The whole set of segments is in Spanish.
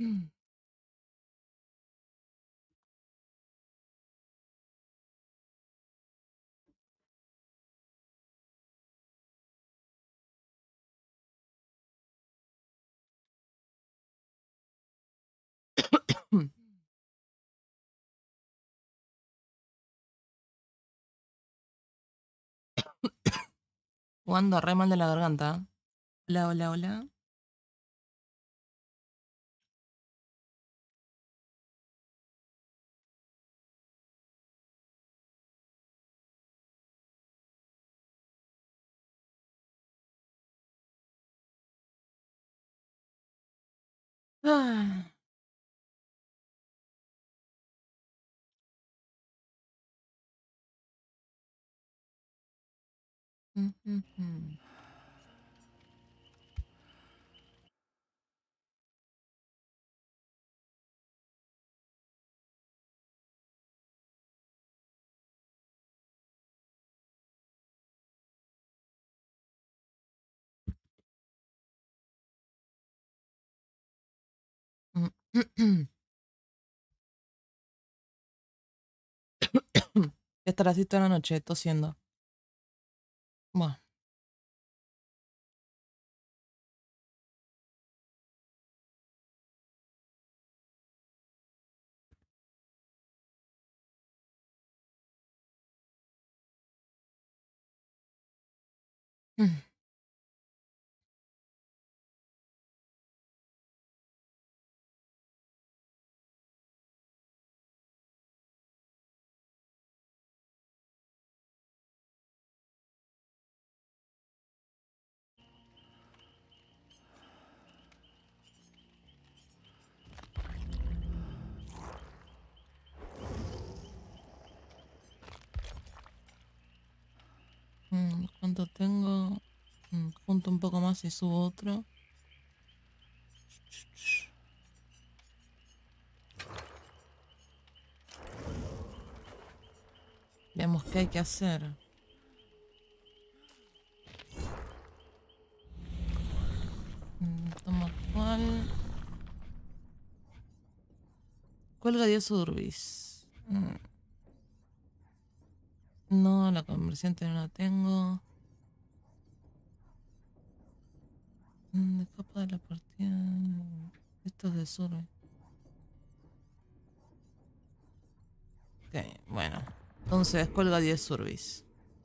Jugando re mal de la garganta. Hola, hola, hola. Ah. Estar así toda la noche tosiendo. Bueno. ¿Cuánto tengo? Junto un poco más y subo otro. Veamos qué hay que hacer. Toma cuál. Cuelga 10 urbis. No, la conversión no la tengo. Escapa de la partida. Esto es de surbe. Ok, bueno. Entonces cuelga 10 urbis.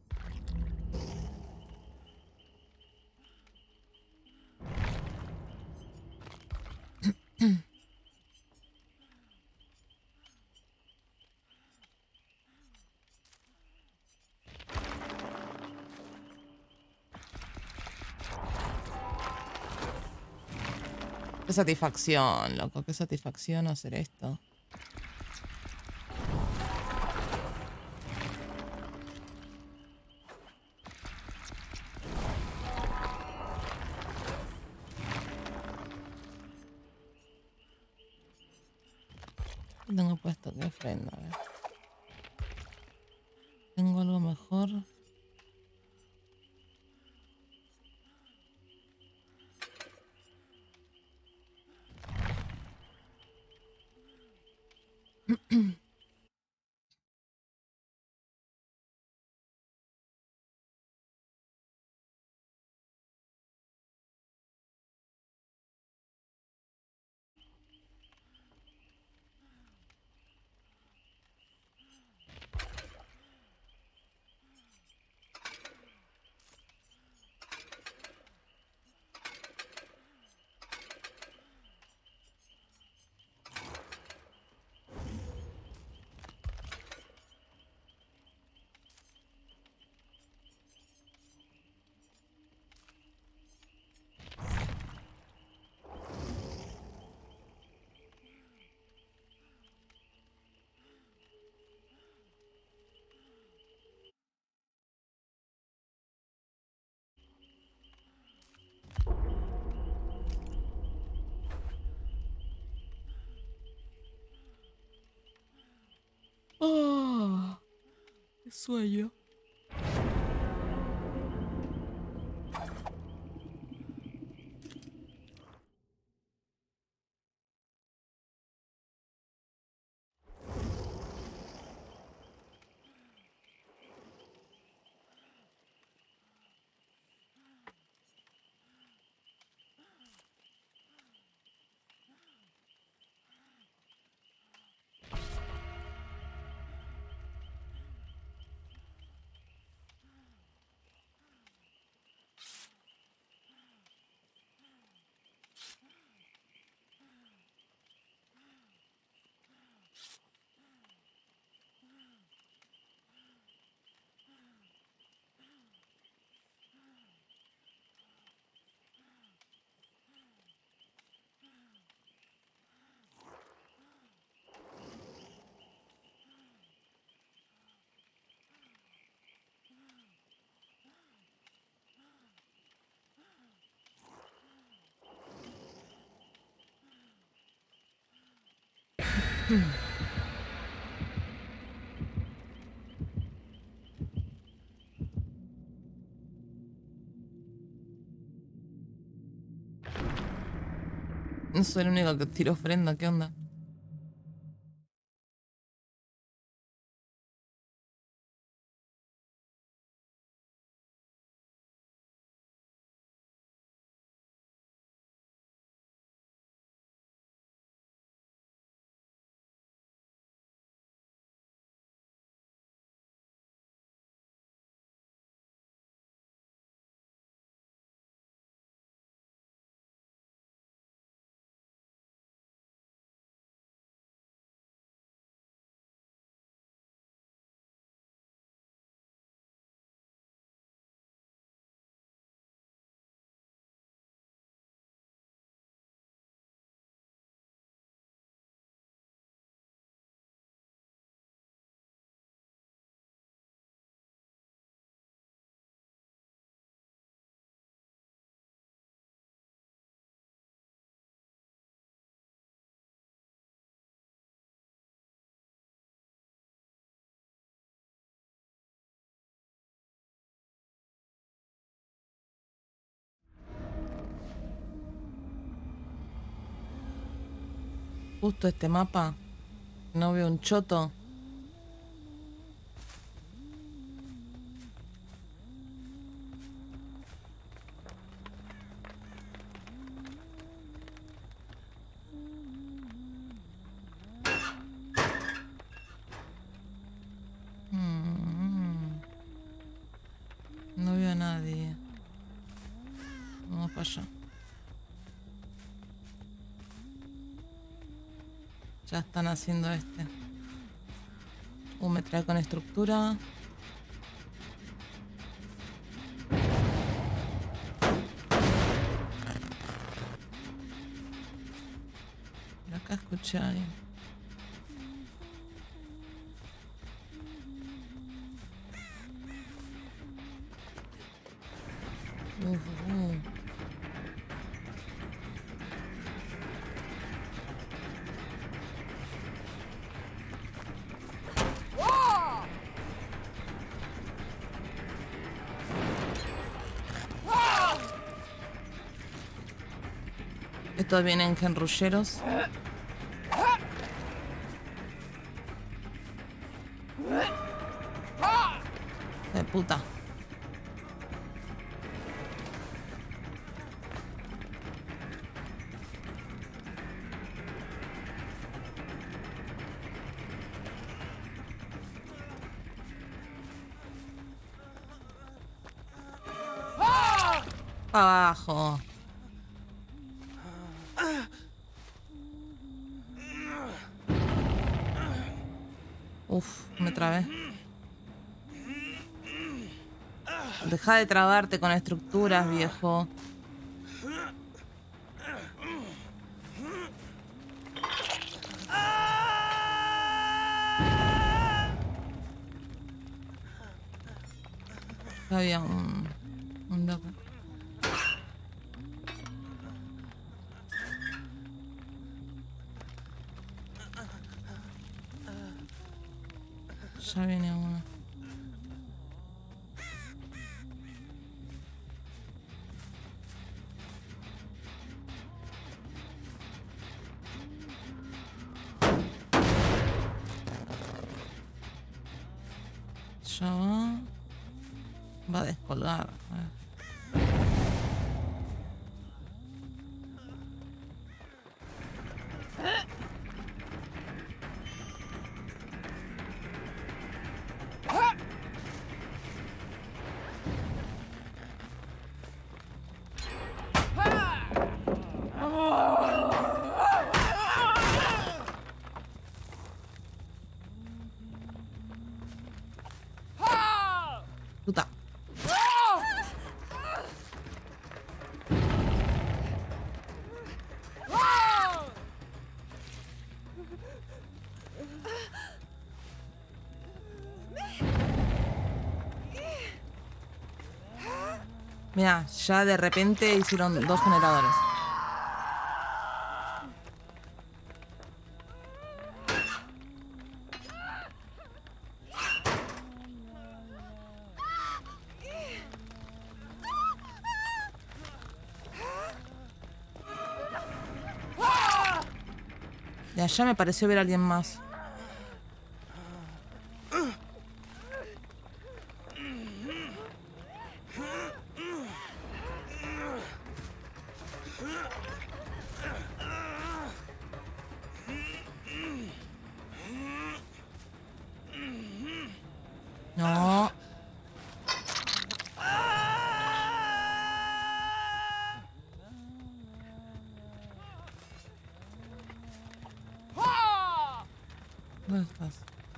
Qué satisfacción, loco. Qué satisfacción hacer esto. ¿Qué tengo puesto? ¿Qué ofrenda? A ver. ¿Tengo algo mejor? Oh, qué sueño. No soy el único que tiro ofrenda, ¿qué onda? Justo este mapa. No veo un choto. No veo a nadie. Vamos para allá. Ya están haciendo este. Me trae con estructura. Pero acá escuché a alguien. Estos vienen genrulleros. De puta. Abajo. Uf, me trabé. Deja de trabarte con estructuras, viejo. Había un loco. Ya viene uno. Ya va. Va a descolgar. A ver. Puta. Mira, ya de repente hicieron 2 generadores. De allá me pareció ver a alguien más. No. ¿Dónde estás?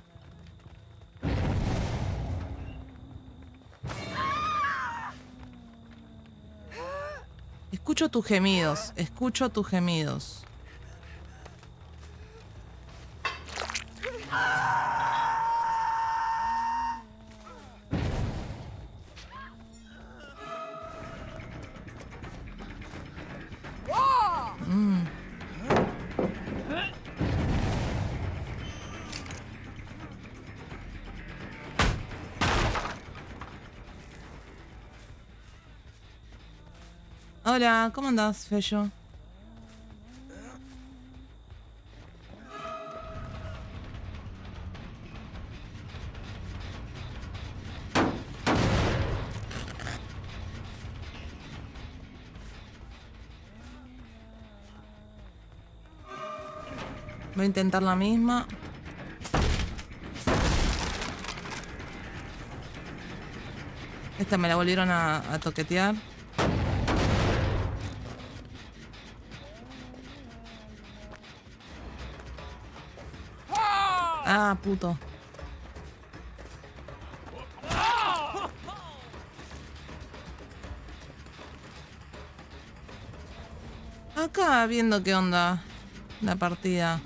Escucho tus gemidos. Escucho tus gemidos. Hola, ¿cómo andás, Fello? Voy a intentar la misma. Esta me la volvieron a toquetear. Ah, puto. Acá viendo qué onda la partida.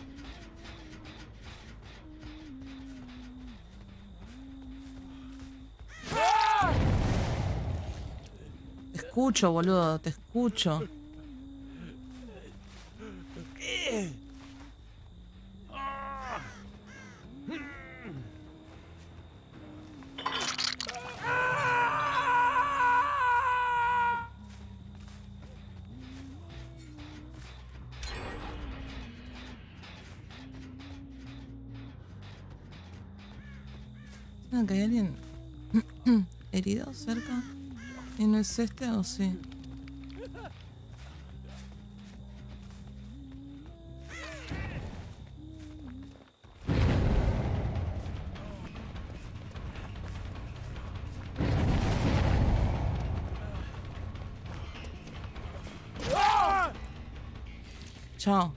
Te escucho, boludo, te escucho. ¿Que hay alguien herido cerca? ¿Y no es este o sí? Chao.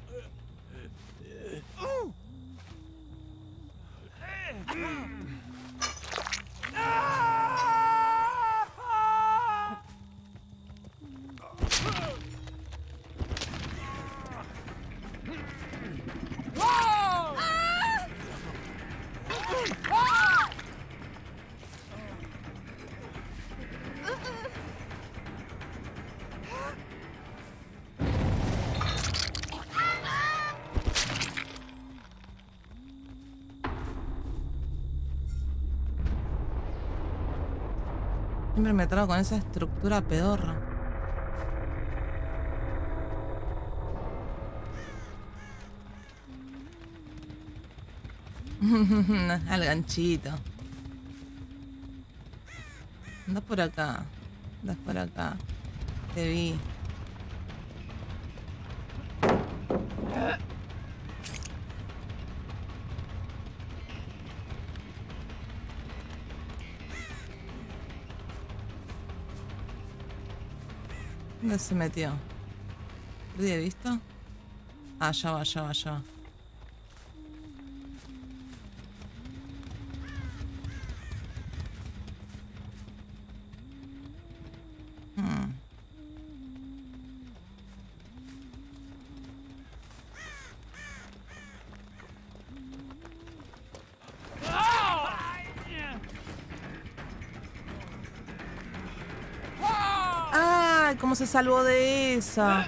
Siempre me trago con esa estructura pedorra. Al ganchito. Andás por acá. Andás por acá. Te vi. ¿Dónde se metió? ¿Perdí de vista? Ah, ya va, ya va, ya va. ¡Ay! ¿Cómo se salvó de esa?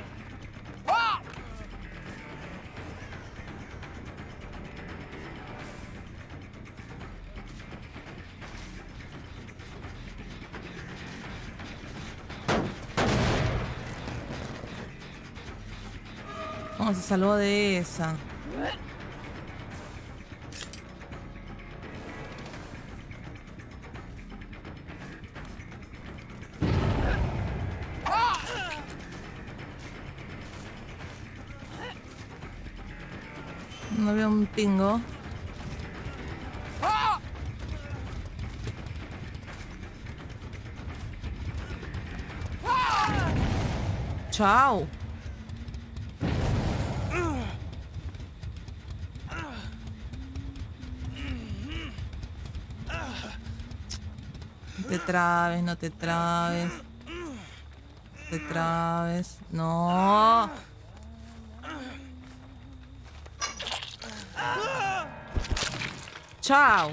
¿Cómo se salvó de esa? No veo un pingo. Chao. No te trabes, no te trabes. No te trabes. No. Chao.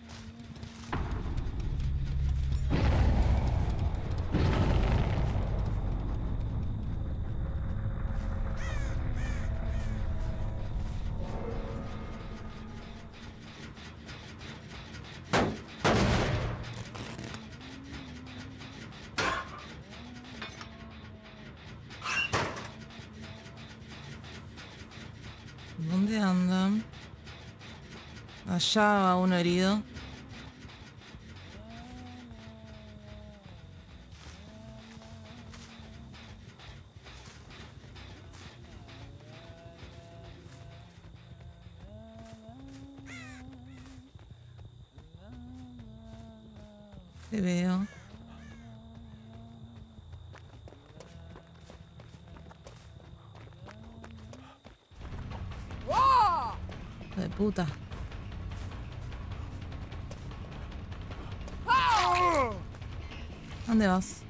¿Dónde andan? Allá va uno herido. Te veo. Hijo de puta. ¿Dónde vas?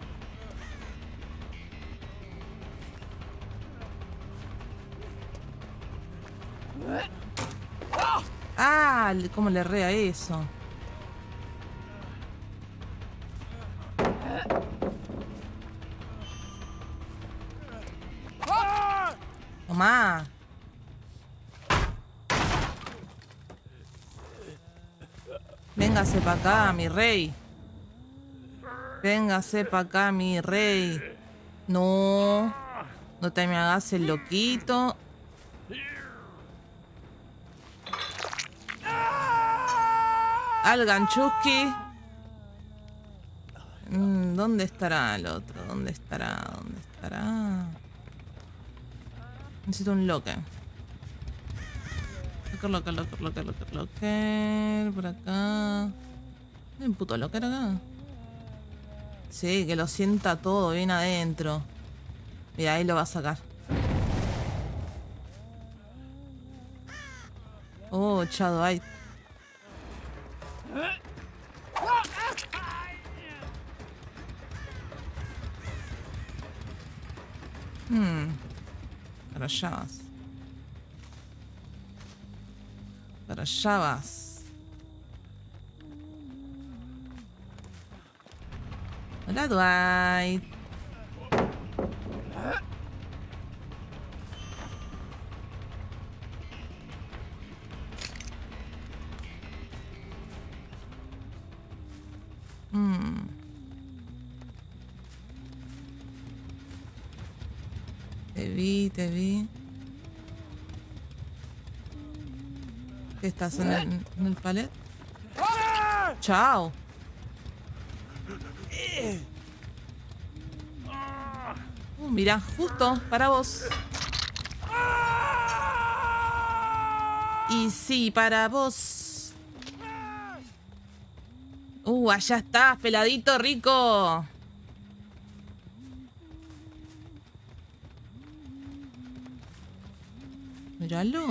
Ah, cómo le erré a eso. Tomá. Véngase para acá, mi rey. Véngase para acá, mi rey. No. No te me hagas el loquito. Al ganchuski. ¿Dónde estará el otro? ¿Dónde estará? ¿Dónde estará? Necesito un locker. Locker. Por acá. ¿Hay un puto locker acá? Sí, que lo sienta todo bien adentro. Mira, ahí lo va a sacar. Oh, Shadow Eye. Para allá vas. Para allá vas. Hola, Dwight. Te vi. ¿Qué estás en el palet? Chao. Mira, justo para vos. Y sí, para vos. Allá estás, peladito rico. Míralo.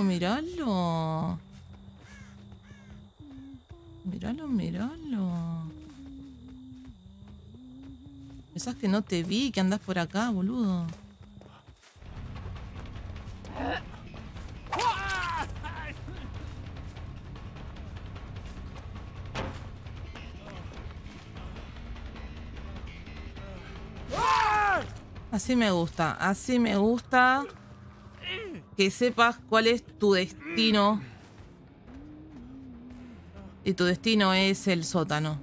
Pensás que no te vi, que andás por acá, boludo. Así me gusta que sepas cuál es tu destino. Y tu destino es el sótano.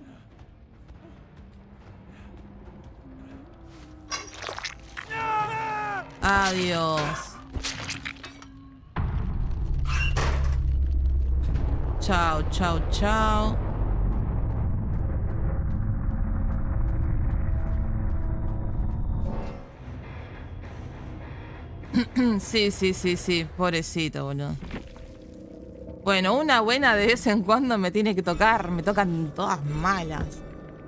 Adiós. Chao, chao, chao. Sí, sí, sí, sí. Pobrecito, boludo. Bueno, una buena de vez en cuando me tiene que tocar. Me tocan todas malas.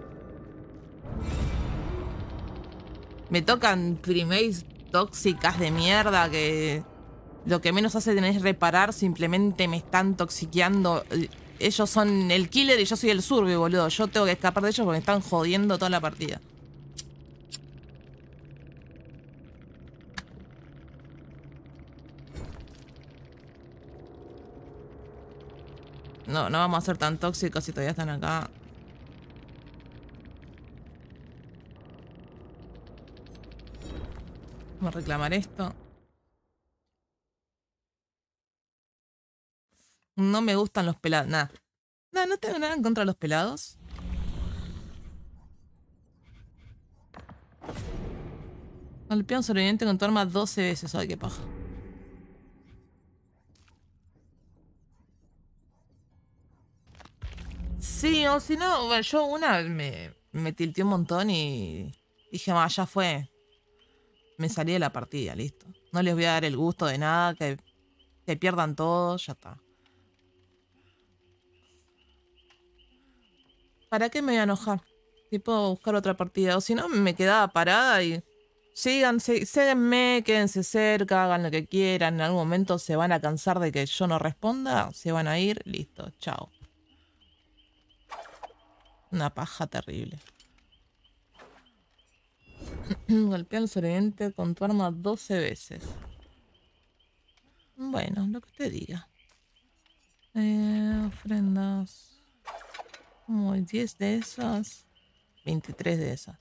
Me tocan primates tóxicas de mierda que lo que menos hacen es reparar, simplemente me están toxiqueando. Ellos son el killer y yo soy el surbe, boludo. Yo tengo que escapar de ellos porque me están jodiendo toda la partida. No, no vamos a ser tan tóxicos si todavía están acá. Vamos a reclamar esto. No me gustan los pelados. Nada. Nah, no tengo nada en contra de los pelados. Golpea a un sobreviviente con tu arma 12 veces. Ay, qué paja. Sí, o si no, bueno, yo una me tilteé un montón y dije, ya fue. Me salí de la partida, listo. No les voy a dar el gusto de nada, que pierdan todo, ya está. ¿Para qué me voy a enojar? Si puedo buscar otra partida. O si no, me quedaba parada y... Síganme, quédense cerca, hagan lo que quieran. En algún momento se van a cansar de que yo no responda. Se van a ir, listo, chao. Una paja terrible. Golpea al sobreviviente con tu arma 12 veces. Bueno, lo que usted diga. Ofrendas. Como 10 de esas. 23 de esas.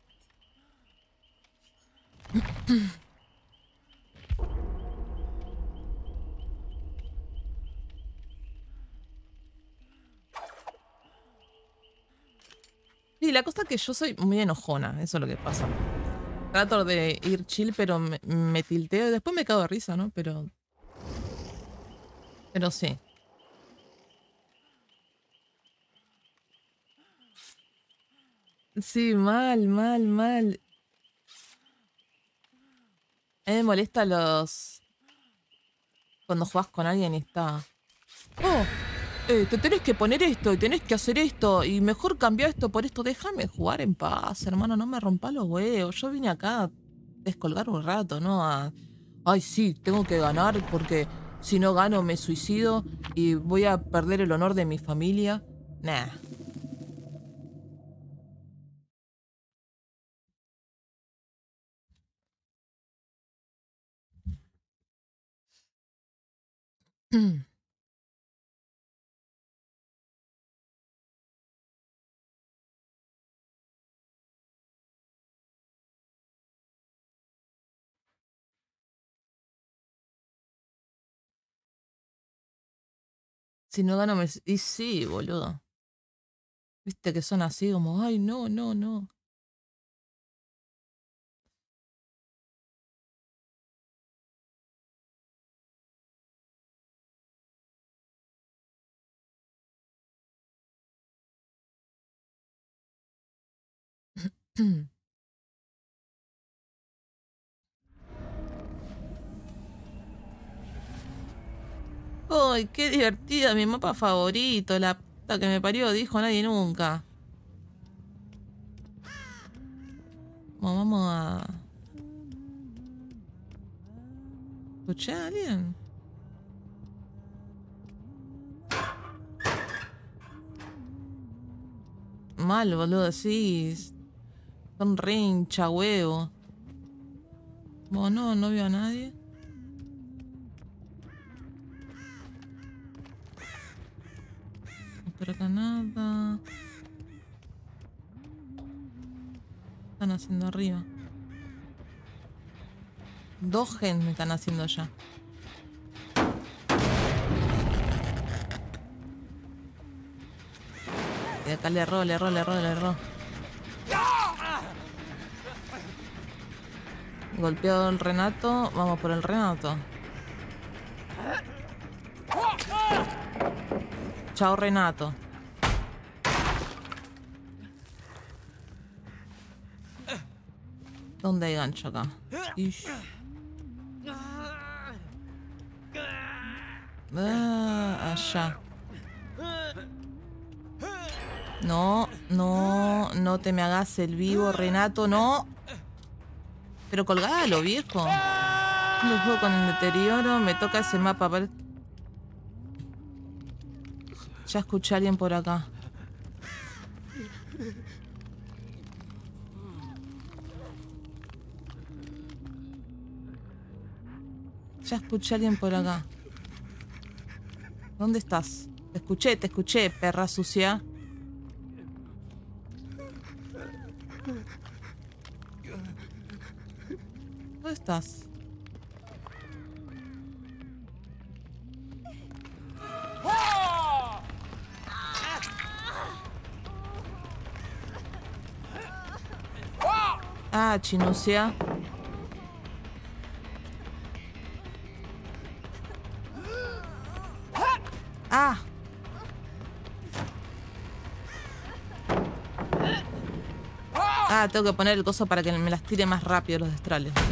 Sí, la cosa es que yo soy muy enojona. Eso es lo que pasa. Trato de ir chill, pero me tilteo. Después me cago de risa, ¿no? Pero sí. Sí, mal, mal, mal. A mí me molesta cuando jugás con alguien y está... Oh, te tenés que poner esto y tenés que hacer esto y mejor cambiar esto por esto. Déjame jugar en paz, hermano, no me rompa los huevos. Yo vine acá a descolgar un rato, ¿no? Ay, sí, tengo que ganar porque si no gano me suicido y voy a perder el honor de mi familia. Nah. Si no gano me... Y sí, boludo. Viste que son así como, ay, no, no, no. Ay, qué divertida, mi mapa favorito, la puta que me parió, dijo nadie nunca. Bueno, vamos a... ¿Escuché a alguien? Mal, boludo, sí. Son re hincha huevo. Bueno, no veo a nadie. No por acá nada. Están haciendo arriba. 2 gens me están haciendo ya. Y acá le erró. Golpeado el Renato. Vamos por el Renato. Chao, Renato. ¿Dónde hay gancho acá? Ish. Allá. No, no, no te me hagas el vivo, Renato, no. Pero colgalo, viejo. Lo juego con el deterioro, me toca ese mapa. Ya escuché a alguien por acá. Ya escuché a alguien por acá. ¿Dónde estás? Te escuché, perra sucia. ¿Dónde estás? Ah, Chinucia. Ah. Ah, tengo que poner el coso para que me las tire más rápido los destrales, ¿no?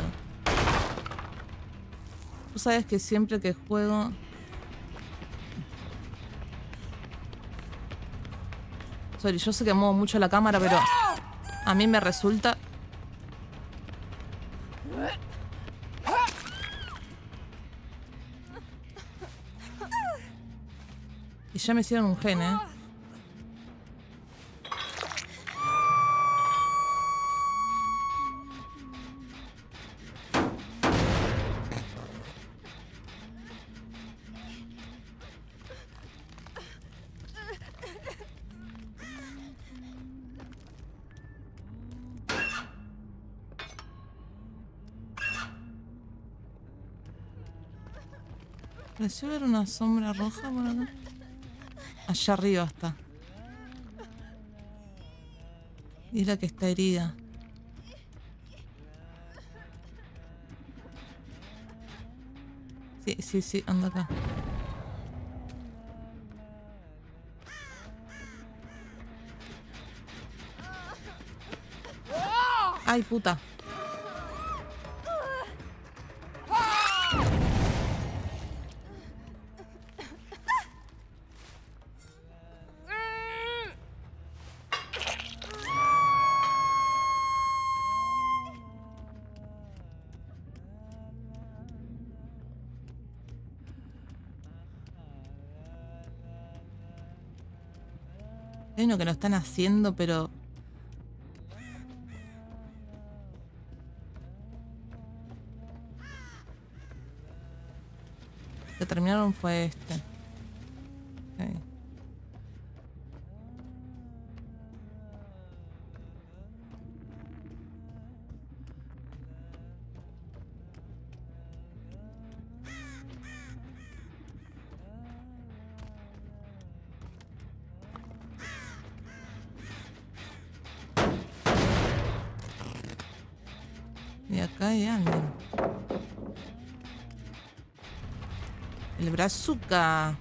Tú sabes que siempre que juego... Sorry, yo sé que muevo mucho la cámara, pero a mí me resulta... Y ya me hicieron un gen, ¿eh? Pareció ver una sombra roja por acá. Allá arriba está. Y es la que está herida. Sí, sí, sí, anda acá. Ay, puta. Hay uno que lo están haciendo, pero... El que terminaron fue este. Okay. Y acá hay alguien. El brazuca.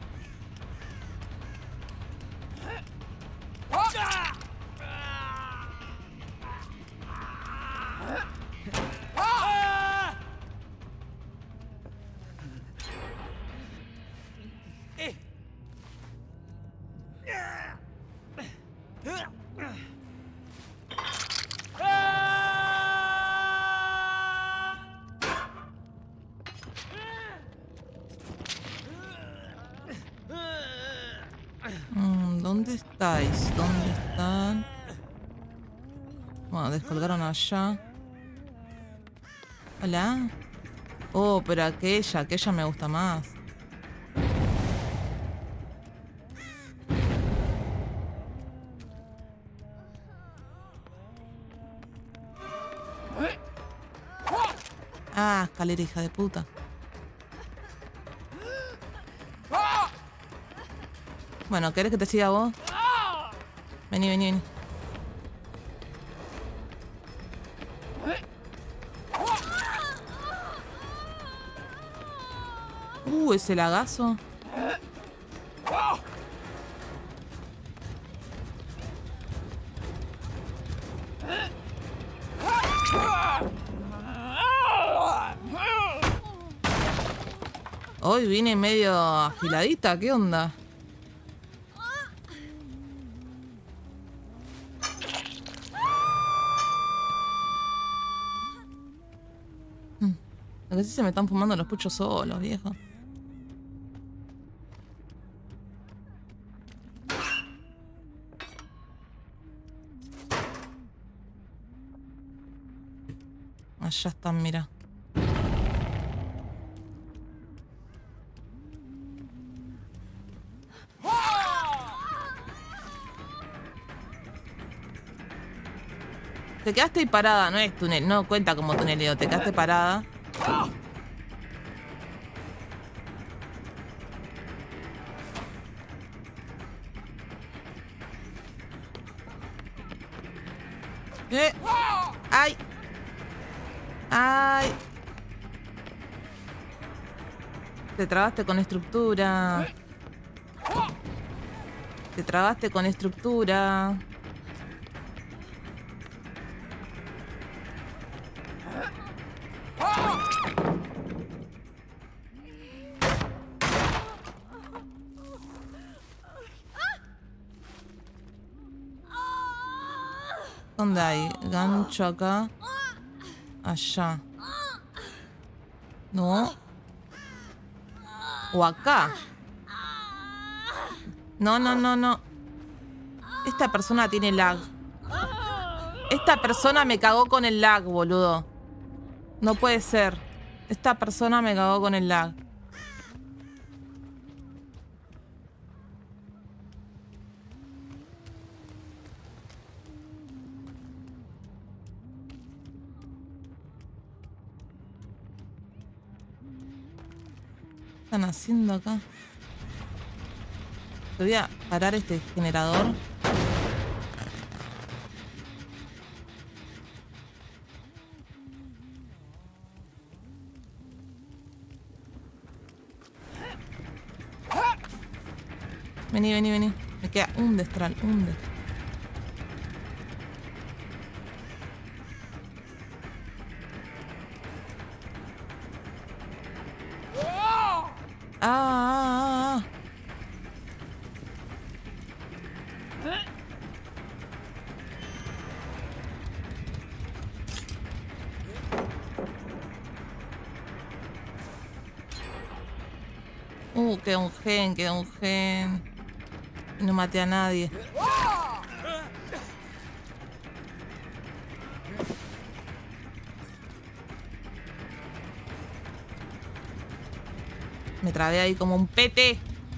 ¿Dónde estáis? ¿Dónde están? Bueno, descolgaron allá. Hola. Oh, pero aquella me gusta más. Ah, escalera, hija de puta. Bueno, ¿querés que te siga vos? Vení, vení, vení. Ese lagazo. Hoy vine medio afiladita, ¿qué onda? Lo que sí se me están fumando los puchos solos, viejo. Allá están, mira. Te quedaste ahí parada, no es túnel, no cuenta como tuneleo, te quedaste parada. ¡Ay! ¡Ay! Te trabaste con estructura. Te trabaste con estructura. ¿Dónde hay? Gancho acá. Allá. No. O acá. No, no, no, no. Esta persona tiene lag. Esta persona me cagó con el lag, boludo. No puede ser. Esta persona me cagó con el lag. ¿Qué están haciendo acá? Te voy a parar este generador. Vení, vení, vení. Me queda un destral, un destral. Queda un gen, queda un gen. Y no maté a nadie. Me trabé ahí como un pete.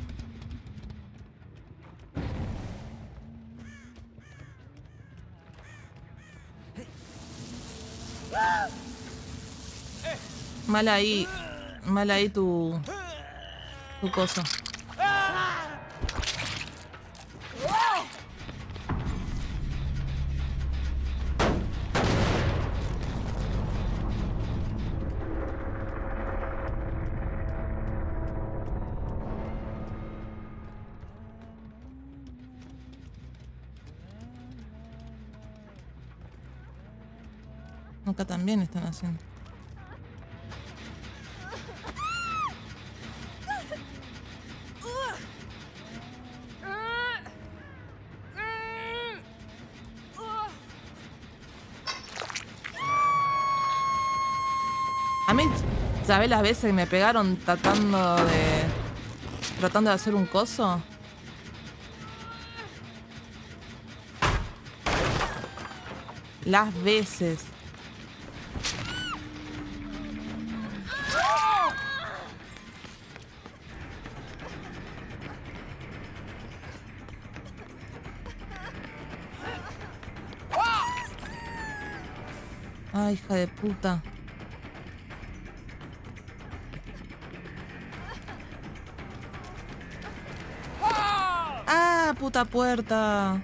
Mal ahí tu cosa. Acá también están haciendo. A mí, ¿sabés las veces que me pegaron tratando de hacer un coso? Las veces. Ay, hija de puta. Ah, puta puerta.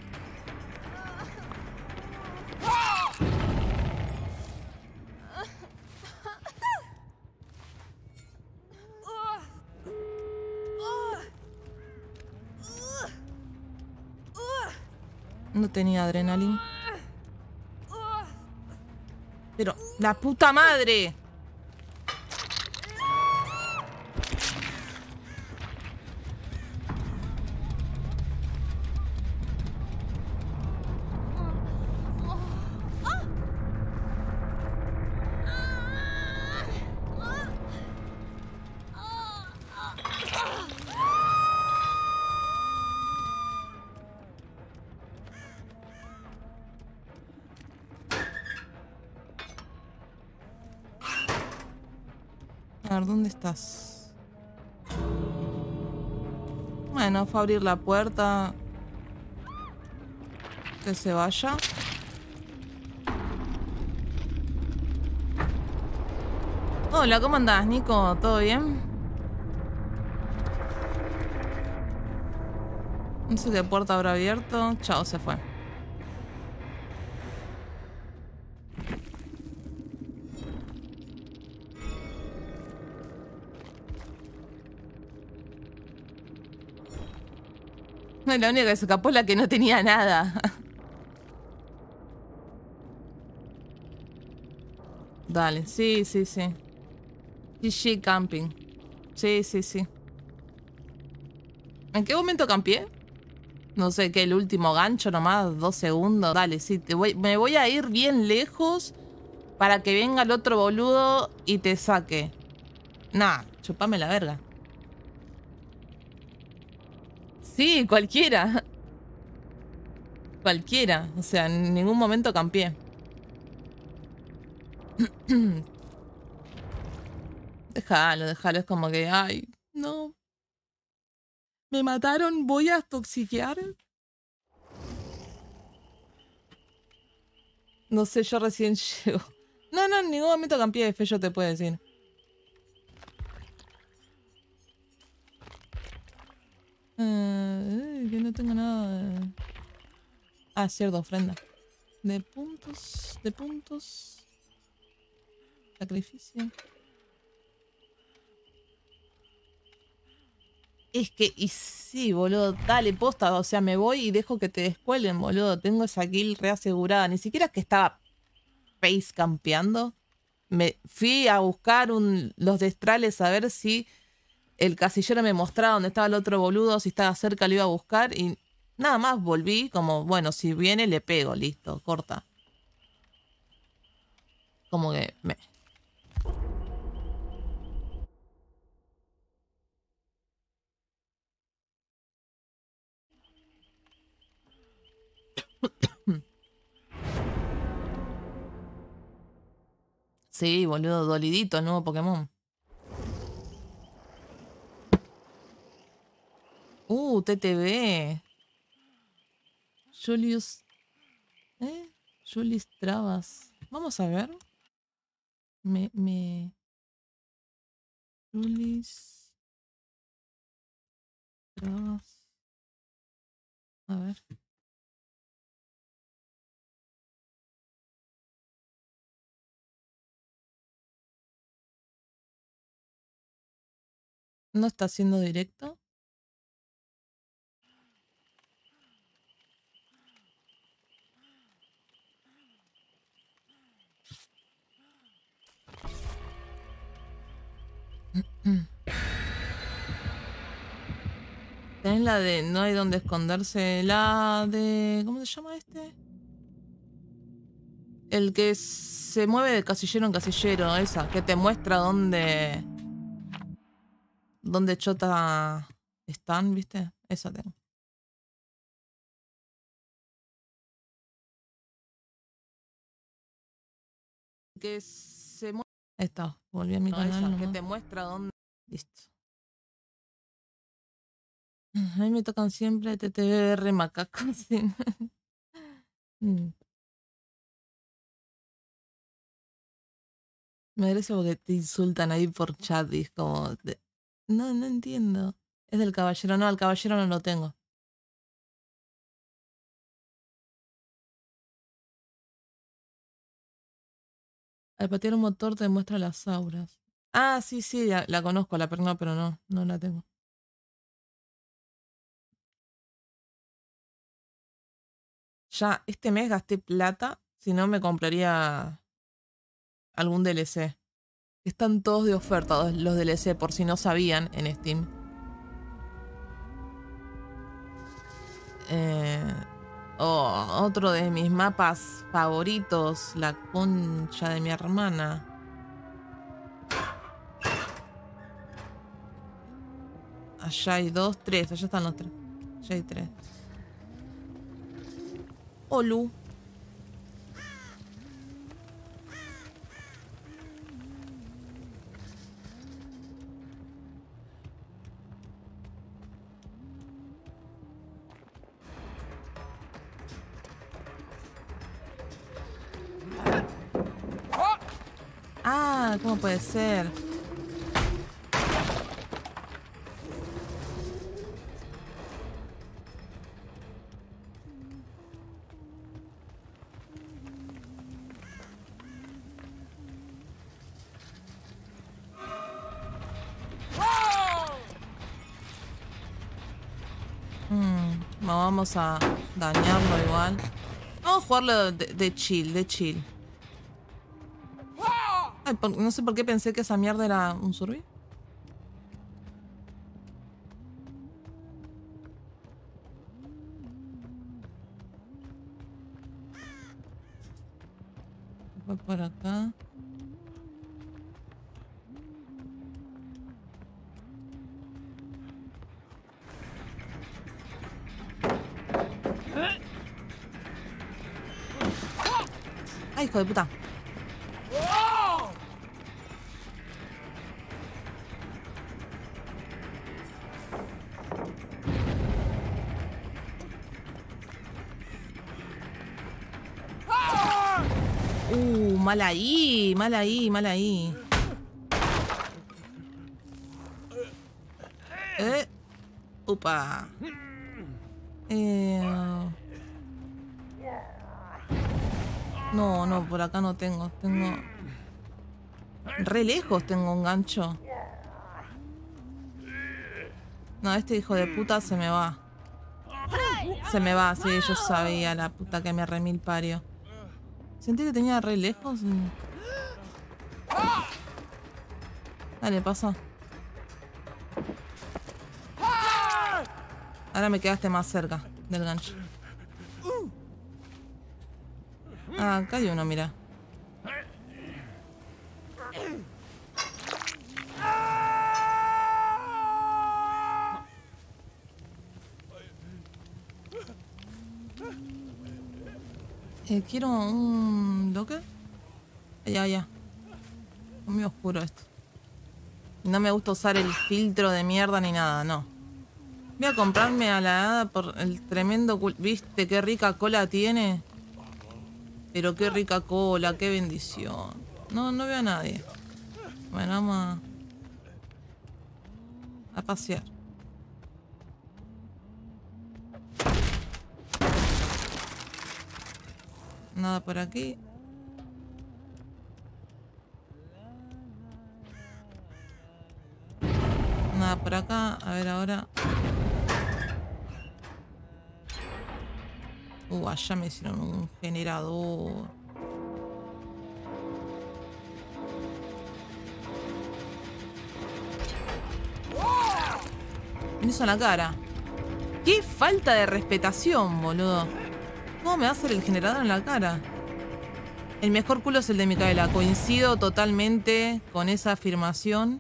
No tenía adrenalina. Pero, ¡la puta madre! A ver, ¿dónde estás? Bueno, fue a abrir la puerta. Que se vaya. Hola, ¿cómo andás, Nico? ¿Todo bien? No sé qué puerta habrá abierto. Chao, se fue. No, la única que se escapó es la que no tenía nada. Dale, sí, sí, sí. GG Camping. Sí, sí, sí. ¿En qué momento cambié? No sé, qué, el último gancho nomás, 2 segundos. Dale, sí, me voy a ir bien lejos para que venga el otro boludo y te saque. Nah, chupame la verga. Sí, cualquiera. Cualquiera. O sea, en ningún momento cambié. Déjalo, déjalo. Es como que, ay, no. Me mataron, voy a toxiquear. No sé, yo recién llego. No, no, en ningún momento cambié de fe, yo te puedo decir. Que no tengo nada de... Ah, cierto, ofrenda. De puntos, de puntos. Sacrificio. Es que, y sí, boludo, dale, posta, o sea, me voy y dejo que te descuelen, boludo. Tengo esa kill reasegurada. Ni siquiera es que estaba face campeando. Me fui a buscar los destrales a ver si el casillero me mostraba dónde estaba el otro boludo, si estaba cerca lo iba a buscar y nada más volví como, bueno, si viene le pego, listo, corta. Como que me... Sí, boludo, dolidito el nuevo Pokémon. TTV. Julius... Julius Trabas. Vamos a ver. Julius Trabas. A ver. ¿No está haciendo directo? Tenés la de no hay donde esconderse. La de... ¿Cómo se llama este? El que se mueve de casillero en casillero. Esa. Que te muestra dónde... Dónde chota están, ¿viste? Esa tengo. Que se mueve... Esta. Volví a mi canal. Esa, que te muestra dónde... Listo. A mí me tocan siempre TTR macacos. Sí. Me parece porque te insultan ahí por chat y es como... No, no entiendo. Es del caballero. No, al caballero no lo tengo. Al patear un motor te muestra las auras. Ah, sí, sí, la conozco, la perna, pero no, no la tengo. Ya, este mes gasté plata, si no me compraría algún DLC. Están todos de oferta los DLC, por si no sabían, en Steam. Otro de mis mapas favoritos, la concha de mi hermana. Allá hay 2, 3, allá están los 3. Allá hay 3. Olu. nada. ¿Cómo puede ser? No vamos a dañarlo igual. Vamos a jugarlo de chill, de chill. Ay, no sé por qué pensé que esa mierda era un survi. Fue por acá. Ay, hijo de puta. Mal ahí, mal ahí, mal ahí. Upa. No, no, por acá no tengo. Tengo... Re lejos tengo un gancho. No, este hijo de puta se me va. Se me va, sí, yo sabía, la puta que me remil pario. Sentí que tenía re lejos. Dale, pasa. Ahora me quedaste más cerca del gancho. Ah, acá hay uno, mira. Quiero un... ¿Lo qué? Ya, ya. Es muy oscuro esto. No me gusta usar el filtro de mierda ni nada, no. Voy a comprarme a la hada por el tremendo... ¿Viste qué rica cola tiene? Pero qué rica cola, qué bendición. No, no veo a nadie. Bueno, vamos a pasear. Nada por aquí. Nada por acá. A ver ahora. Allá me hicieron un generador. Me hizo en la cara. ¡Qué falta de respetación, boludo! ¿Cómo me va a hacer el generador en la cara? El mejor culo es el de Micaela. Coincido totalmente con esa afirmación.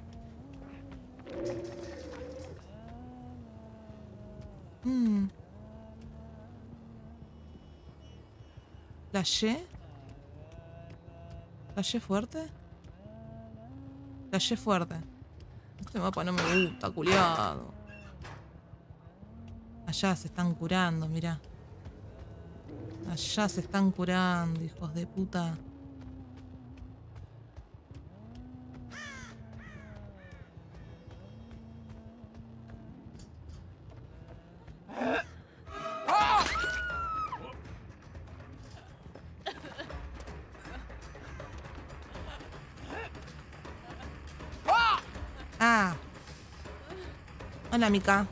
¿Flashé? ¿Flashé fuerte? Flashé fuerte. Este mapa no me gusta, culiado. Allá se están curando, mirá. Allá se están curando, hijos de puta. Ah. Hola, Mika.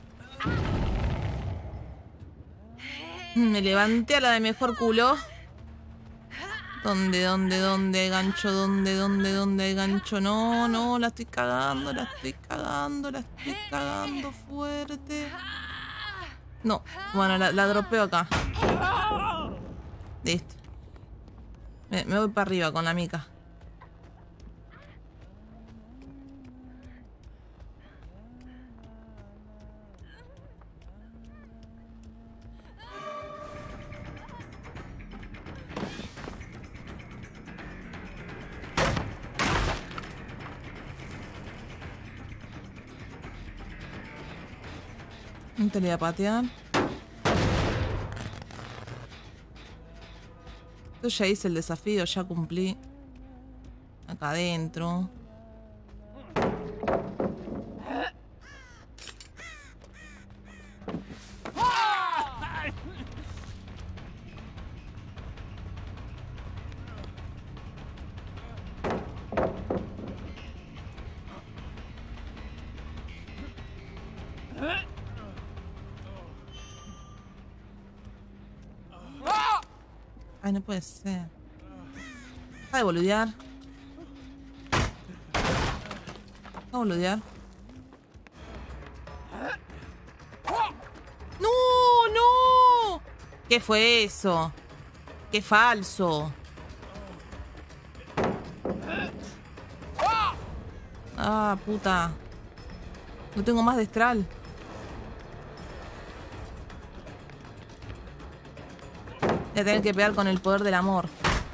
Me levanté a la de mejor culo. ¿Dónde? Gancho, ¿dónde? Gancho. No, no, la estoy cagando, la estoy cagando fuerte. No, bueno, la dropeo acá. Listo. Me voy para arriba con la Mika. No te le voy a patear. Yo ya hice el desafío, ya cumplí. Acá acá adentro. Ay, no puede ser. Deja de boludear. Deja de boludear. ¡No! ¡No! ¿Qué fue eso? ¡Qué falso! Ah, puta. No tengo más destral. Voy a tener que pegar con el poder del amor.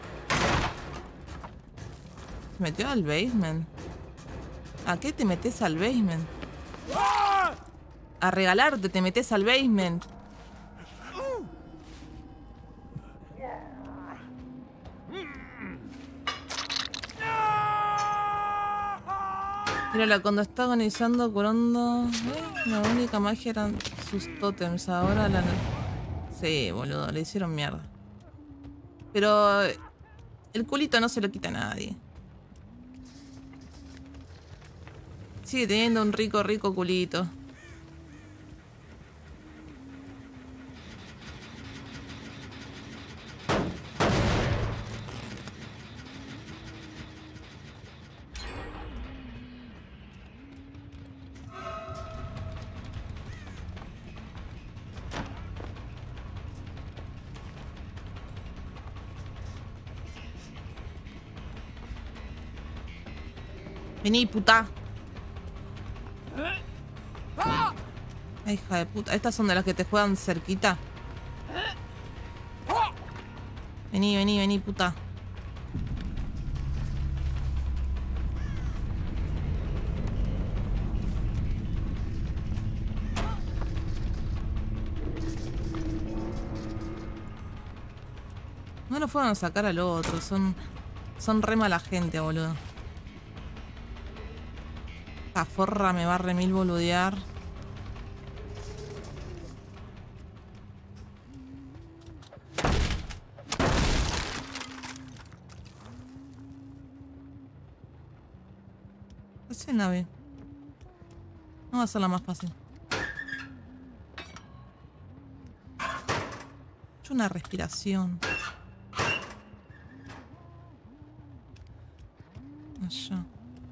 Se metió al basement. ¿A qué te metes al basement? A regalarte te metes al basement. Mírala, cuando está agonizando, curando. La única magia eran sus tótems. Ahora la... Sí, boludo, le hicieron mierda. Pero el culito no se lo quita a nadie. Sigue teniendo un rico, rico culito. Vení, puta. Ay, hija de puta. Estas son de las que te juegan cerquita. Vení, vení, vení, puta. No lo fueron a sacar al otro. Son re mala gente, boludo. Esta forra me va a remil boludear. Esa nave. No va a ser la más fácil. He hecho una respiración. Allá.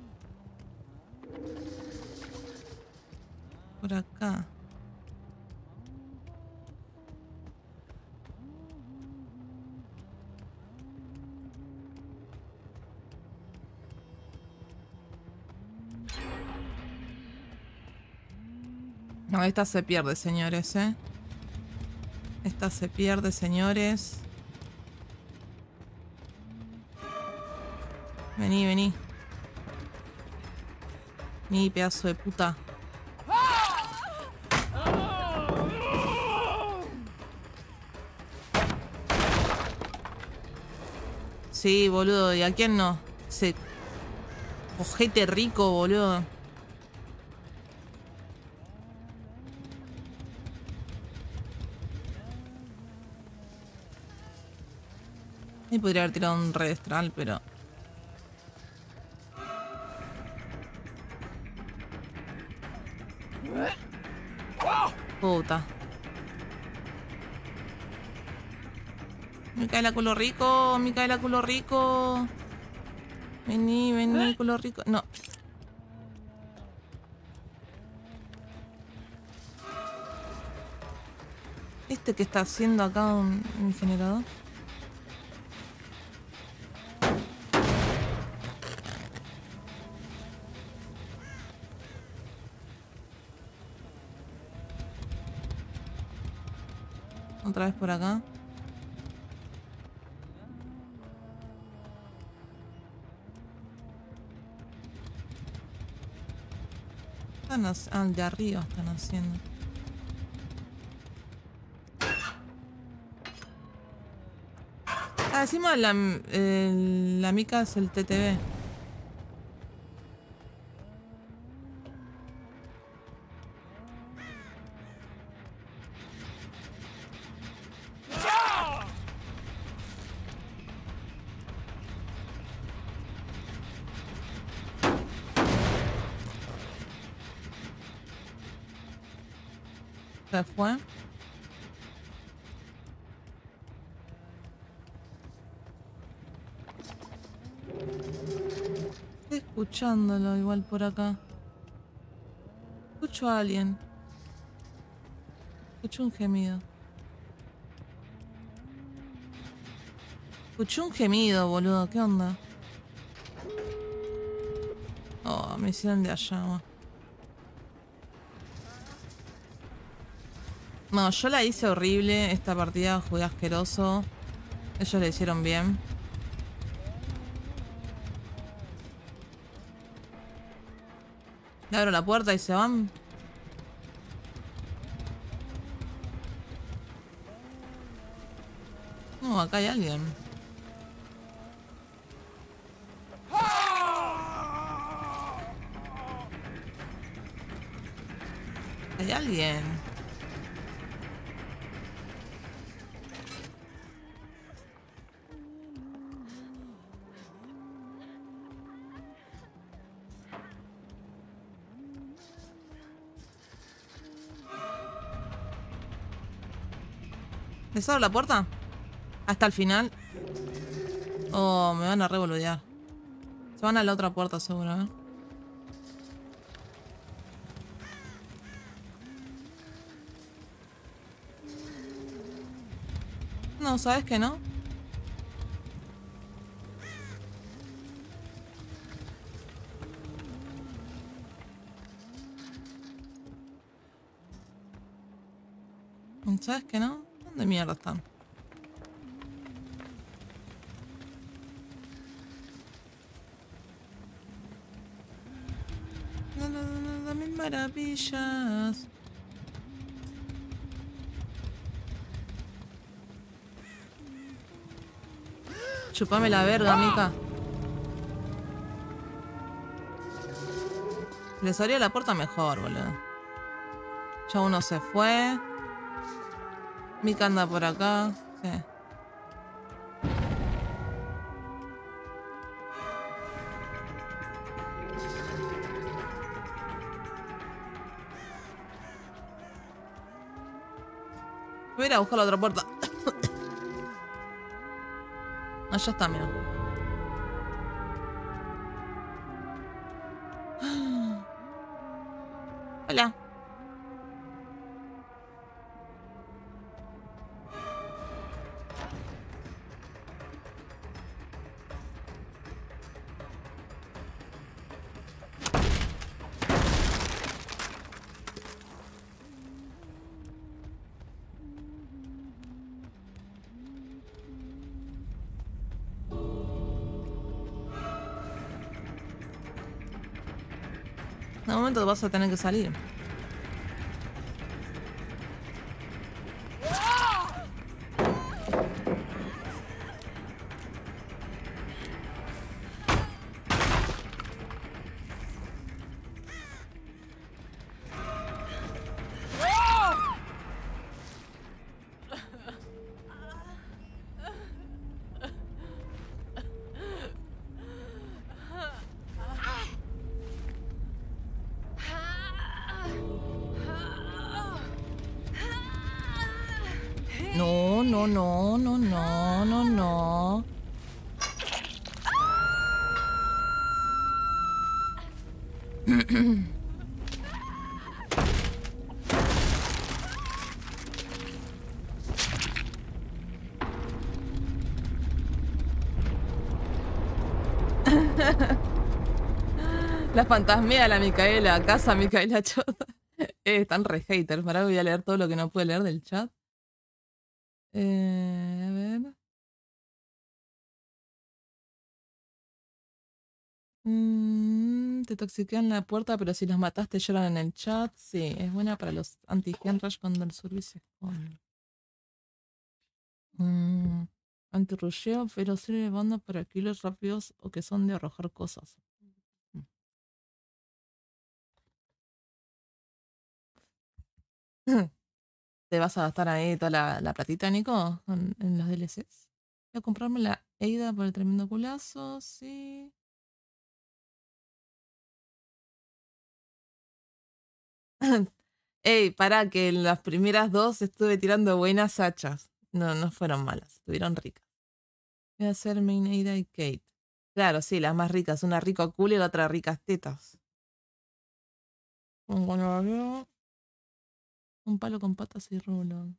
Por acá. No, esta se pierde, señores, ¿eh? Esta se pierde, señores. Vení, vení. Vení, pedazo de puta. Sí, boludo. ¿Y a quién no? Ese ojete rico, boludo. Y podría haber tirado un redestral, pero... Puta. Micaela culo rico, Micaela culo rico. Vení, vení, culo rico. No. ¿Este que está haciendo acá un generador? Otra vez por acá. Al de arriba están haciendo. Ah, encima la mica es el TTV. Se fue. Estoy escuchándolo igual por acá. Escucho a alguien. Escucho un gemido. Escuché un gemido, boludo. ¿Qué onda? Oh, me hicieron de allá. No, yo la hice horrible. Esta partida jugué asqueroso. Ellos la hicieron bien. Le abro la puerta y se van. No, acá hay alguien. Hay alguien. ¿Les abro la puerta? Hasta el final. Oh, me van a revoludear. Se van a la otra puerta seguro, ¿eh? No, ¿sabes qué no? ¿Sabes qué no? ¿Dónde mierda están? Dame maravillas. Chupame la verga, Mica. Les abría la puerta mejor, boludo. Ya uno se fue. Mica anda por acá. Sí. Voy a ir a buscar la otra puerta. Allá está, mira. Hola. En un momento vas a tener que salir. No, no, no, no, no, no, no. La fantasmea la Micaela, casa Micaela Chota. Están re haters. Pará, voy a leer todo lo que no pude leer del chat. A ver. Te toxiquean la puerta, pero si los mataste lloran en el chat. Sí, es buena para los anti-Henrush cuando el survey se esconde. Anti-rusheo, pero sirve de banda para killers rápidos o que son de arrojar cosas. ¿Te vas a gastar ahí toda la platita, Nico? En los DLCs. Voy a comprarme la Eida por el tremendo culazo, sí. Ey, pará, que en las primeras dos estuve tirando buenas hachas. No, no fueron malas, estuvieron ricas. Voy a hacer Main y Kate. Claro, sí, las más ricas. Una rica culo y la otra ricas tetas. Un palo con patas y rulo.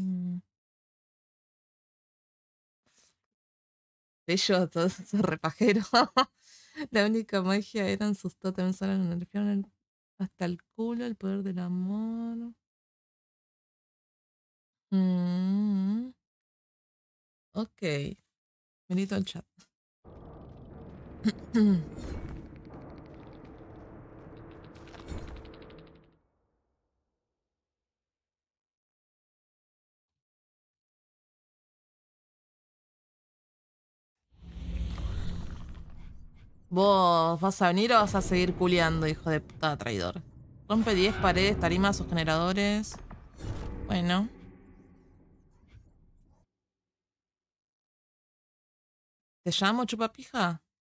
Ellos, todos esos repajeros. La única magia eran sus tótems. Ahora lo nerfearon hasta el culo, el poder del amor. Ok. Benito al chat. ¿Vos vas a venir o vas a seguir culeando, hijo de puta traidor? Rompe 10 paredes, tarimas o generadores. Bueno. ¿Te llamo, chupapija?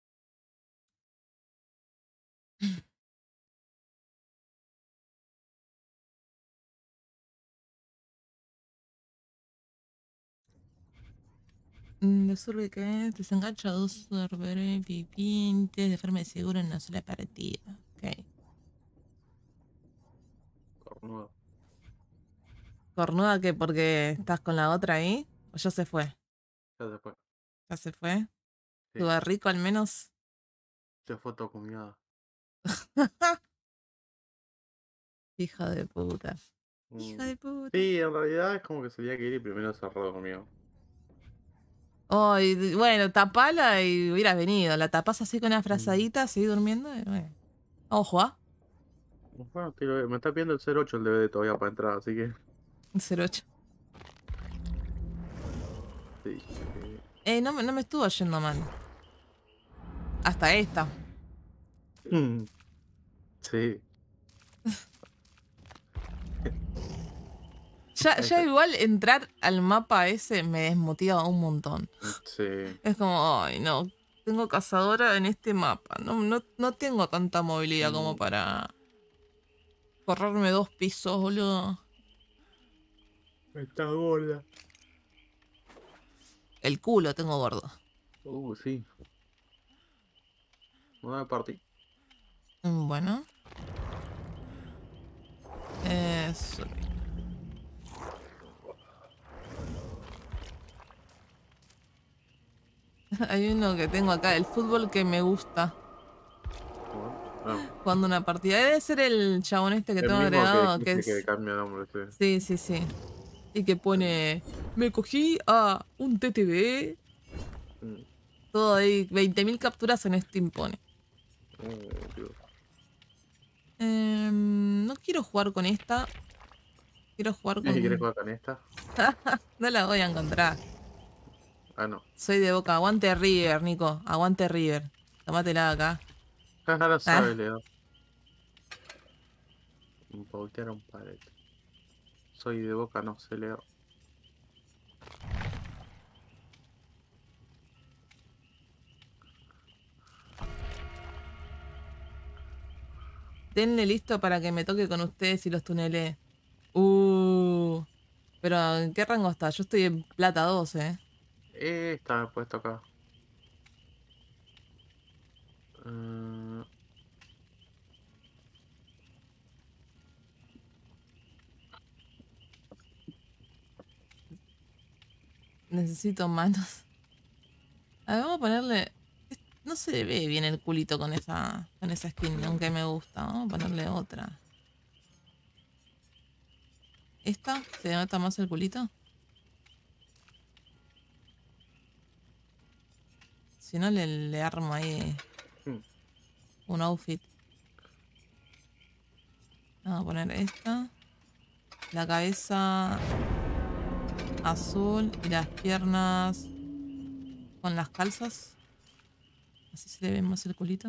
De surbe que desengancha dos servidores vivientes de forma segura en una sola partida. Ok. Cornudo. ¿Cornuda que porque estás con la otra ahí? ¿O ya se fue? Ya se fue. ¿Ya se fue? Sí. ¿Tu rico al menos? Se fue todo comiada. Hija de puta. Hija de puta. Sí, en realidad es como que se tenía que ir y primero cerrado conmigo. Oh, bueno, tapala y hubieras venido. La tapas así con una Mm. frazadita, seguí durmiendo y bueno. Ojo, ¿ah? Bueno, me está pidiendo el 08 el DVD todavía para entrar, así que. 08. Sí. No me estuvo yendo mal. Hasta esta. Sí. Ya igual entrar al mapa ese me desmotiva un montón. Sí. Es como, ay, no. Tengo cazadora en este mapa. No tengo tanta movilidad como Mm, para correrme 2 pisos, boludo. Está gorda. El culo tengo gordo. Sí. Una partí. Bueno. Eso. Hay uno que tengo acá, el fútbol que me gusta. Ah, Jugando una partida. Debe ser el chabón este que el tengo mismo que agregado, que dijiste que es... cambia nombre, sí. Sí, sí, sí. Y que pone... Me cogí a un TTV. Mm. Todo ahí, 20.000 capturas en Steam pone. Dios. No quiero jugar con esta. Quiero jugar ¿Y si quieres con... jugar con esta? No la voy a encontrar. Ah, no. Soy de Boca. Aguante River, Nico. Aguante River. Tómatela acá. Ahora Ah. sabe, Leo. Pautear un pared. Soy de Boca, no sé, Leo. Denle listo para que me toque con ustedes y los tunelé. Pero ¿en qué rango está? Yo estoy en plata 2, ¿eh? Está puesto acá. Eh, Necesito manos. A ver, vamos a ponerle... No se le ve bien el culito con esa skin, aunque me gusta. Vamos a ponerle otra. ¿Esta? ¿Se nota más el culito? Si no, le armo ahí hmm, un outfit. Vamos a poner esta. La cabeza azul y las piernas con las calzas. Así se le ve más el culito.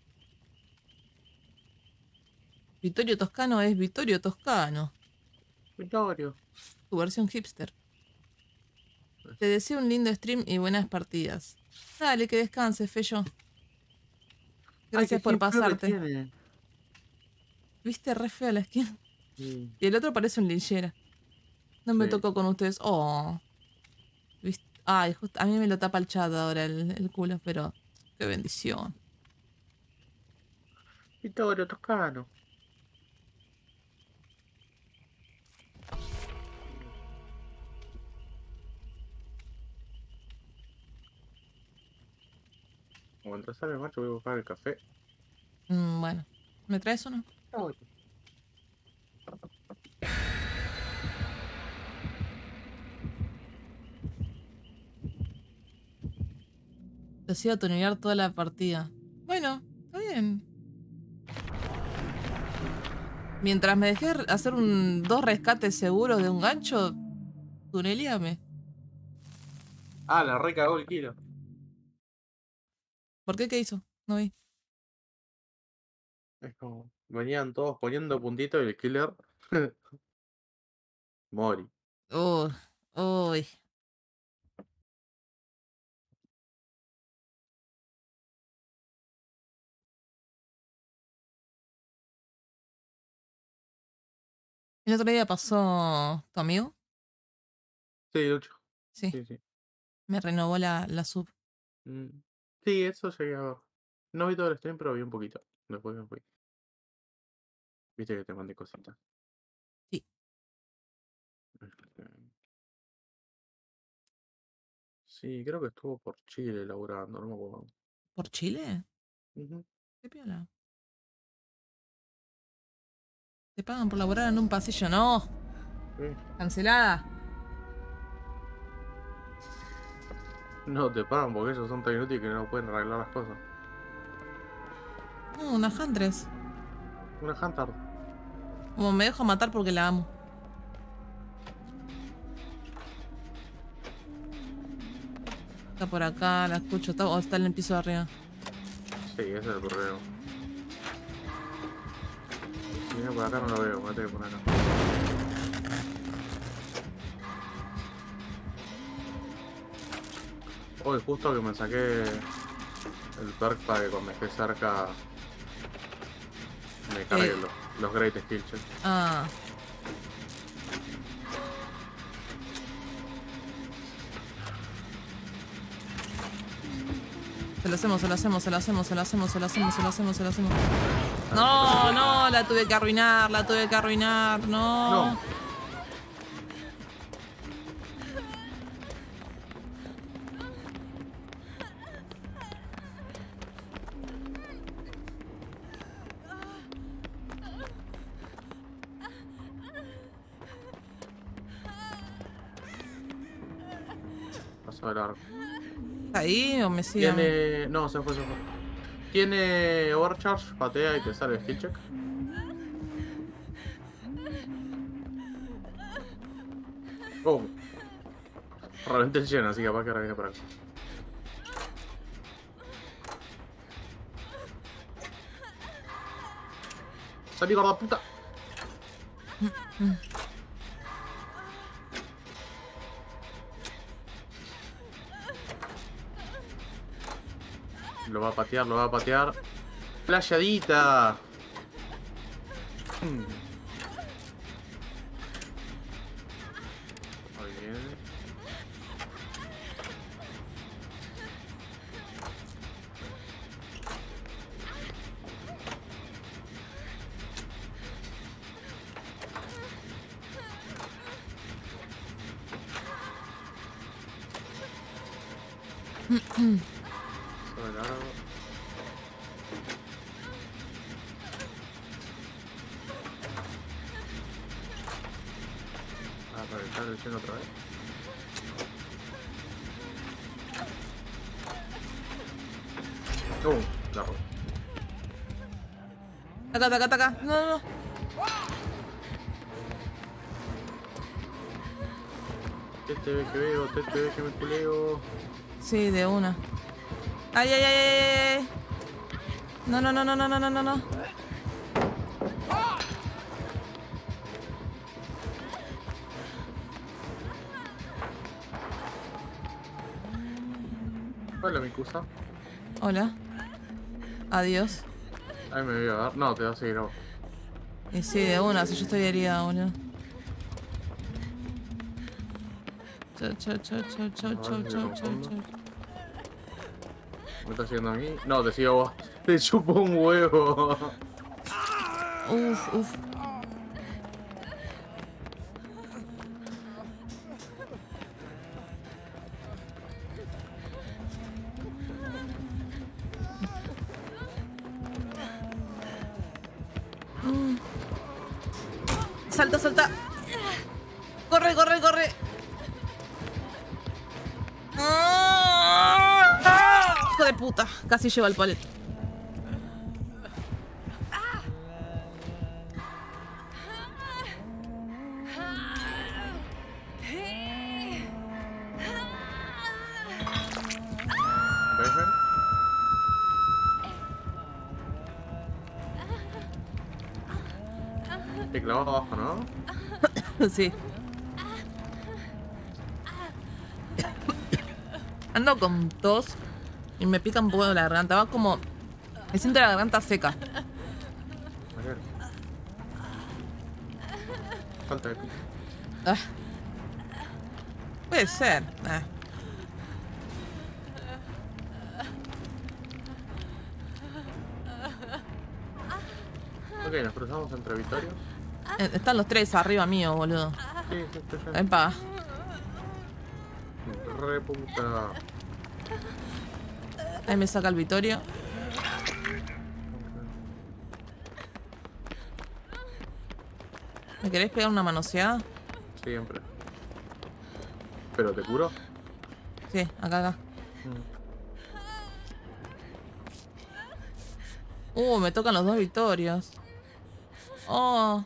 Vittorio Toscano es Vittorio Toscano. Vittorio. Tu versión hipster. Te deseo un lindo stream y buenas partidas. Dale, que descanses, Fello. Gracias por pasarte. ¿Viste re fea la skin? Sí. Y el otro parece un linchera. No me tocó con ustedes. Oh. ¿Viste? Ay, a mí me lo tapa el chat ahora el culo, pero qué bendición. Vittorio Toscano. Cuando sale el macho voy a buscar el café. Bueno. ¿Me traes uno? Oye. Te hacía tunear toda la partida. Bueno, está bien. Mientras me dejé hacer dos rescates seguros de un gancho, tuneleame. Ah, la recagó el kilo. ¿Por qué? ¿Qué hizo? No vi. Es como, venían todos poniendo puntitos y el killer. Mori. Uy. El otro día pasó tu amigo. Sí, Lucho. Sí. Sí, sí. Me renovó la sub. Sí, eso llegué a ver. No vi todo el stream, pero vi un poquito. Después me fui. Viste que te mandé cositas. Sí. Sí, creo que estuvo por Chile laburando, no me acuerdo. ¿Por Chile? Ujú. ¿Qué piola? Te pagan por laburar en un pasillo. No. Sí. Cancelada. No te pagan porque ellos son tan inútiles que no pueden arreglar las cosas. No, una Huntress. Una Hunter. Como me dejo matar porque la amo. Está por acá, la escucho. Está en el piso de arriba. Sí, ese es el problema. Si viene por acá no lo veo, me tengo que poner acá. Hoy justo que me saqué el perk para que cuando esté cerca me cargue los Great Skill Checks. Ah. Se lo hacemos. No, la tuve que arruinar, no. Paso de largo. ¿Está ahí o me sigue? Tiene... No, se fue. Tiene Overcharge, patea y te sale skill check. Oh. Realmente el lleno, así que capaz que ahora viene por acá. ¡Salí, gorda puta! Lo va a patear. ¡Flasheadita! Ahí viene. Sobre largo. A reventar el lleno otra vez. La robo. Acá. No. Te ve que veo, te ve que me culeo. Sí, de una. Ay. No. Hola, Mikusa. Hola. Adiós. Ahí me voy a dar. No, te vas a seguir a vos. Y sí, de una, si yo estoy herida, boludo. Chau, chau, chau, chau, chau, A chau, ver si chau, me chau, confundo. chau. ¿Me estás siguiendo a mí? No, te sigo a vos. Te chupo un huevo. Uf, uf. Salta, salta. Corre, corre, corre. Hijo de puta. Casi lleva el palet. ¿Ves, ven? Te clavas abajo, ¿no? Sí. Ando con tos y me pica un poco la garganta. Va como... Me siento la garganta seca. Mariel. Falta de pico. Ah. Puede ser. Ok, nos cruzamos entre Vitorios. Están los tres arriba mío, boludo. Sí, sí, estoy yendo. Epa. Re puta. Ahí me saca el Vitorio. ¿Me querés pegar una manoseada? Siempre. ¿Pero te curo? Sí, acá, acá. Me tocan los dos Vitorios. Oh.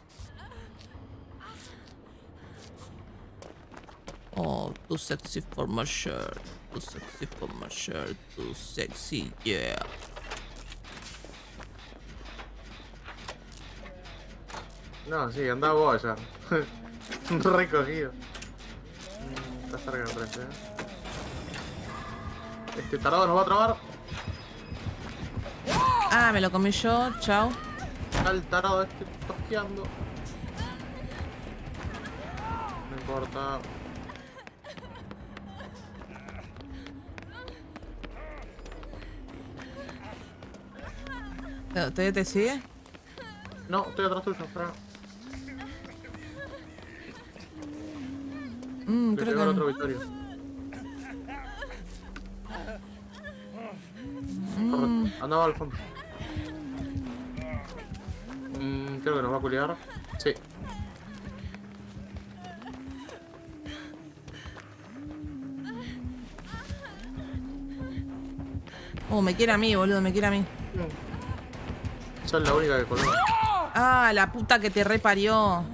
Oh, too sexy for my shirt. Too sexy for my shirt. Too sexy, yeah. No, sí, andaba vos allá. Recogido. Está cerca del frente, ¿eh? Este tarado nos va a trabar. Ah, me lo comí yo. Chao. Está el tarado este tosqueando. No importa. ¿Te sigue? No, estoy atrás tuyo, espera. Le Creo pegó al otro que... Victorio. Andaba al fondo. Creo que nos va a culiar. Sí. Me quiere a mí, boludo, me quiere a mí. Sos la única que colgó. Ah, la puta que te reparió.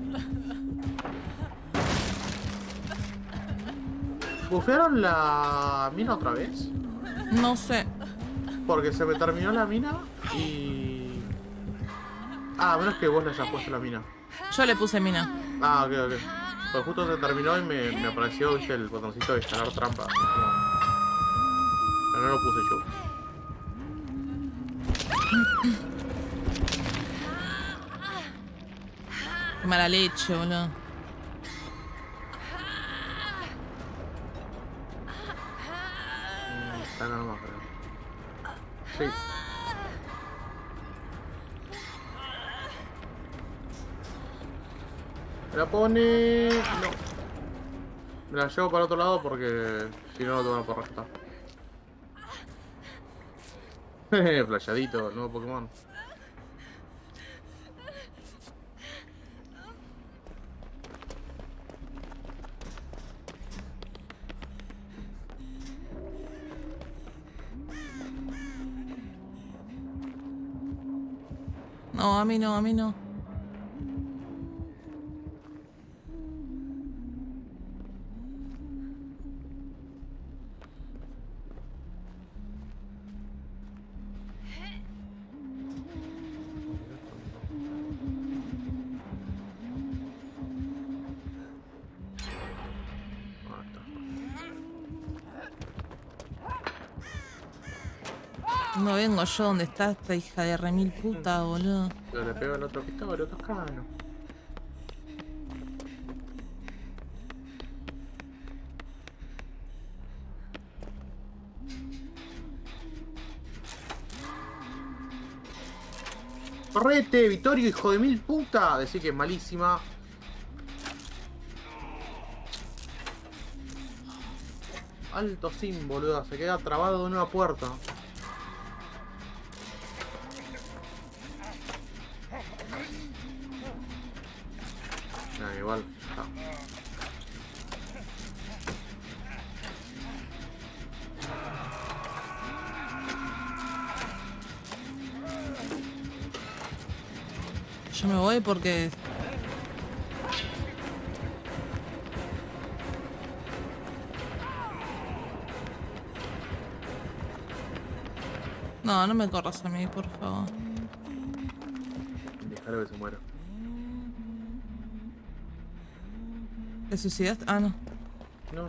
¿Bufearon la mina otra vez? No sé. Porque se me terminó la mina y... Ah, a menos que vos le hayas puesto la mina. Yo le puse mina. Ah, ok, ok. Pues justo se terminó y me apareció, viste, el botoncito de instalar trampa. Pero no lo puse yo. Qué mala leche, boludo. Está acá nomás, creo. Sí. Me la pone... No. Me la llevo para otro lado porque si no, no te van a poder rescatar. Playadito, el nuevo Pokémon. No, a mí no, a mí no. No vengo yo donde está esta hija de remil puta, boludo. Pero le pego al otro pistolero, toscano. ¡Correte, Vittorio, hijo de mil puta! Decir que es malísima. Alto sim, boludo. Se queda trabado en una puerta. Nah, igual. Ah. Yo me voy porque... No, no me corras a mí, por favor. Déjalo que se muera. ¿Te suicidaste? Ah, no. No.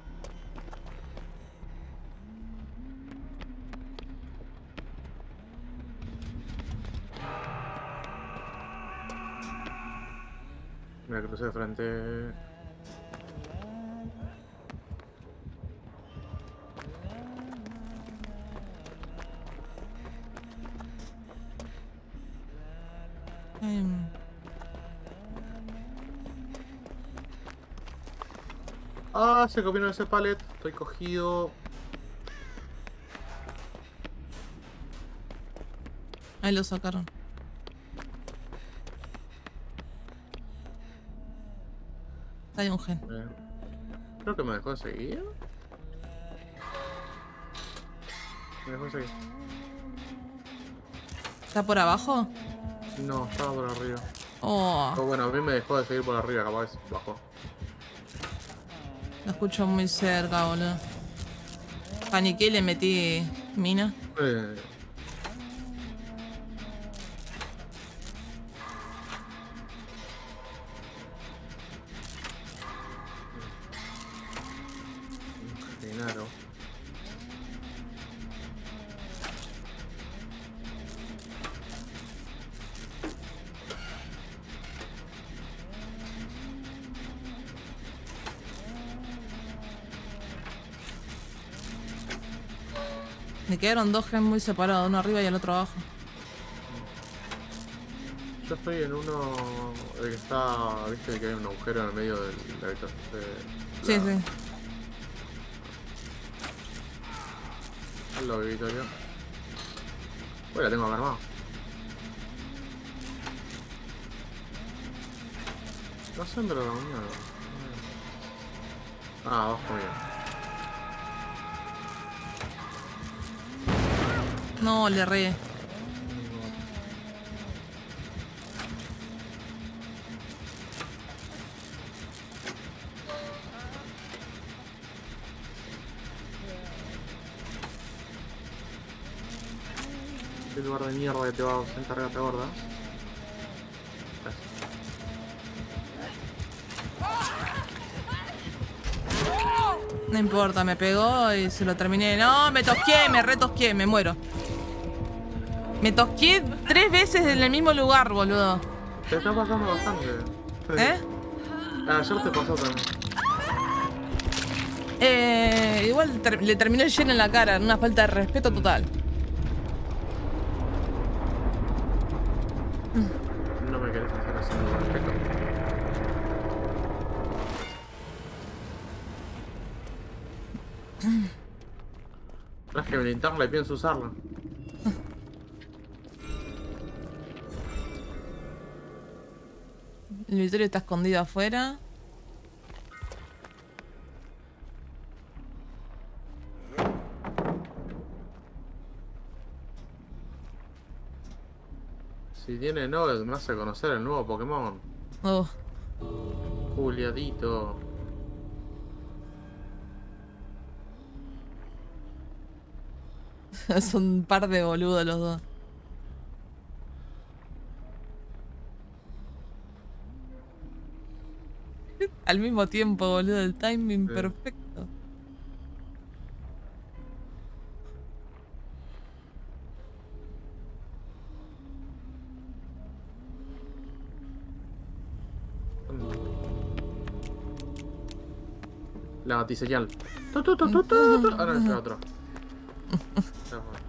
Me crucé de frente. Ah, se copió ese pallet. Estoy cogido. Ahí lo sacaron. Hay un gen. Creo que me dejó de seguir. Me dejó de seguir. ¿Está por abajo? No, estaba por arriba. Oh, O bueno, a mí me dejó de seguir por arriba, capaz bajó. lo escucho muy cerca, boludo. Paniqué y le metí mina. Claro. Me quedaron dos gens muy separados, uno arriba y el otro abajo. Yo estoy en uno el que está, viste que hay un agujero en el medio de la habitación. Sí, sí. Hola, Victoria. Uy, la tengo acá armada. No sé dónde lo mierda. Ah, abajo mío. No, le erré. Qué lugar de mierda que te va a encargar, ¿te gorda? No importa, me pegó y se lo terminé. No, me tosqué, me retosqué, me muero. Me tosqué 3 veces en el mismo lugar, boludo. Te está pasando bastante. ¿Eh? Ayer te pasó también. Igual le terminé el gen en la cara, una falta de respeto total. No me querés hacer así, con respeto. Traje mi linterna y pienso usarla. El Vittorio está escondido afuera. Si tiene Nugget me hace conocer el nuevo Pokémon. Oh. Juliadito. Son un par de boludos los dos. Al mismo tiempo, boludo, el timing perfecto. La batiseñal. Tu, tu, tu, tu, tu, tu. Ahora entra otro. No, bueno.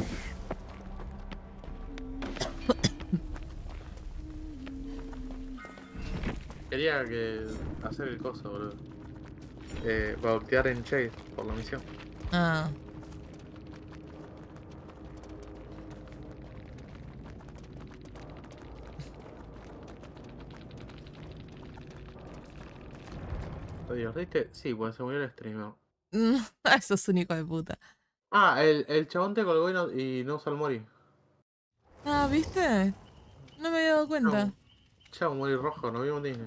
Quería hacer el coso, boludo. Voltear en Chase por la misión. Ah. ¿Te divertiste? Sí, pues se murió el streamer. Eso es un hijo de puta. Ah, el chabón te colgó y no usó el mori. Ah, ¿viste? No me había dado cuenta. Chao. Chao, mori rojo, no vimos Disney.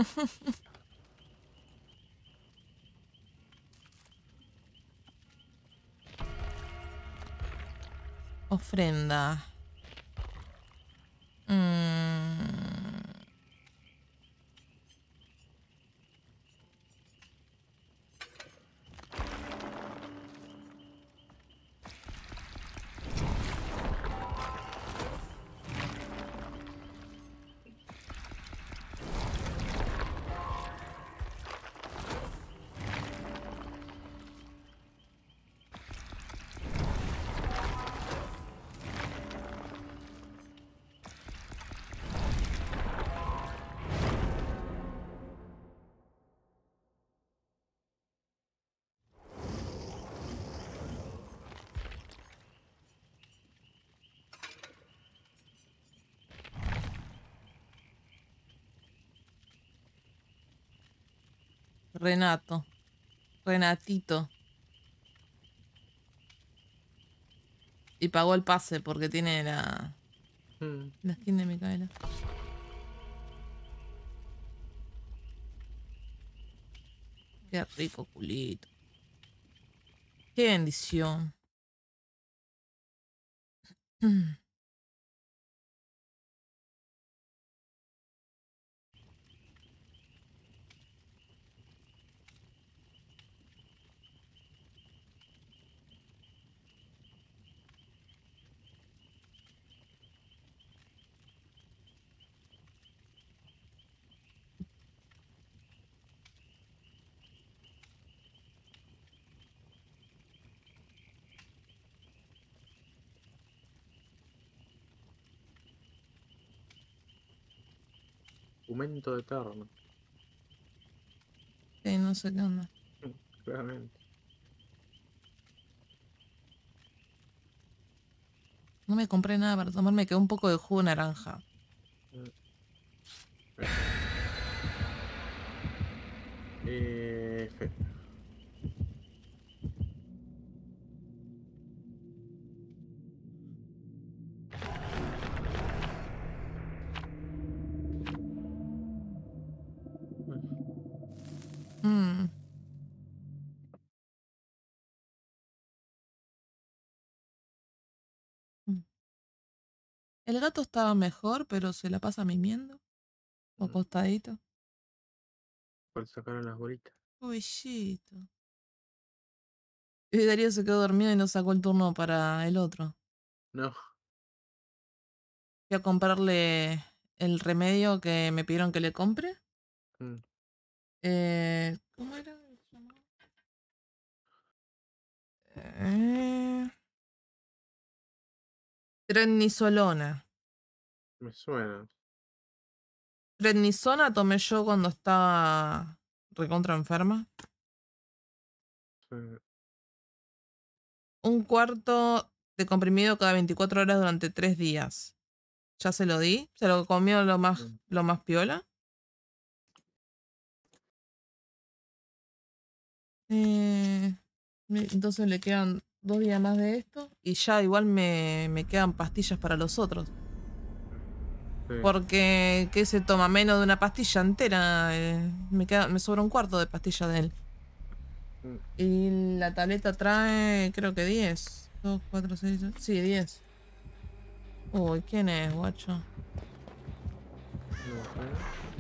Ofrenda. Mm. Renato. Renatito. Y pagó el pase porque tiene la skin de Micaela. Qué rico culito. Qué bendición. Documento eterno. Sí, no sé qué onda. Claramente. No me compré nada para tomar, me quedó un poco de jugo de naranja. F. Mm. Mm. El gato estaba mejor, pero se la pasa mimiendo. O acostadito. Por sacaron las bolitas. Pobrecito. Y Darío se quedó dormido y no sacó el turno para el otro. No. Fui a comprarle el remedio que me pidieron que le compre. Mm. ¿Cómo era? Eh, Prednisolona. Me suena. Prednisona tomé yo cuando estaba recontra enferma. Sí. Un cuarto de comprimido cada 24 horas durante 3 días. Ya se lo di. Se lo comió lo más piola. Entonces le quedan 2 días más de esto. Y ya igual me quedan pastillas para los otros. Sí. Porque, ¿qué se toma? Menos de una pastilla entera. Me sobra un cuarto de pastilla de él. Y la tableta trae, creo que 10. 2, 4, 6, sí, 10. Uy, ¿quién es, guacho? No sé.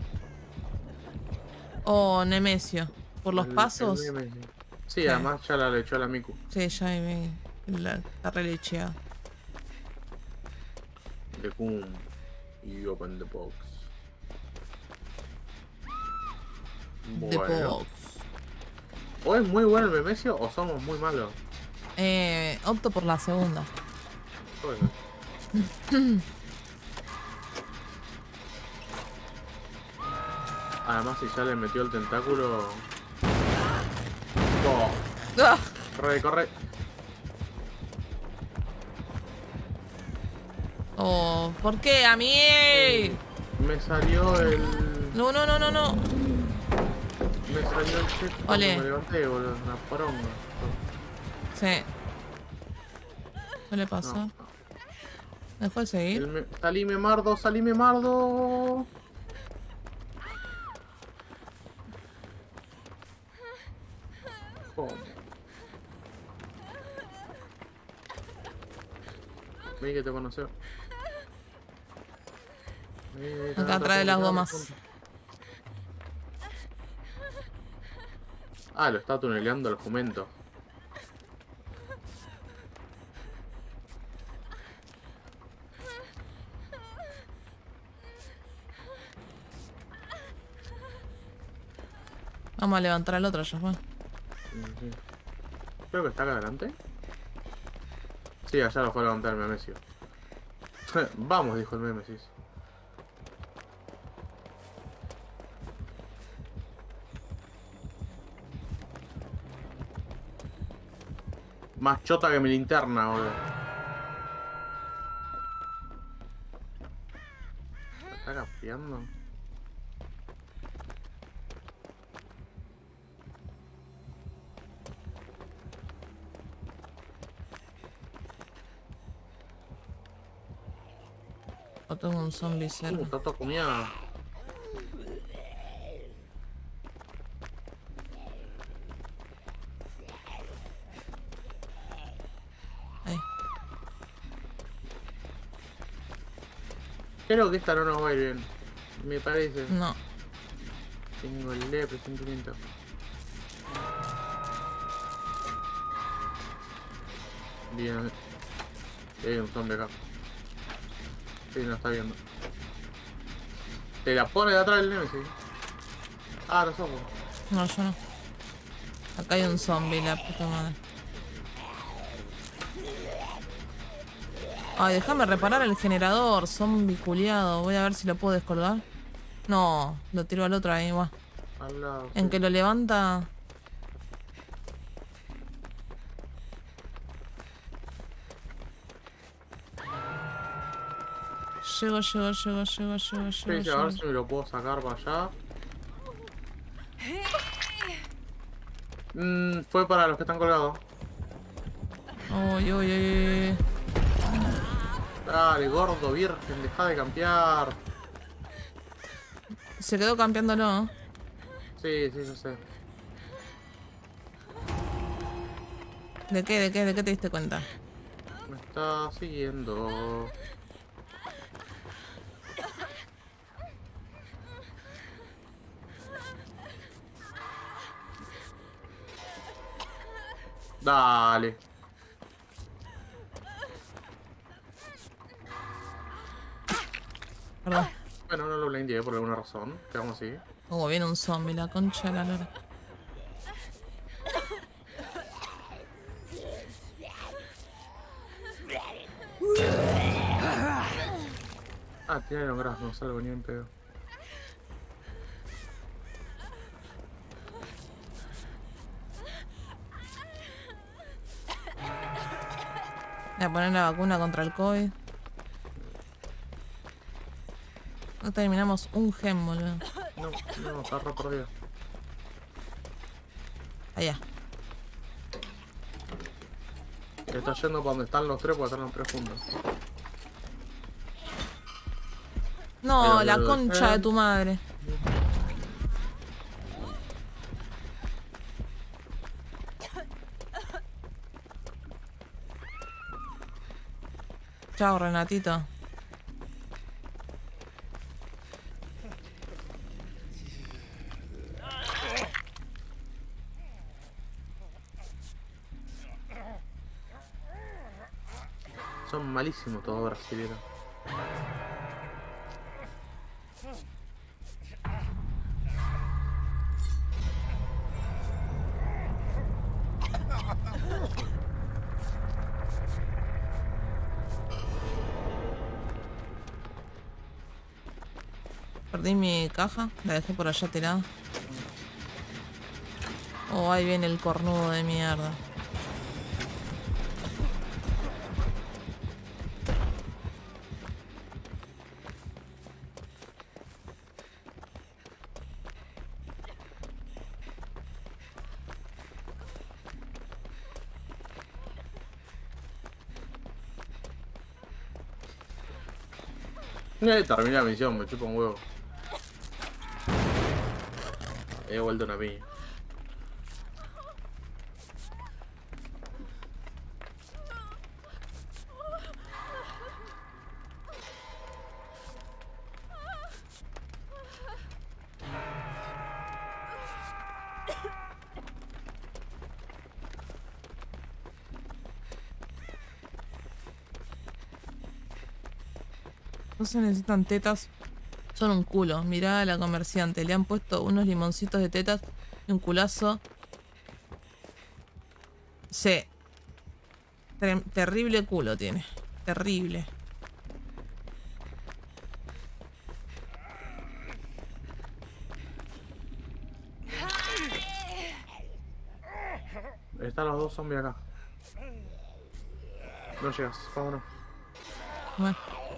Oh, Nemesio. ¿Por los El pasos? meme. Sí, además ya la echó a la Miku. Sí, ya está relecheada. The boom. You open the box. The Bueno. box. O es muy bueno el Memesio o somos muy malos. Opto por la segunda. Bueno. Además, si ya le metió el tentáculo. Oh, ¡Ah! corre, corre. Oh, ¿por qué a mí? Me salió el. No, no, no, no, no. Me salió el check cuando Ole. me levanté, boludo. Una poronga. Sí. Suele No. pasar. ¿Dejó de seguir? Salime mardo, salime mardo. ¿Cómo? Vení que te conoció. Acá atrás de las gomas. Ah, lo está tuneleando el jumento. Vamos a levantar al otro, ya fue. Creo que está acá adelante. Sí, allá lo fue a levantar el Memesio. Vamos, dijo el Memesis. Más chota que mi linterna, boludo. ¿Me está campeando? O tengo un zombie cerca. Está todo comiado. Ahí. Creo que esta no nos va a ir bien. Me parece. No. Tengo el leve presentimiento. Bien. Hay un zombie acá. Sí, no está viendo. Te la pone de atrás el Nemesis. Ah, no somos. No, yo no. Acá hay un zombie, la puta madre. Ay, déjame reparar el generador, zombie culiado. Voy a ver si lo puedo descolgar. No, lo tiro al otro ahí, va. Al lado. En Sí. que lo levanta. Llego. Sí, a ver si me lo puedo sacar para allá. Fue para los que están colgados. Uy, uy, uy. Dale, gordo, virgen, deja de campear. Se quedó campeándolo. Sí, sí, yo sé. ¿De qué te diste cuenta? Me está siguiendo. Dale. Perdón. Bueno, no lo blindé por alguna razón. Quedamos así. Como viene un zombie, la concha de la lora. Ah, tiene un gras, no salgo ni en pedo. Voy a poner la vacuna contra el COVID. No terminamos un gem, boludo. No, está re perdido. Allá. Está yendo para donde están los tres, porque están los tres juntos. No, Pero, la pero, concha de tu madre. Chao, Renatito. Son malísimos todos brasileños. Perdí mi caja. La dejé por allá tirada. Oh, ahí viene el cornudo de mierda. Terminé la misión, me chupa un huevo. He vuelto una piña. No se necesitan tetas. Son un culo. Mirá a la comerciante. Le han puesto unos limoncitos de tetas y un culazo. Sí. Terrible culo tiene. Terrible. Están los dos zombies acá. No llegas, vámonos. Bueno.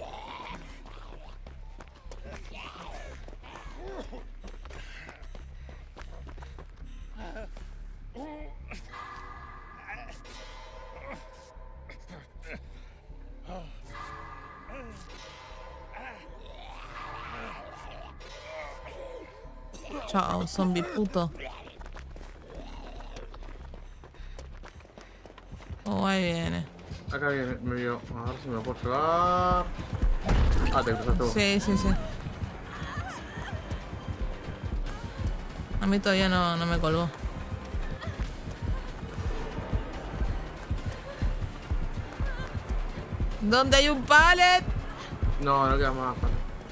Chao, zombie puto. Oh, ahí viene. Acá viene, me vio. A ver si me lo puedo llevar. Ah, te cruzaste vos. Sí, sí, sí. A mí todavía no me colgó. ¿Dónde hay un pallet? No, no queda más.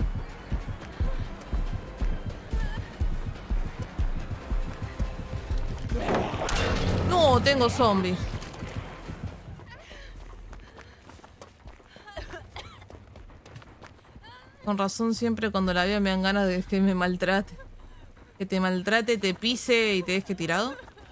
No, tengo zombie. Con razón siempre cuando la veo me dan ganas de que me maltrate. Que te maltrate, te pise y te deje tirado.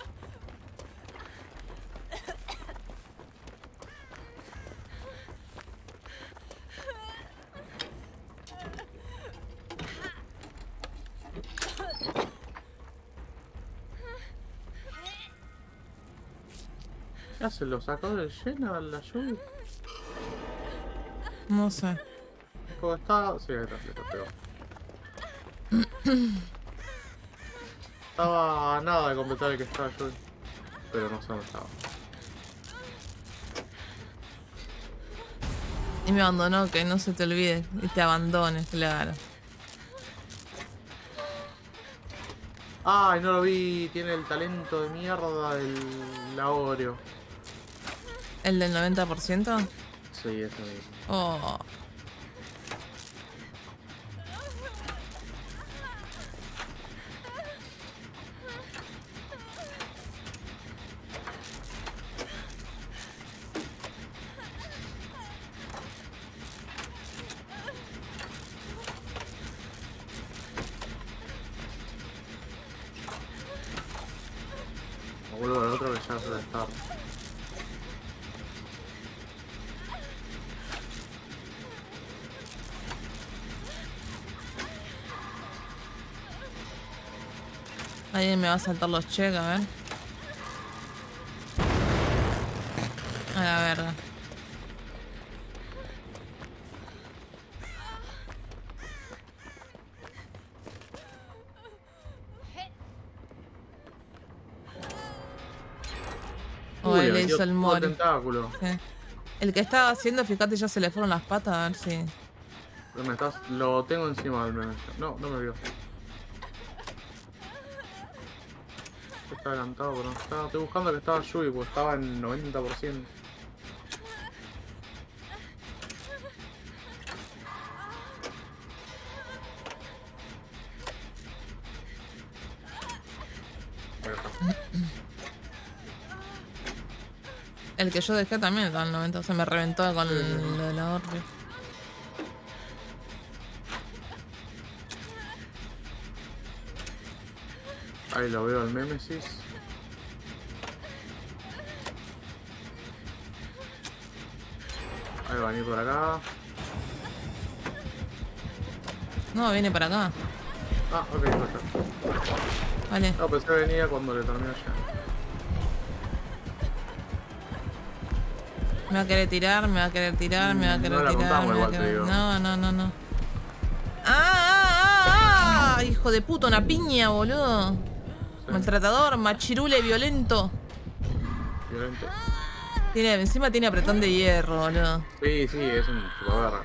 ¿Ya se lo sacó del lleno a la lluvia? No sé. ¿Cómo está? Sí, ahí está, le pegó. Estaba a nada de completar el que estaba yo. Pero no sé dónde estaba. Y me abandonó, que no se te olvide. Y te abandones, claro. Ay, no lo vi. Tiene el talento de mierda del Laboreo. ¿El del 90%? Sí, ese mismo. Oh. Me vuelvo al otro que ya se está. Alguien me va a saltar los cheques, a ver. A la verga. Oh, él le hizo el mori. Tentáculo. Sí. El que estaba haciendo, fíjate, ya se le fueron las patas, a ver si... Pero me estás... Lo tengo encima del meme. No, no me vio. Está adelantado, pero no está. Estoy buscando que estaba Yui, porque estaba en 90%. El que yo dejé también estaba al 90, se me reventó con lo de la orbe. Ahí lo veo al Némesis. Ahí va a venir por acá. No, viene para acá. Ah, ok, perfecto. Vale. No, pensé que venía cuando le terminó ya. Me va a querer tirar, me va a querer tirar, me va a querer No la tirar. contamos Me va a igual, te querer... digo. No, no, no, no. ¡Ah! Hijo de puta, una piña, boludo. Sí. Maltratador, machirule, violento. Violento. Encima tiene apretón de hierro, boludo. Sí, sí, es un chupabarra.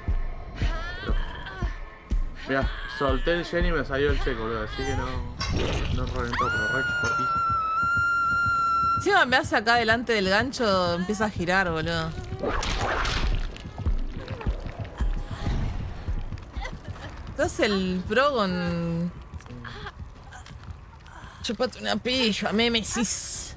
Mira, solté el Gen y me salió el check, boludo. Así que no reventó, pero re cortí. Encima me hace acá delante del gancho, empieza a girar, boludo. Estás el pro con... Chupate una pilla, Mémesis.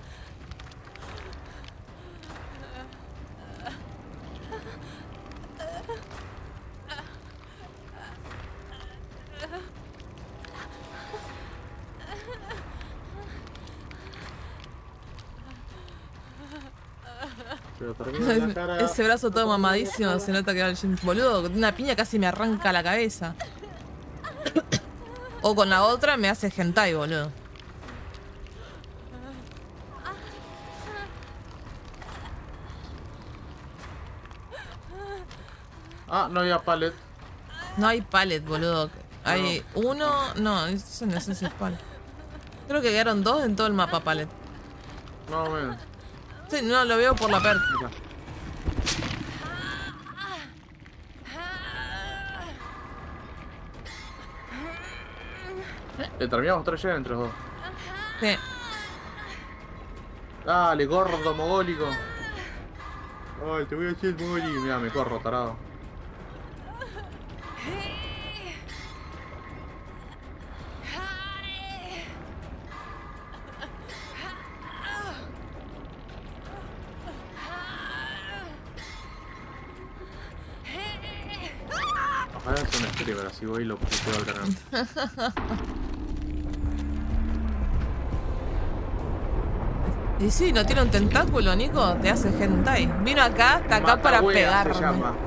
Pero termina en la cara. Ese brazo todo mamadísimo, se nota que va el boludo, con una piña casi me arranca la cabeza. O con la otra me hace hentai, boludo. Ah, no había pallet. No hay pallet, boludo. Hay uno... No, eso no sé si es pallet. Creo que quedaron dos en todo el mapa pallet. No, menos. Sí, no, lo veo por la perk. Mira. Le terminamos 3 Gen entre los dos. Sí. Dale, gordo mogólico. Ay, te voy a decir mogólico. Mira, me corro, tarado. Ojalá sea un streamer, así voy y lo puteo al canal. Y sí, no tiene un tentáculo, Nico. Te hace hentai. Vino acá, hasta acá para Matahuea se pegarme. llama.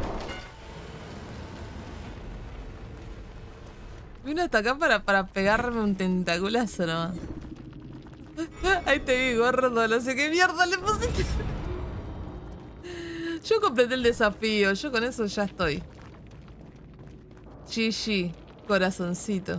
Vino hasta acá para pegarme un tentaculazo nomás. Ahí te vi, gordo. No sé qué mierda le pusiste. Yo completé el desafío. Yo con eso ya estoy. GG. Corazoncito.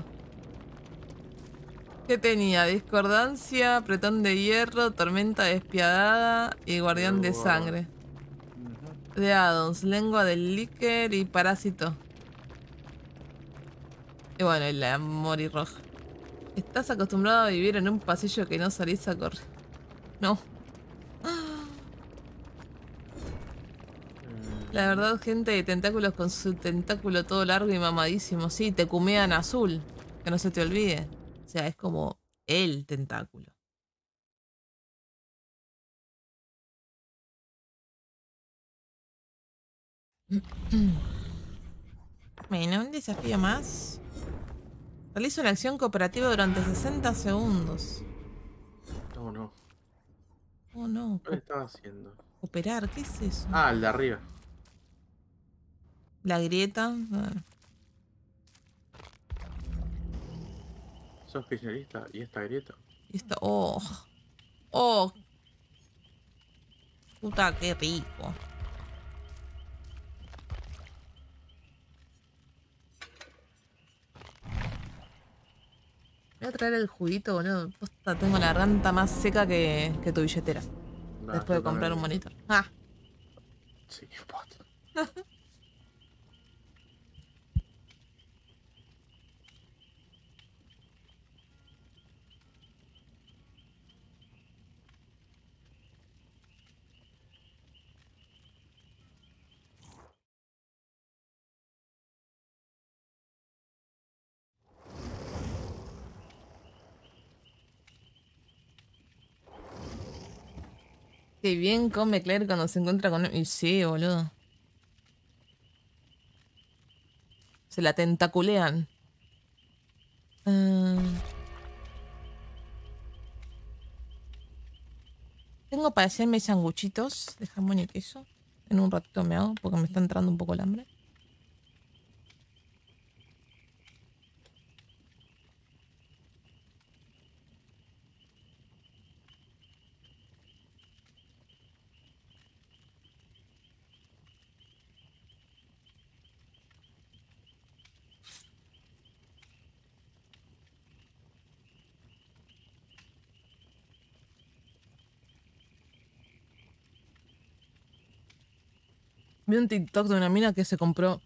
¿Qué tenía? Discordancia, apretón de hierro, tormenta despiadada y guardián de sangre. De addons, lengua del líquer y parásito. Y bueno, y la mori roja. Estás acostumbrado a vivir en un pasillo que no salís a correr. No. La verdad, gente de tentáculos con su tentáculo todo largo y mamadísimo. Sí, te cumean azul. Que no se te olvide. O sea, es como el tentáculo. Bueno, un desafío más. Realiza una acción cooperativa durante 60 segundos. No, no. Oh, no. ¿Qué estaba haciendo? Cooperar, ¿qué es eso? Ah, el de arriba. La grieta. ¿Sos kirchnerista? ¿Y esta grieta? Y esto. Oh. Oh. Puta, qué rico. Voy a traer el juguito, boludo. Posta, tengo la garganta más seca que tu billetera. Nah, Después de yo comprar también. un monitor. Ah. Sí, pot. Qué bien come Claire cuando se encuentra con... Y sí, boludo. Se la tentaculean. Tengo para hacerme sanguchitos de jamón y queso. En un ratito me hago porque me está entrando un poco el hambre. Vi un TikTok de una mina que se compró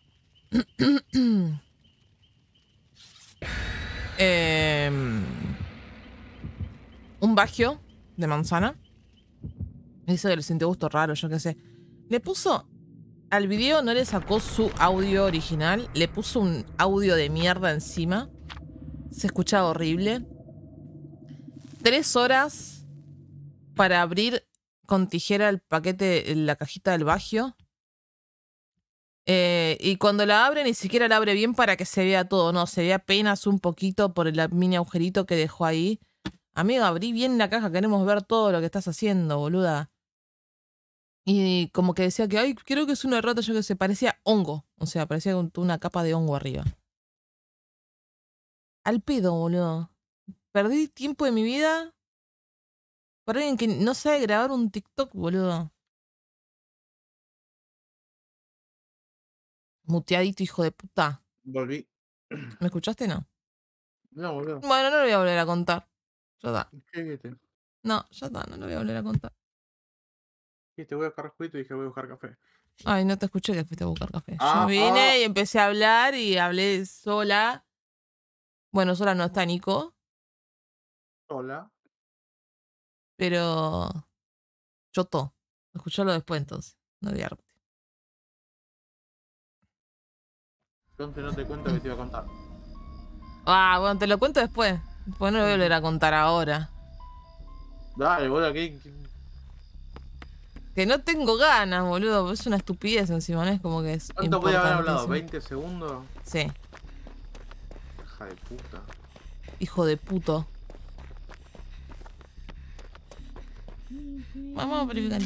un bagio de manzana. Dice que le sintió gusto raro, yo qué sé. Le puso al video, no le sacó su audio original, le puso un audio de mierda encima. Se escuchaba horrible. 3 horas para abrir con tijera el paquete, la cajita del bagio. Y cuando la abre, ni siquiera la abre bien para que se vea todo, no, se ve apenas un poquito por el mini agujerito que dejó ahí. Amigo, abrí bien la caja, queremos ver todo lo que estás haciendo, boluda. Y como que decía que, ay, creo que es una rata, yo que sé, parecía hongo. O sea, parecía una capa de hongo arriba. Al pedo, boludo. Perdí tiempo de mi vida por alguien que no sabe grabar un TikTok, boludo. Muteadito, hijo de puta. Volví. ¿Me escuchaste? No. No, boludo. Bueno, no lo voy a volver a contar. Ya está. ¿Qué dijiste? No, ya está, no lo voy a volver a contar. Dijiste, voy a buscar juguito y dije, voy a buscar café. Ay, no te escuché que fuiste a buscar café. Ah, Yo vine y empecé a hablar y hablé sola. Bueno, sola no está Nico, Hola. pero yo todo. Escuchalo después entonces. No odiarte. Entonces no te cuento que te iba a contar. Ah, bueno, te lo cuento después. Pues no lo voy a volver a contar ahora. Dale, boludo, aquí. Que no tengo ganas, boludo. Es una estupidez encima, ¿no? Es como que es. ¿Cuánto podía haber hablado? importantísimo. ¿20 segundos? Sí. Hija de puta. Hijo de puto. Vamos a verificar.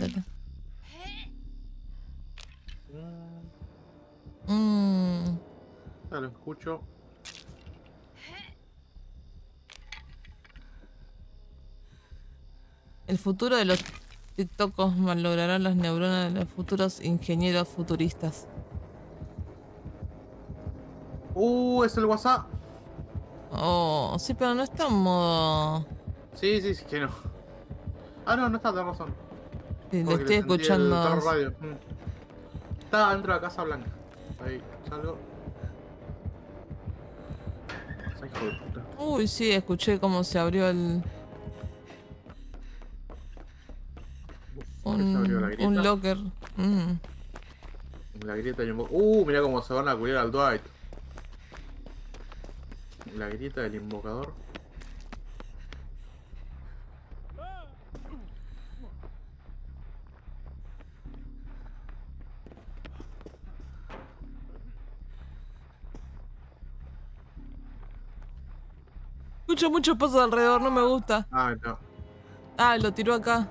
Ya lo escucho. El futuro de los TikTokos malograrán las neuronas de los futuros ingenieros futuristas. Es el WhatsApp. Oh, sí, pero no está en modo... Sí, que no. Ah, no está, tenés razón. Sí, le Porque estoy sentí escuchando. el perro radio. Está dentro de la Casa Blanca. Ahí, salgo. Esa hijo de puta. Uy, sí, escuché cómo se abrió el... Se abrió la grieta. un locker. La grieta del mirá cómo se van a cuidar al Dwight. La grieta del invocador. Escucho muchos pasos alrededor, no me gusta. Ah, no. Ah, lo tiró acá.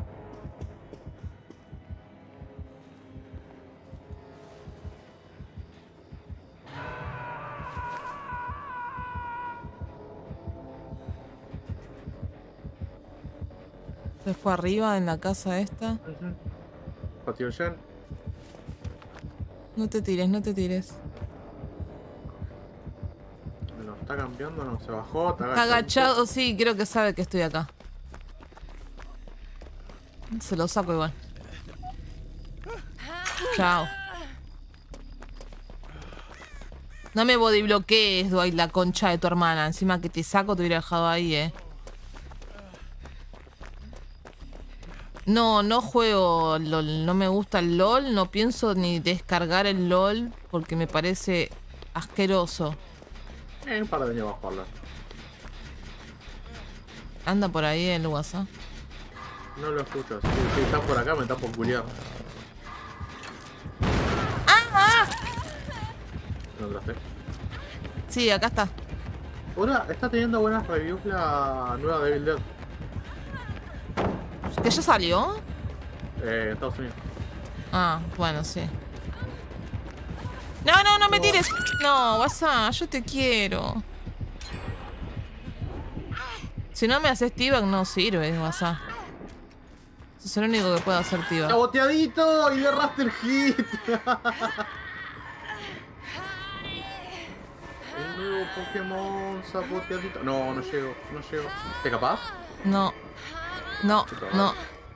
Se fue arriba en la casa esta. Patio Jen. No te tires, no te tires. No, está cambiando, no, se bajó, está Está agachado, sí, creo que sabe que estoy acá. Se lo saco igual. Chao. No me bodybloquees, Dwight, la concha de tu hermana. Encima que te saco te hubiera dejado ahí, No, no juego LOL. No me gusta el LOL. No pienso ni descargar el LOL porque me parece asqueroso. Un par de años bajo hablar. Anda por ahí el WhatsApp. No lo escucho. Si estás por acá, me estás por culiar. ¡Ah! No entraste. Sí, acá está. Ahora está teniendo buenas reviews la nueva Devil Dead. ¿Que ya salió? Estados Unidos. Ah, bueno, sí. No, no, no me tires. No, WhatsApp, yo te quiero. Si no me haces T-Bag, no sirve, WhatsApp. Eso es lo único que puedo hacer, T-Bag. ¡Saboteadito! Y le erraste el hit. El nuevo Pokémon saboteadito. No, no llego, no llego. ¿Te capaz? No. No, no.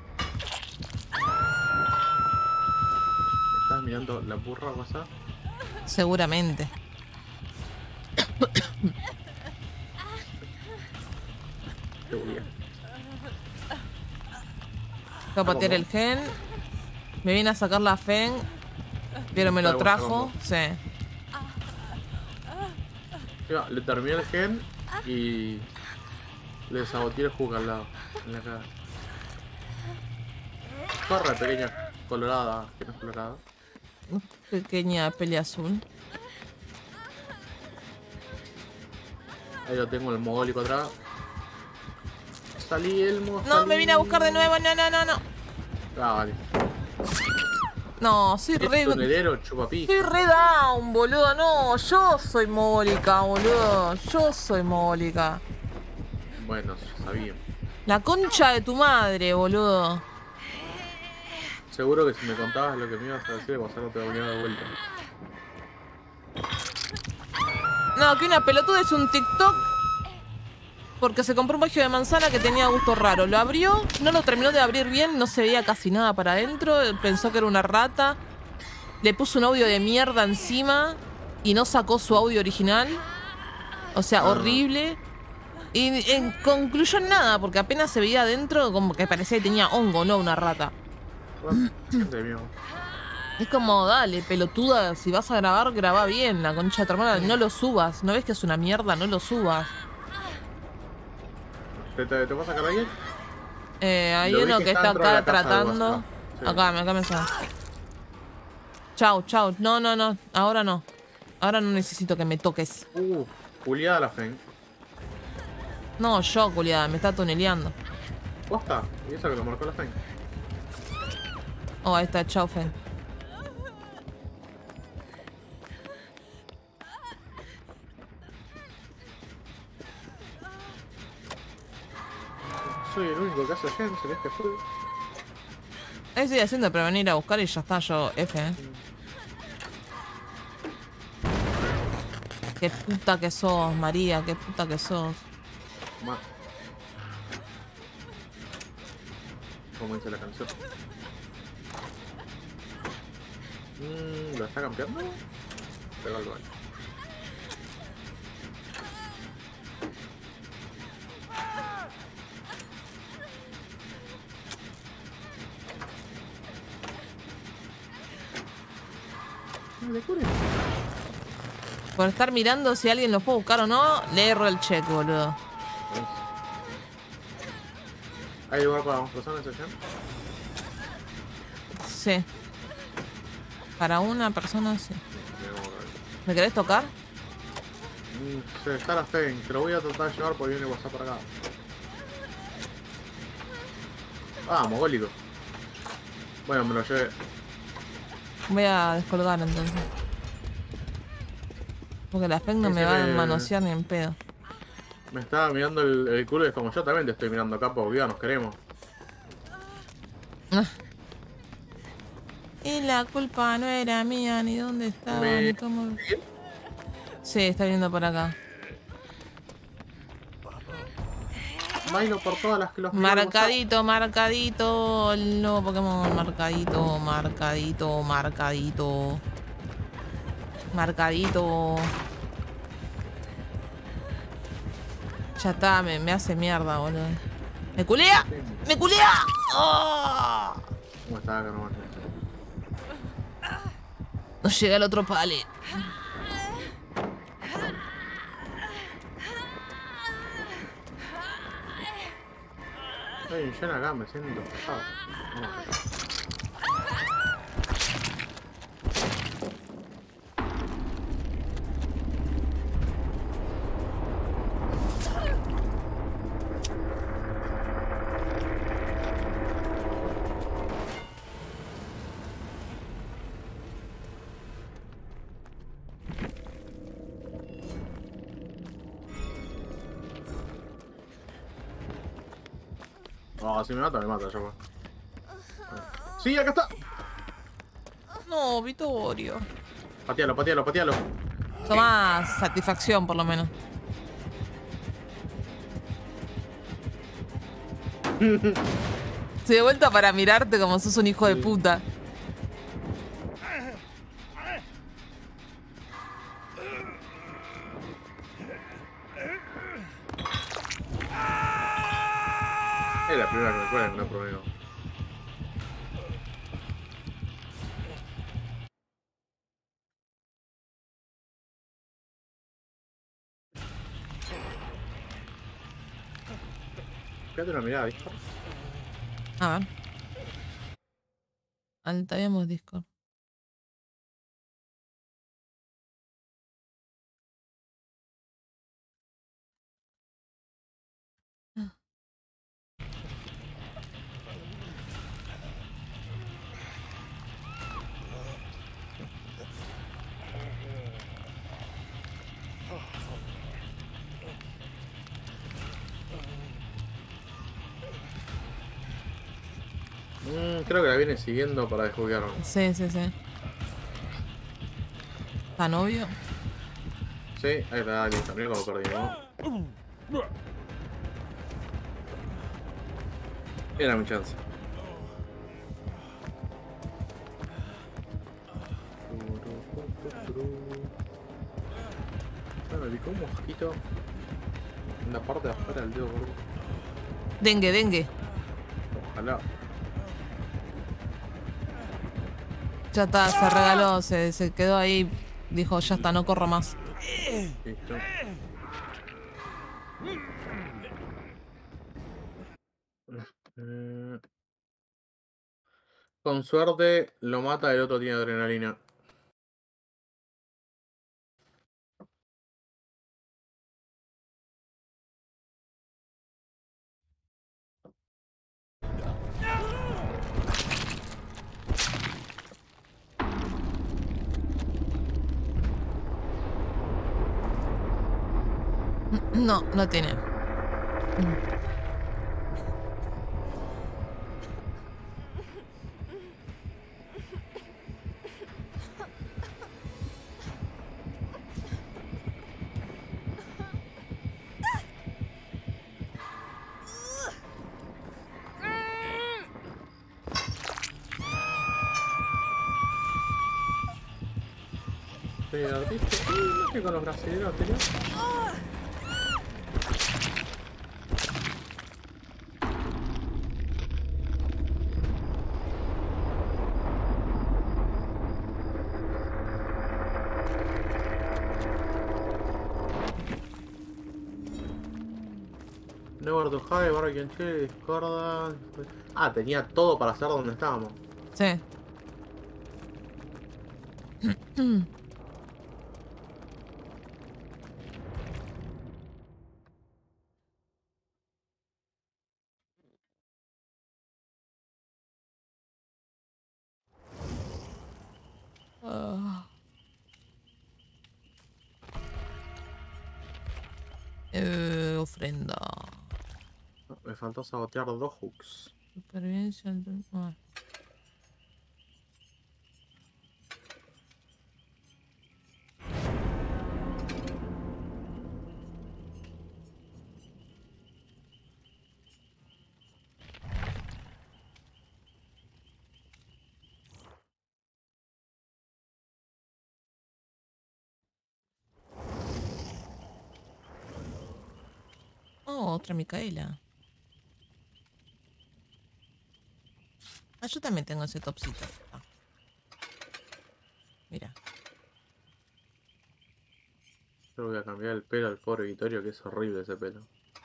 ¿Estás mirando la burra, WhatsApp? Seguramente. Qué bulla. Voy a patear el gen. Me viene a sacar la Feng. Pero me lo trajo. Sí. Mira, le terminé el gen y le saboteé el jugo al lado. En la cara. Corre, pequeña colorada. Que no es colorada. Pequeña pelea azul. Ahí lo tengo el mogólico atrás. Salí, Elmo. No, salí. me vine a buscar de nuevo. No, no, no, no. Ah, vale. No, soy re... Tonelero, chupapija. Soy re down, boludo. No, yo soy Mólica, boludo. Yo soy Mólica. Bueno, ya sabía. La concha de tu madre, boludo. Seguro que si me contabas lo que me ibas a decir, Gonzalo te venía de vuelta. No, que una pelotuda es un TikTok. Porque se compró un bagio de manzana que tenía gusto raro. Lo abrió, no lo terminó de abrir bien, no se veía casi nada para adentro. Pensó que era una rata. Le puso un audio de mierda encima y no sacó su audio original. O sea, horrible. Y concluyó en nada, porque apenas se veía adentro como que parecía que tenía hongo, no una rata. Es como, dale, pelotuda, si vas a grabar, graba bien, la concha de tu hermana. No lo subas, ¿no ves que es una mierda? No lo subas. ¿Te vas a sacar a alguien? Hay uno que está acá tratando. Sí. Acá me sale. Chau, chau. No, no, no. Ahora no. Ahora no necesito que me toques. Juliada la Feng. No, yo, culiada, me está tuneleando. ¿Posta? ¿Y eso que lo marcó la Feng? Oh, ahí está, chau, Feng. Soy el único que hace gens en este juego. Ahí estoy haciendo para venir a buscar y ya está, yo F, Qué puta que sos, María, qué puta que sos. Como dice la canción. ¿Lo está campeando? Pero algo hay. Por estar mirando si alguien lo puede buscar o no, le erro el check, boludo. ¿Hay lugar para más personas allá? Sí. Para una persona, sí. ¿Me querés tocar? Sí, está la Feng. Te lo voy a tratar de llevar porque viene WhatsApp para acá. Ah, mogólico. Bueno, me lo llevé. Voy a descolgar entonces. Porque la Feng no me va a manosear ni en pedo. Me estaba mirando el culo y es como yo también te estoy mirando acá porque ya nos queremos. Y la culpa no era mía, ni dónde estaba, ni cómo... Sí, está viendo por acá. Bailo por todas las que los... Marcadito, marcadito. El nuevo Pokémon, marcadito, marcadito, marcadito. Marcadito. Ya está, me hace mierda, boludo. ¿Me culea? ¡Me culea! ¡Oh! ¿Cómo está acá nomás? No llega el otro pale. Estoy lleno acá, me siento pesado. Oh, si me mata ya, pues. Sí, acá está. No, Vittorio. Patealo. Tomá satisfacción, por lo menos. Se de vuelta para mirarte como sos un hijo de puta. Es la primera que me cuelgan, no hay problema. Fíjate una mirada, Discord. A ver. Altaviamos Discord. Creo que la viene siguiendo para desjugarme. Sí. ¿Tan obvio? Sí, ahí está, listo. Mira cómo perdimos. Era mi chance. Me picó un mosquito en la parte de afuera del dedo gordo. Dengue. Ojalá. Ya está, se regaló, se quedó ahí. Dijo, ya está, no corro más. Listo. Eh, con suerte lo mata, el otro tiene adrenalina. No, no tiene. Pero, ¿viste? No que con los brasileños anteriores. Never to hide, barra quien che, discordan. Ah, tenía todo para hacer donde estábamos. Sí. Ah. Ofrenda. Me faltó sabotear 2 hooks. Supervivencia. Ah. Oh, otra Micaela. Ah, yo también tengo ese topsito. Ah, mira. Yo voy a cambiar el pelo al pobre Vittorio, que es horrible ese pelo.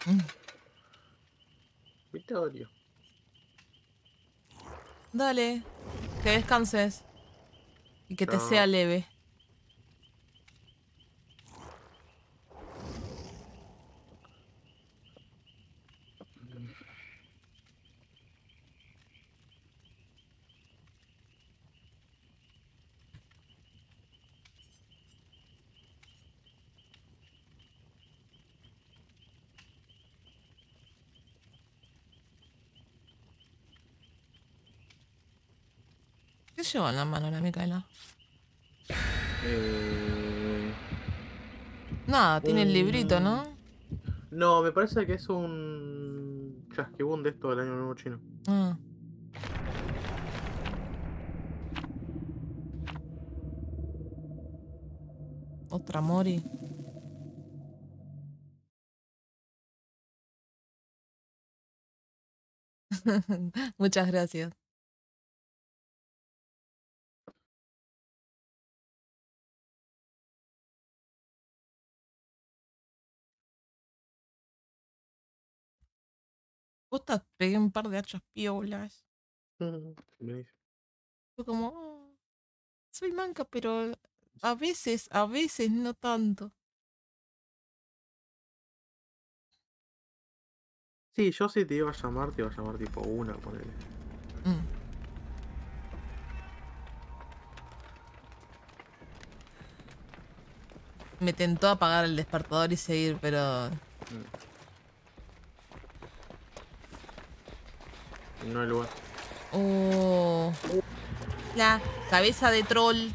Vittorio. Dale, que descanses y que te sea Chao. leve. ¿Qué lleva en la mano la Micaela? Nada, tiene el librito, Un... ¿no? No, me parece que es un chasquibún de esto del año nuevo chino. Ah. Otra Mori. Muchas gracias. Justo pegué un par de hachas piolas. Me dice. Fue como, "Oh, soy manca, pero a veces no tanto. Sí, yo si te iba a llamar, te iba a llamar tipo una, ponele. Mm. Me tentó apagar el despertador y seguir, pero No hay lugar. oh, la cabeza de troll.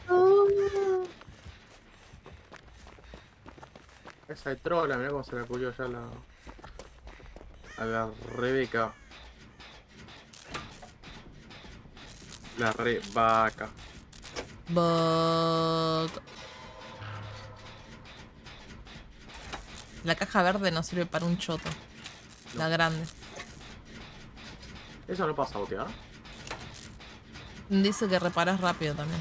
Esa de trola, mirá cómo se la culió ya a la Rebeca. La Revaca. Bug. La caja verde no sirve para un choto. No. La grande. ¿Eso no pasa a botear? Dice que reparas rápido también.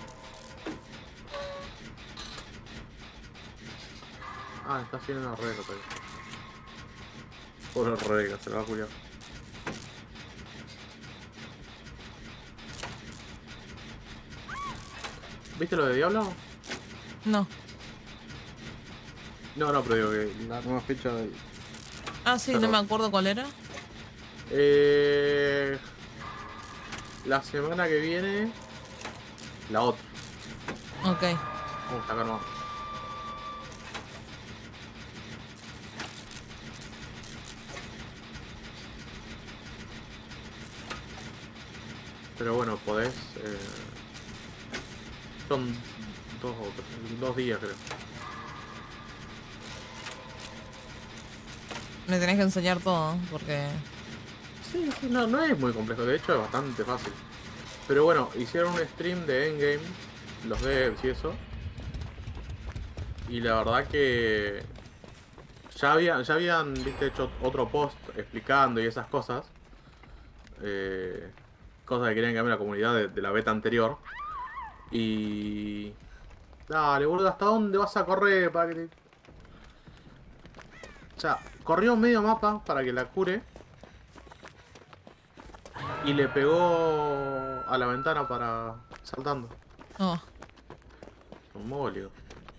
Ah, está haciendo una Rebeca todavía. Pobre Rebeca, se la va a culiar. ¿Viste lo de Diablo? No. No, pero digo que la nueva fecha de... Ah, sí, no me acuerdo cuál era. La semana que viene... La otra. Ok. Está acá nomás. Pero bueno, podés... Son 2 días, creo. Me tenés que enseñar todo, porque... Sí, no es muy complejo. De hecho, es bastante fácil. Pero bueno, hicieron un stream de Endgame, los devs y eso. Y la verdad que... Ya habían, viste, hecho otro post explicando y esas cosas. Cosas que querían cambiar la comunidad de la beta anterior. Y... Dale, boludo, ¿hasta dónde vas a correr para que te... O sea, corrió medio mapa para que la cure. Y le pegó a la ventana para... saltando. Oh, Un mogolio.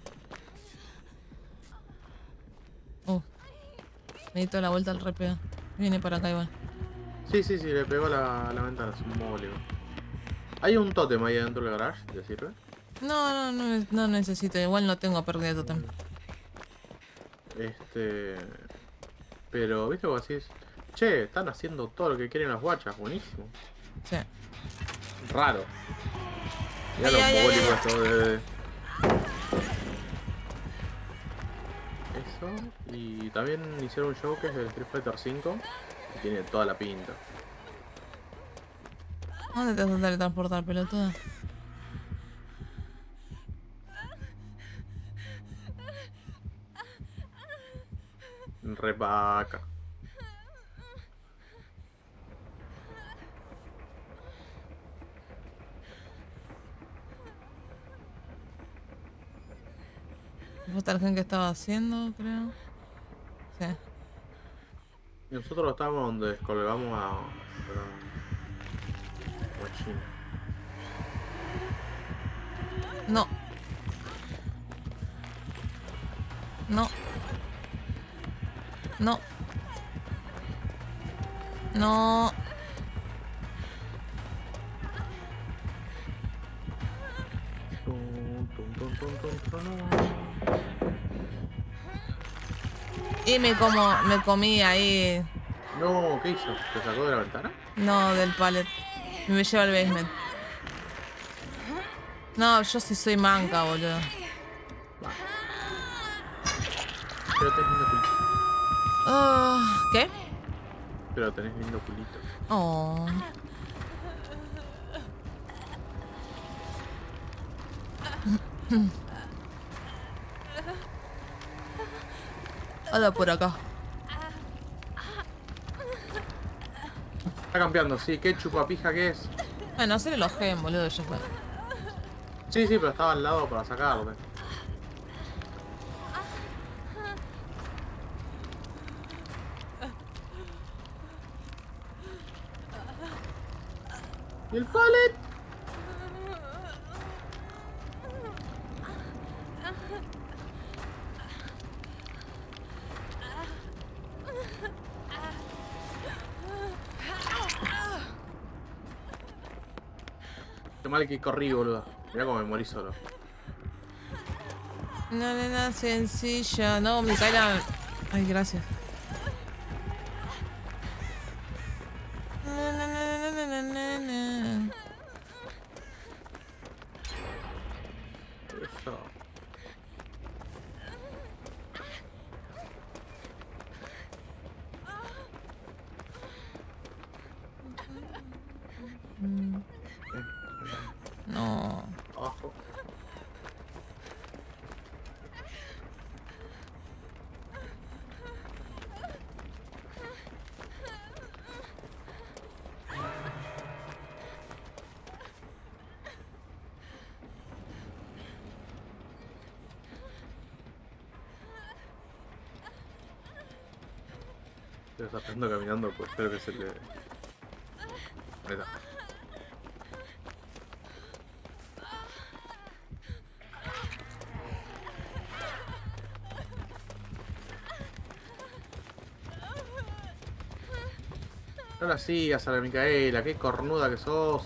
necesito la vuelta al RPA. Viene para acá igual. Sí, le pegó a la ventana, es un mogolio. Hay un tótem ahí dentro del garage, ¿te sirve? No necesito. Igual no tengo pérdida total. Pero, ¿viste vos decís? Che, están haciendo todo lo que quieren las guachas, buenísimo. Sí. Raro. Mirá Ay, los ay, ay, mogólicos ay. estos de... Eso. Y también hicieron un show que es el Street Fighter 5. Y tiene toda la pinta. ¿Dónde te vas a teletransportar, pelotuda? Repaca. ¿Fue tal gente que estaba haciendo, creo? Sí. Y nosotros estábamos donde descolgamos a China. No. No. No. No. Y me comí ahí. No, ¿qué hizo? ¿Te sacó de la ventana? No, del pallet. Y me lleva al basement. No, yo sí soy manca, boludo. Va. Pero tenés lindo culito. ¿Qué? Pero tenés lindo culito. Oh. Anda por acá. Está campeando, sí. ¿Qué chupapija que es? Bueno, hacer el ojen, boludo, ya fue. Sí, sí, pero estaba al lado para sacarlo. ¿Y el pallet? Qué mal que corrí, boludo. Mirá cómo me morí solo. No, nena, sencilla. No, Micaela. Ay, gracias. Na, na, na, na, na, na, na. Eso. No. Abajo. Se está haciendo caminando, pues espero que se le... Ahí está. No la sigas a la Micaela, qué cornuda que sos.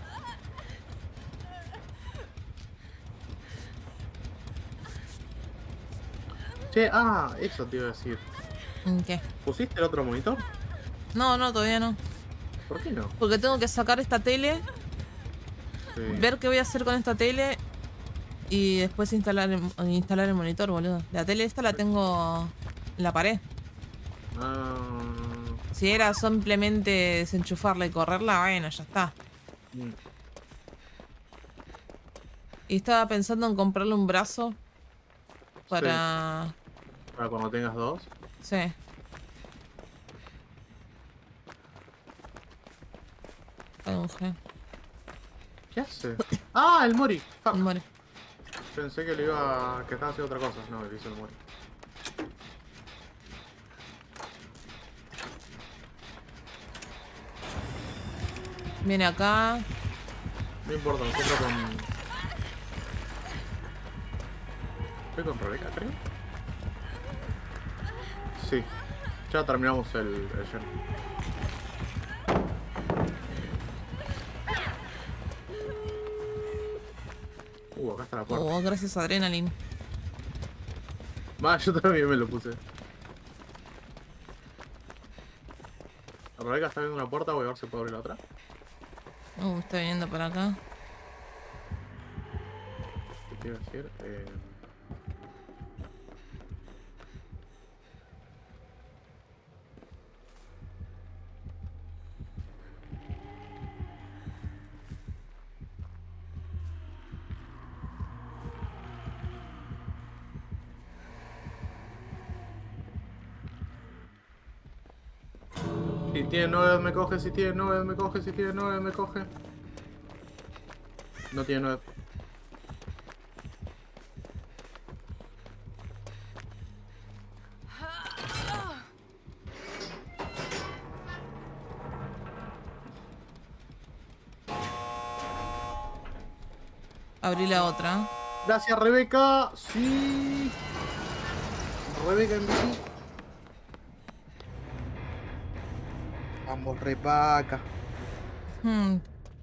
Che, eso te iba a decir. ¿Qué? ¿Pusiste el otro monitor? No, no, todavía no. ¿Por qué no? Porque tengo que sacar esta tele, Sí. ver qué voy a hacer con esta tele y después instalar el monitor, boludo. La tele esta la tengo en la pared. Ah, Si era simplemente desenchufarla y correrla, bueno, ya está. mm, Y estaba pensando en comprarle un brazo para... para cuando tengas dos. Sí. Para un G. ¿Qué hace? ¡Ah, el Mori! Fuck. Muere. Pensé que le iba... que estaba haciendo otra cosa. No, me hizo el Mori. Viene acá. No importa, nosotros con... ¿Estoy con Rebeca, creo? Sí. Ya terminamos el gen. Acá está la puerta. Oh, gracias, Adrenaline. Yo también me lo puse. La Rebeca está viendo una puerta, voy a ver si puedo abrir la otra. Está viniendo para acá. ¿Qué te iba a decir? Si tiene 9 me coge, si tiene 9 me coge, si tiene 9 me coge. No tiene 9. Abrí la otra. Gracias, Rebeca. Sí. Rebeca en vivo. Vamos, Rebeca. Hmm.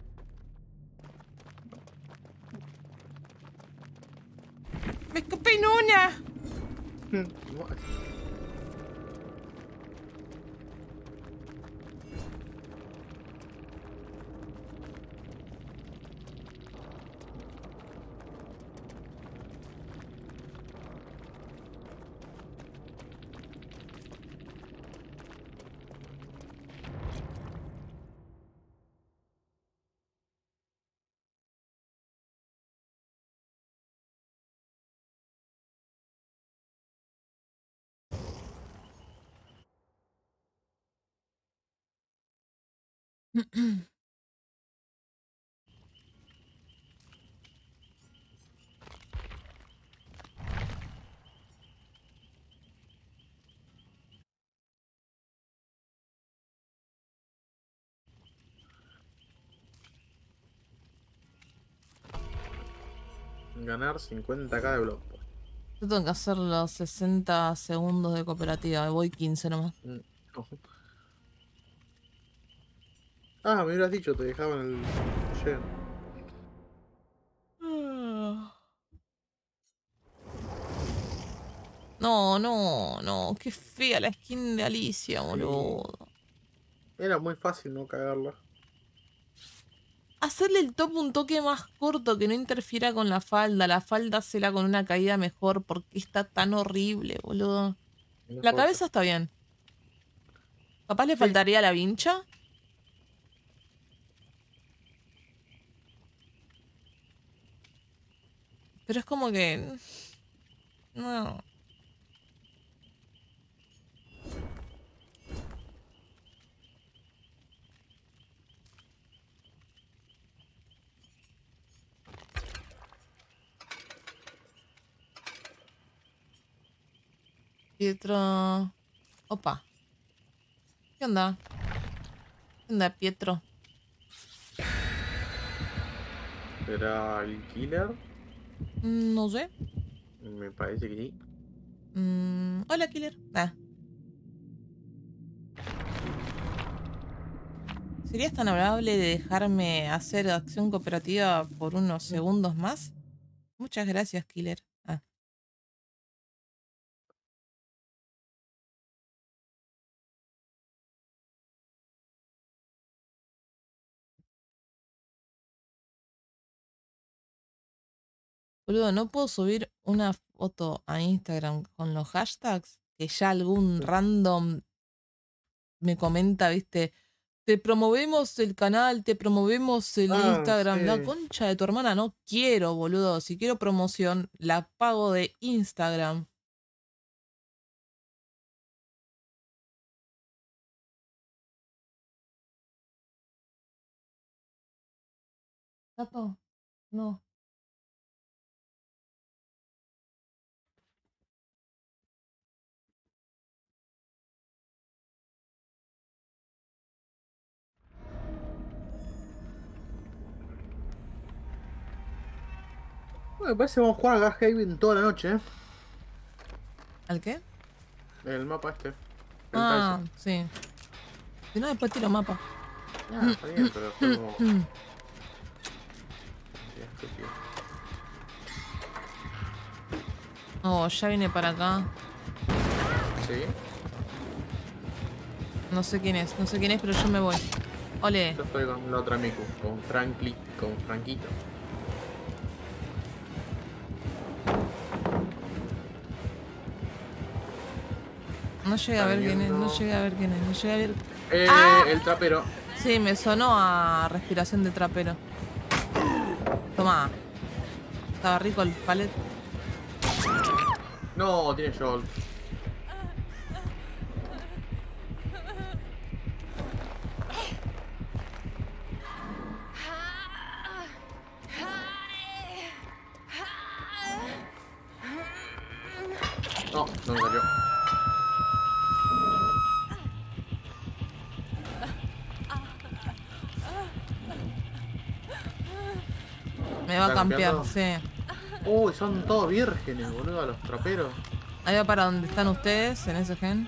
¡Me escupí en una! Ganar 50k de Bloodborne. Yo tengo que hacer los 60 segundos de cooperativa. Voy 15 nomás. No. Ah, me hubieras dicho, te dejaban el lleno. No, no, no. Qué fea la skin de Alicia, Sí. boludo. Era muy fácil no cagarla. Hacerle el top un toque más corto que no interfiera con la falda. La falda hacela con una caída mejor porque está tan horrible, boludo. No La jodas. cabeza está bien. Capaz le Sí. faltaría la vincha. Pero es como que... No. Pietro... Opa. ¿Qué onda? ¿Qué onda, Pietro? ¿Será el killer? No sé. Me parece que sí. Hola, Killer. Ah. ¿Serías tan amable de dejarme hacer acción cooperativa por unos segundos más? Muchas gracias, Killer. Ah. Boludo, ¿no puedo subir una foto a Instagram con los hashtags? Que ya algún random me comenta, viste, te promovemos el canal, te promovemos el Ah, Instagram. La sí. concha de tu hermana no quiero, boludo. Si quiero promoción, la pago de Instagram. ¿Gato? No. Bueno, me parece que vamos a jugar a Garhaven toda la noche, ¿eh? ¿Al qué? El mapa este. El Tyson. Ah, sí. Si no, después tiro mapa. Ah, está bien, pero juego. Ya, estúpido. Oh, ya vine para acá. Sí. No sé quién es, no sé quién es, pero yo me voy. Ole. Yo estoy con la otra Miku, con con Franquito. No llegué a Está ver quién es, no viniendo. llegué a ver quién es, no llegué a ver. ¡Ah! El trapero. Sí, me sonó a respiración de trapero. Toma. Estaba rico el palet. No, tiene Jolt. No, no me salió. Me va a ¿Está campear, campeando? sí. Uy, son todos vírgenes, boludo, los traperos. Ahí va para donde están ustedes, en ese gen.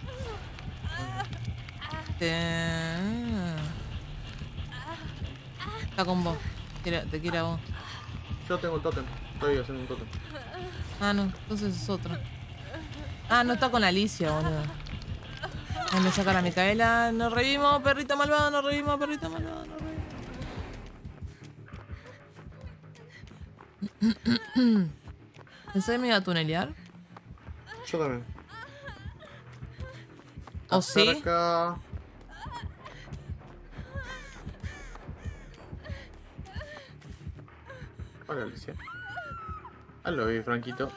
Está con vos. Te quiere a vos. Yo tengo el tótem. Estoy haciendo un tótem. Ah, no, entonces es otro. Ah, no está con Alicia, boludo. Ahí me saca la Micaela. Nos revimos, perrito malvado, nos revimos, perrito malvado, nos revimos. Pensé que me iba a tunelear. Yo también. ¿O Está sí? cerca. Hola, Alicia. Ah, lo vi, Franquito.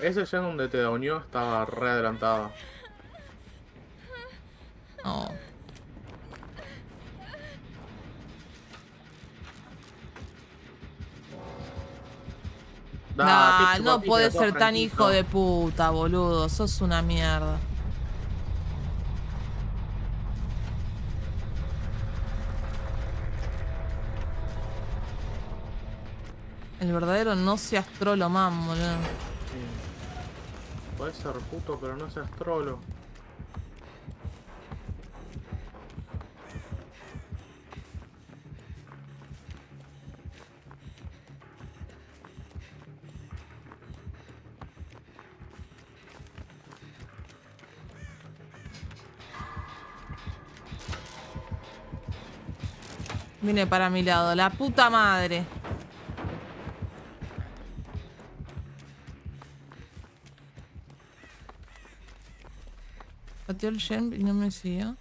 ese gen donde te unió estaba re adelantado. Oh. Nah, no podés ser tan hijo de puta, boludo. Sos una mierda. El verdadero no seas trolo, man, boludo. Sí. Podés ser puto, pero no seas trolo. Viene para mi lado, la puta madre. Pateó el gen y no me siguió.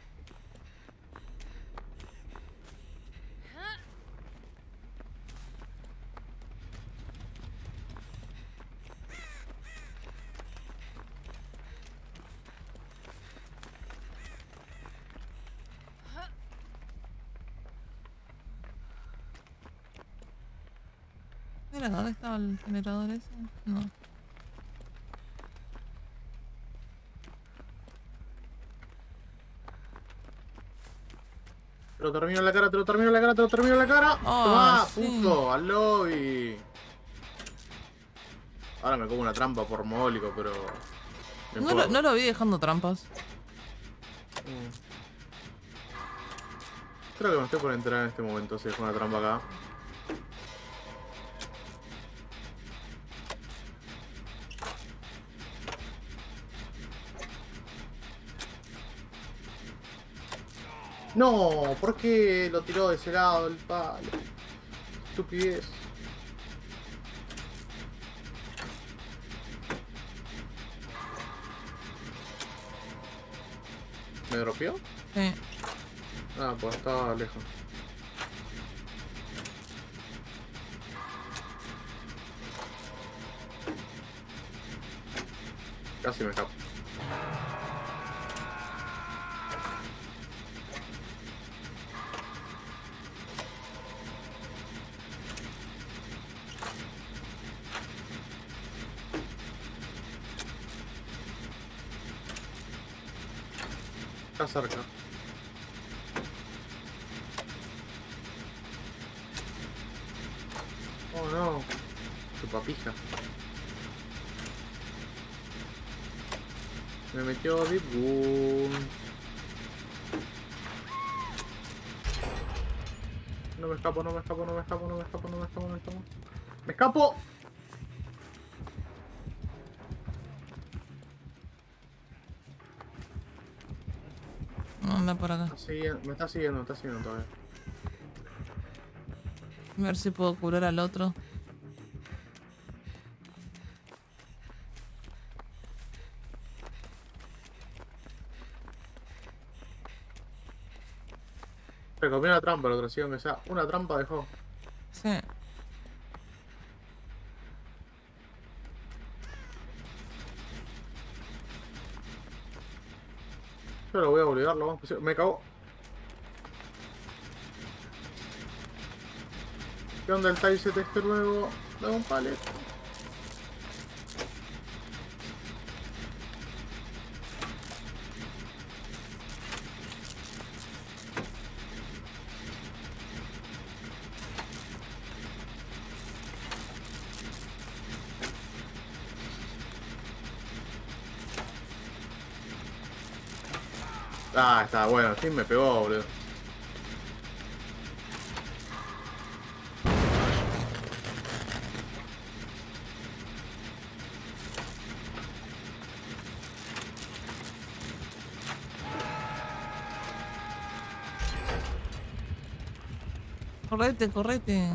Mira, ¿dónde estaba el generador ese? No. Te lo termino en la cara, te lo termino en la cara, te lo termino en la cara. Oh, ¡Tomá, sí. puto! ¡Al lobby! Ahora me como una trampa por mogólico, pero... No lo vi dejando trampas. Creo que me estoy por entrar en este momento si dejo una trampa acá. No, ¿por qué lo tiró de ese lado el palo? Estupidez. ¿Me dropeó? Sí. Ah, pues estaba lejos. Casi me escapo. Está cerca. Oh no. Chupapija. Me metió Deep Wounds. No me escapo, no me escapo, no me escapo, no me escapo, no me escapo, no me escapo. ¡Me escapo! No, anda por acá. Me está siguiendo todavía. A ver si puedo curar al otro. Se comió la trampa el otro, sí, aunque sea una trampa dejó. Sí. Yo lo voy a obligarlo, vamos. Me cagó. ¿Qué onda el Tyset este nuevo? Dame un palet. Ah, está bueno, sí me pegó, boludo. Correte, correte.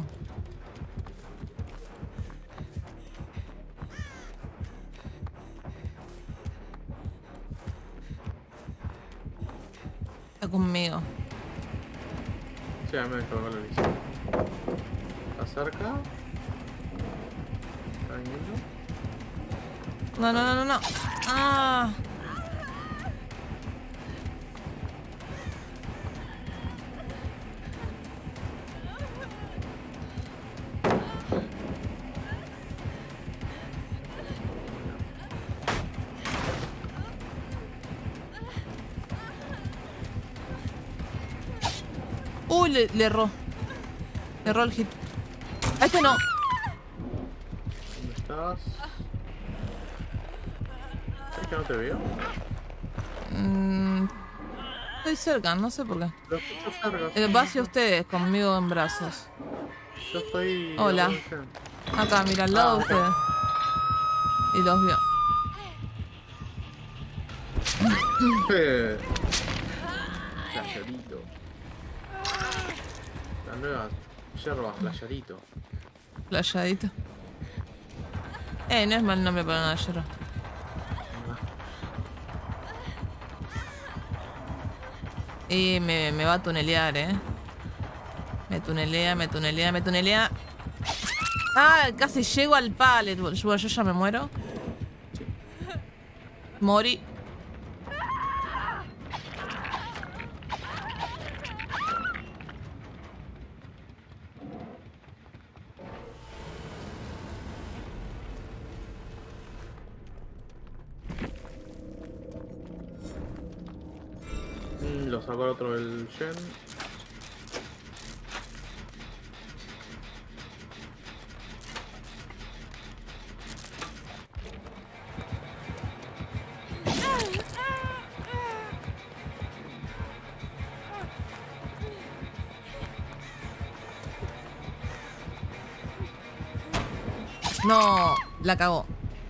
Está conmigo. Sí, me dejó con la lista. Está cerca. Está viniendo. No, no, no, no, no. Ah. Uy, le erró. Le erró el hit. A este no. ¿Dónde estás? ¿Es que no te veo? Estoy cerca, no sé por qué. Lo escucho cerca. Va hacia ustedes, conmigo en brazos. Yo estoy... Hola. Acá, mira, al lado de ok. ustedes. Y los vio. Playerito. La nueva yerba, playerito. Playadito. No es mal nombre para una yerba. Y me va a tunelear, Me tunelea, me tunelea, me tunelea. Ah, casi llego al pallet. Yo ya me muero. Sí. Mori. Lo sacó el otro del Gen. No, la cagó.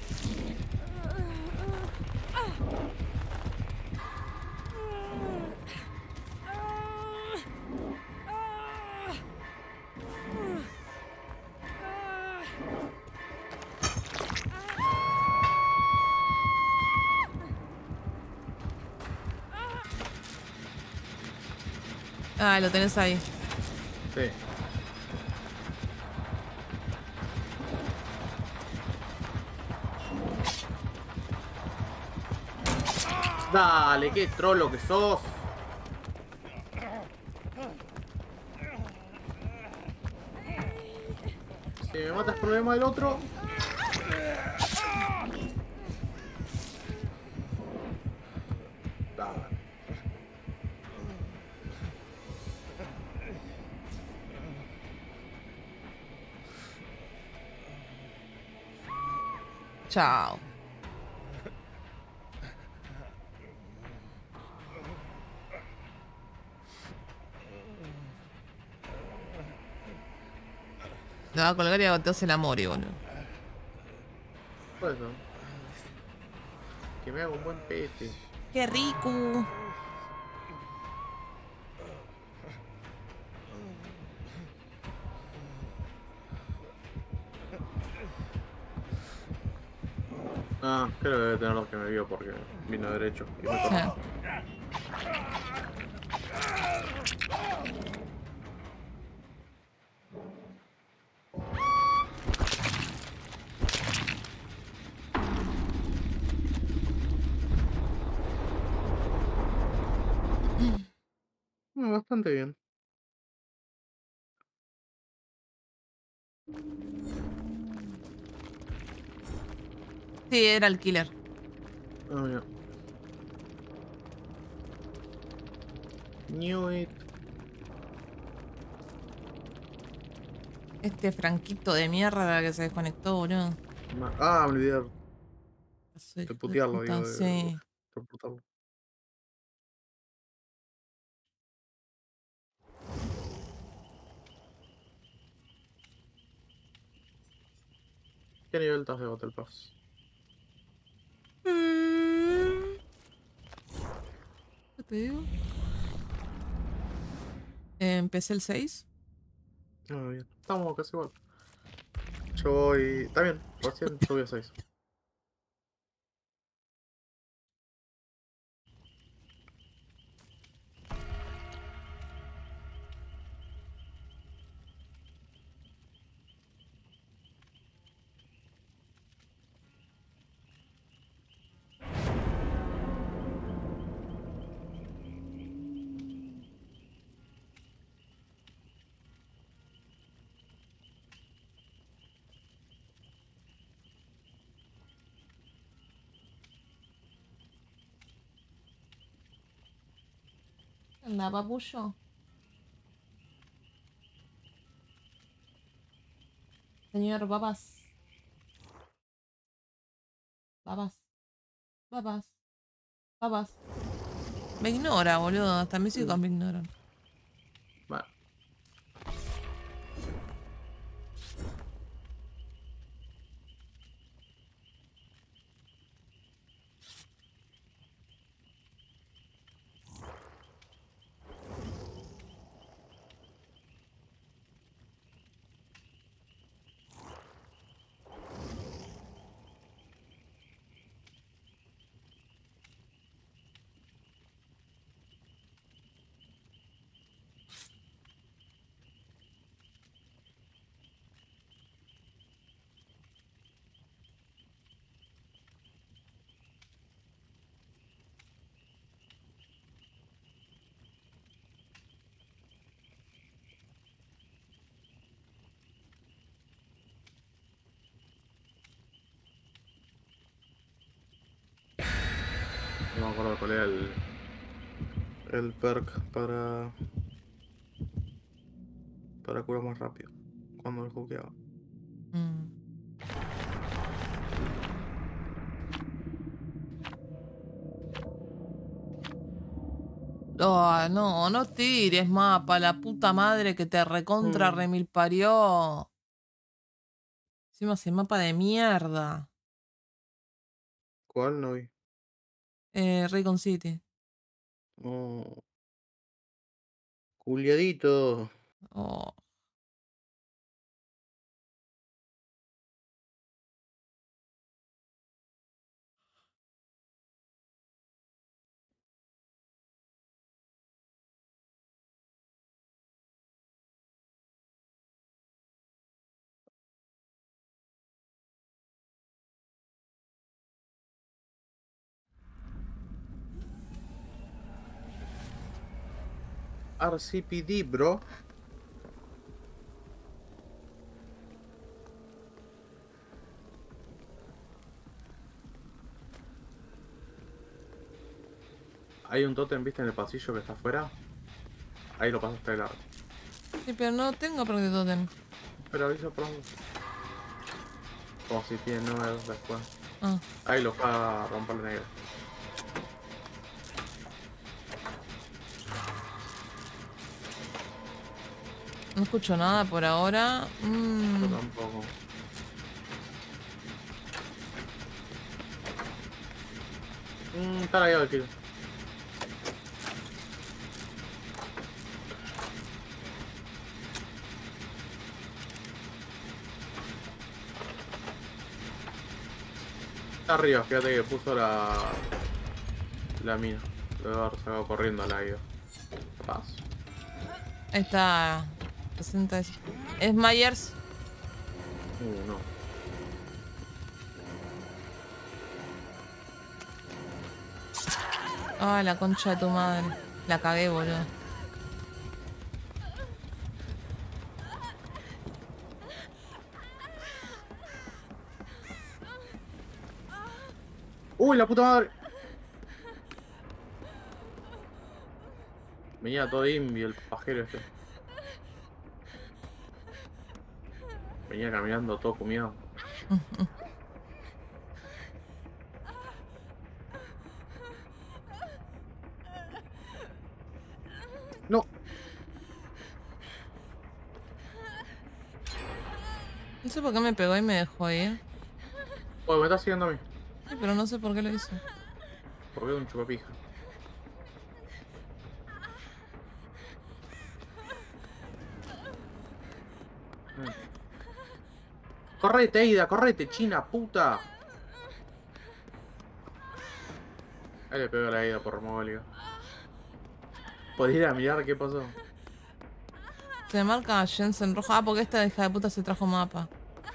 Ah, lo tenés ahí. Sí. Dale, qué trolo que sos. Si me matas problema del otro. Dale. Chao. Le va a colgar y agotearse el Mori, boludo. Por eso. Que me haga un buen pete. ¡Qué rico! Ah, creo que debe tener los que me vio porque vino derecho y me Sí. cortó. Bastante bien. Sí, era el killer. Ah, mira. Knew it. Este franquito de mierda que se desconectó, boludo. Ah, me olvidé Soy de hijo de putearlo, puta, digo, de sí. reportarlo. ¿Qué nivel estás de Battle Pass? ¿Qué te digo? Empecé el 6. Ah, bien. Estamos casi igual. Yo voy... Está bien, recién subí a 6. Anda, papullo. Señor, babas. Babas. Babas. Babas. Me ignora, boludo. Hasta mis hijos me ignoran. Bueno. No me acuerdo cuál era el perk para curar más rápido cuando lo jugueaba. Oh, no, no tires mapa, la puta madre que te recontra remil parió. Encima ese mapa de mierda. ¿Cuál no vi? Raycon City. Oh, culiadito. Oh. RCPD, bro. Hay un tótem, viste, en el pasillo que está afuera. Ahí lo pasaste de largo. Sí, pero no tengo perdido totem. Pero avisa pronto. Como si tiene nuevos después. Ah. Ahí lo va a romper negro. No escucho nada por ahora. Yo tampoco. Está lagueado el kill. Está arriba, fíjate que puso la mina. Lo debe haber sacado corriendo a la ida. Paz. Ahí está. 60. Es Myers. No. Ah, la concha de tu madre. La cagué, boludo. ¡Uy, la puta madre! Venía todo imbio el pajero este. Venía caminando todo comido. No. No sé por qué me pegó y me dejó ir. Oye, me está siguiendo a mí. Sí, pero no sé por qué lo hizo. Porque es un chupapija. Correte, Aida, correte, china, puta. Ahí le pegó la Aida por mogólica. ¿Podés ir a mirar qué pasó? Se marca Jensen roja. Ah, porque esta hija de puta se trajo mapa.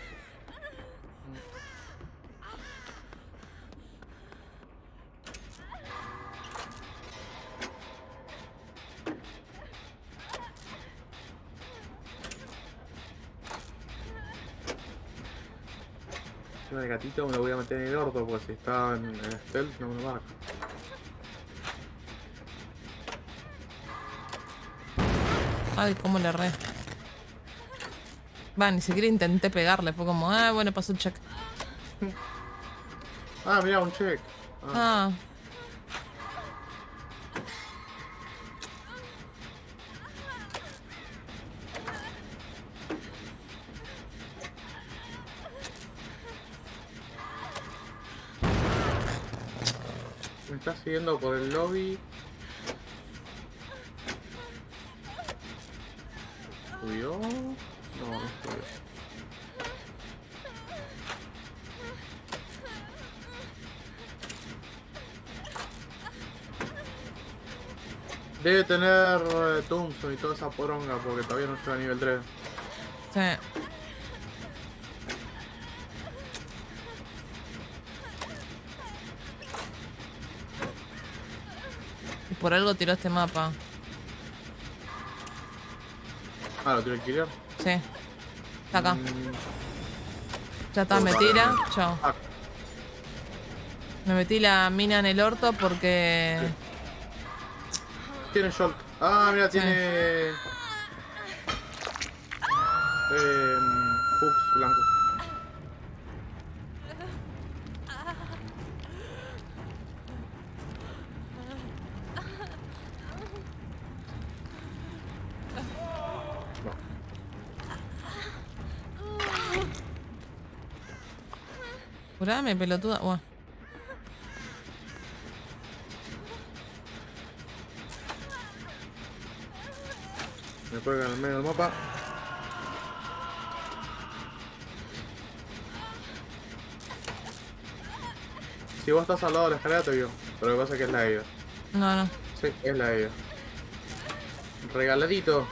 El gatito me lo voy a meter en el orto porque si está en stealth no me lo marca. Ay, cómo le erré. Va, ni siquiera intenté pegarle. Fue como, ah, bueno, pasó el check. Ah, mira, un check. Ah. Me está siguiendo por el lobby. ¿Subió? No, no subió. Debe tener Thompson y toda esa poronga porque todavía no llega a nivel 3. Sí. Y por algo tiró este mapa. Ah, lo tiró el killer. Sí. Está acá. Mm, Ya está, me tira. ah, Chao. Me metí la mina en el orto porque... tiene Jolt. Ah, mira, Sí. tiene... hooks blancos. No. Curame, pelotuda. Buah. Me cuelga en el medio del mapa. Si vos estás al lado de la escalera te vio. Pero lo que pasa es que es la ida. No, no. Sí, es la ida. Regaladito.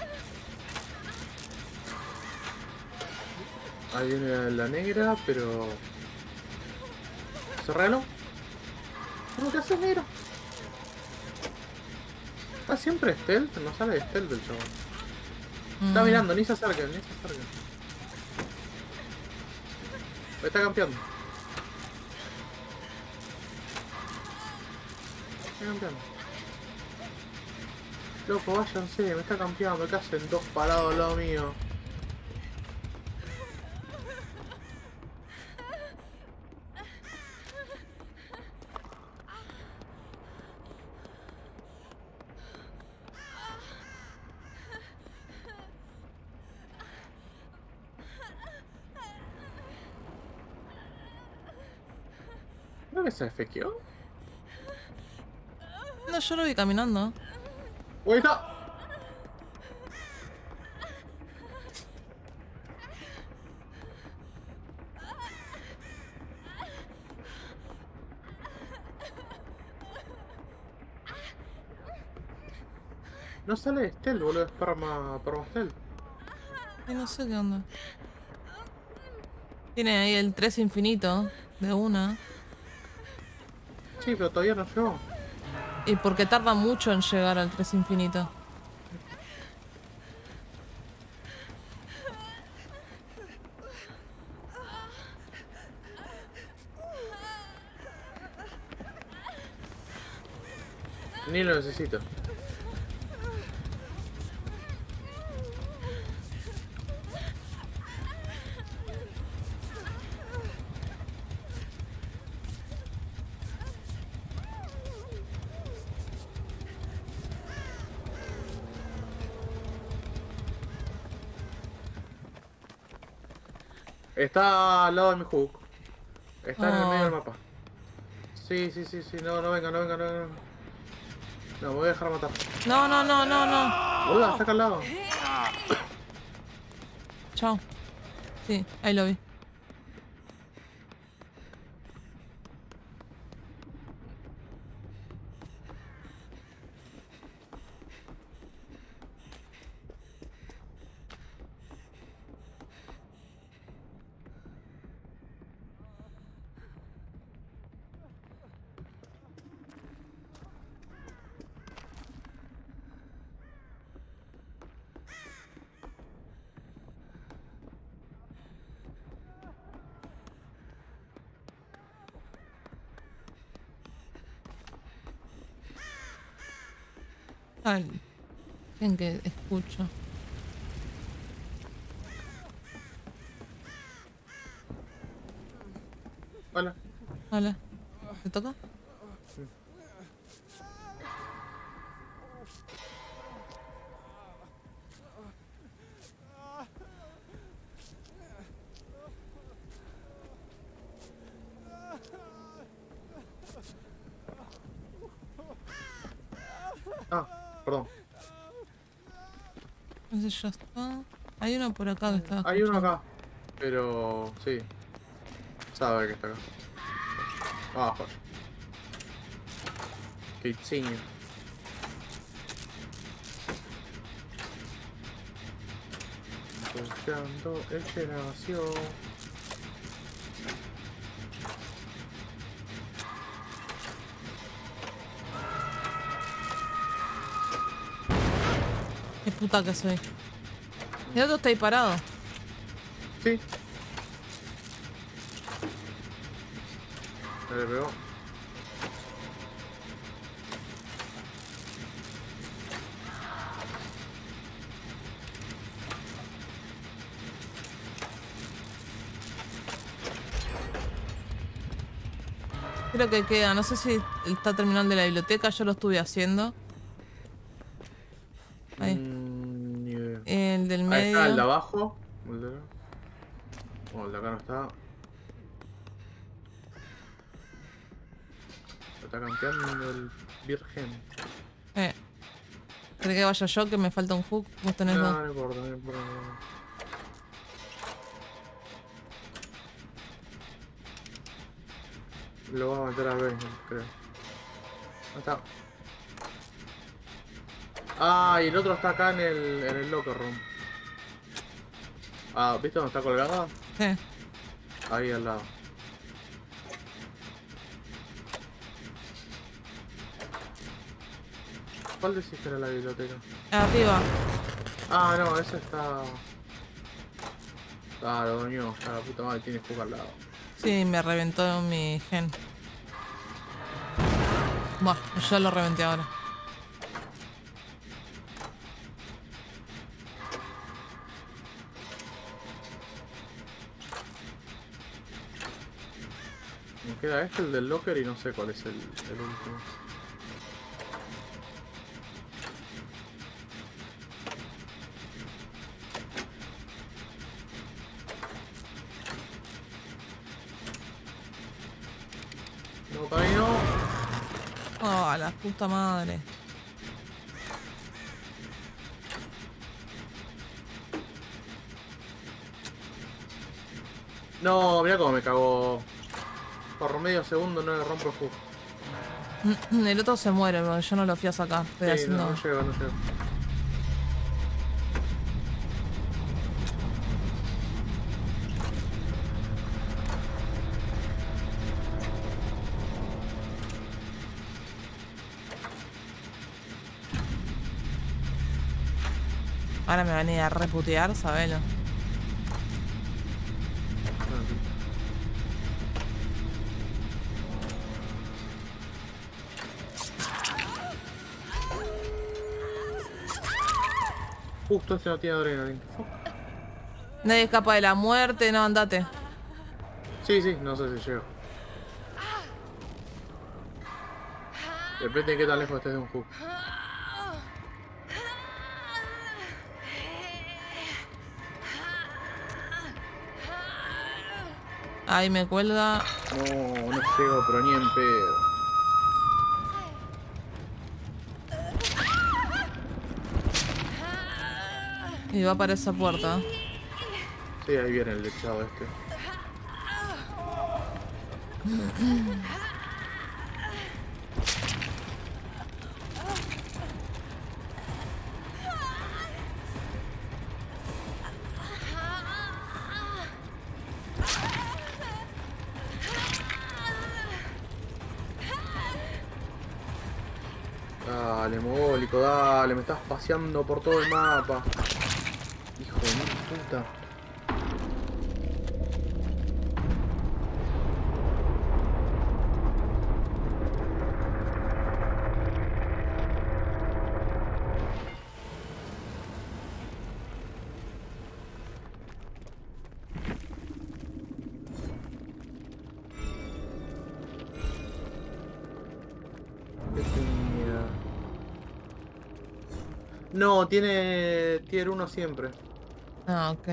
Ahí viene la negra, pero... ¿Se regaló? ¿Cómo que haces, negro? Está siempre stealth, no sale de stealth del chabón. Está mirando, ni se acerca, ni se acerca. Me está campeando. Está campeando. Loco, váyanse, me está campeando, ¿qué hacen dos parados al lado mío? ¿No que se fequeó? No, yo lo vi caminando. ¡Ahí está! No sale de stealth, boludo, es perma stealth. Ay, no sé qué onda. Tiene ahí el 3 infinito de una. Sí, pero todavía no llegó. Y porque tarda mucho en llegar al 3 infinito. Ni lo necesito. Está al lado de mi hook. Está en el medio del mapa. Sí, sí, sí, sí. No, no venga, no venga, no venga. No, me voy a dejar matar. No, no, no, no, no. Hola, está acá al lado. Chao. Sí, ahí lo vi. Ay, ¿quién que escucho? Hola. Hola. ¿Te toca? Ah, perdón. Ese ya está. Hay uno por acá que estaba Hay uno escuchando. acá. Pero sí. Sabe que está acá. Abajo. Qué insignia. Buscando generación. Qué puta que soy. El otro está ahí parado. Sí. Me le pegó. Creo que queda. No sé si está terminando de la biblioteca. Yo lo estuve haciendo. Ahí. Ni idea. El del Ahí está el de medio. abajo. El de acá. Oh, el de acá no está. Está campeando el virgen. ¿Cree que vaya yo? Que me falta un hook. Vos tenés dos. No, no importa, no importa. No importa. Lo va a matar a Basement, creo. ¿Dónde está? Ah, y el otro está acá en el locker room. Ah, ¿viste dónde está colgada? Sí. Ahí al lado. ¿Cuál decís que era la biblioteca? Arriba. Ah, no, ese está... Ah, lo doñó. A la puta madre tiene jugo al lado. Sí, me reventó mi gen. Bueno, yo lo reventé ahora. Me queda este, el del locker, y no sé cuál es el último. No, camino. Oh, la puta madre. No, mira cómo me cagó. Por medio segundo no le rompo el hook. El otro se muere, pero yo no lo fui a sacar. Estoy Sí, haciendo... no llego, no llego. Ahora me van a ir a reputear, sabelo. Justo este no tiene adrenalina. Fuck. Nadie escapa de la muerte, no, andate. Sí, sí, no sé si llego. Depende de qué tan lejos estés de un hook. Ahí me cuelga. No, no llego, pero ni en pedo. Y va para esa puerta. Sí, ahí viene el lechado este. Dale, mogólico, dale, me estás paseando por todo el mapa. Hijo de mi puta. No, tiene tier 1 siempre. Ah, ok.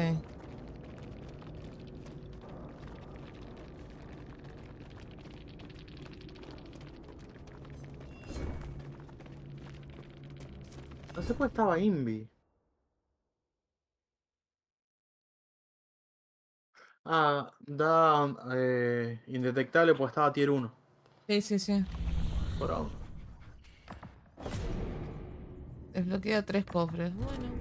No sé cuál estaba Invi. Ah, da indetectable pues estaba tier 1. Sí, sí, sí. Por ahora. Desbloquea 3 cofres. Bueno.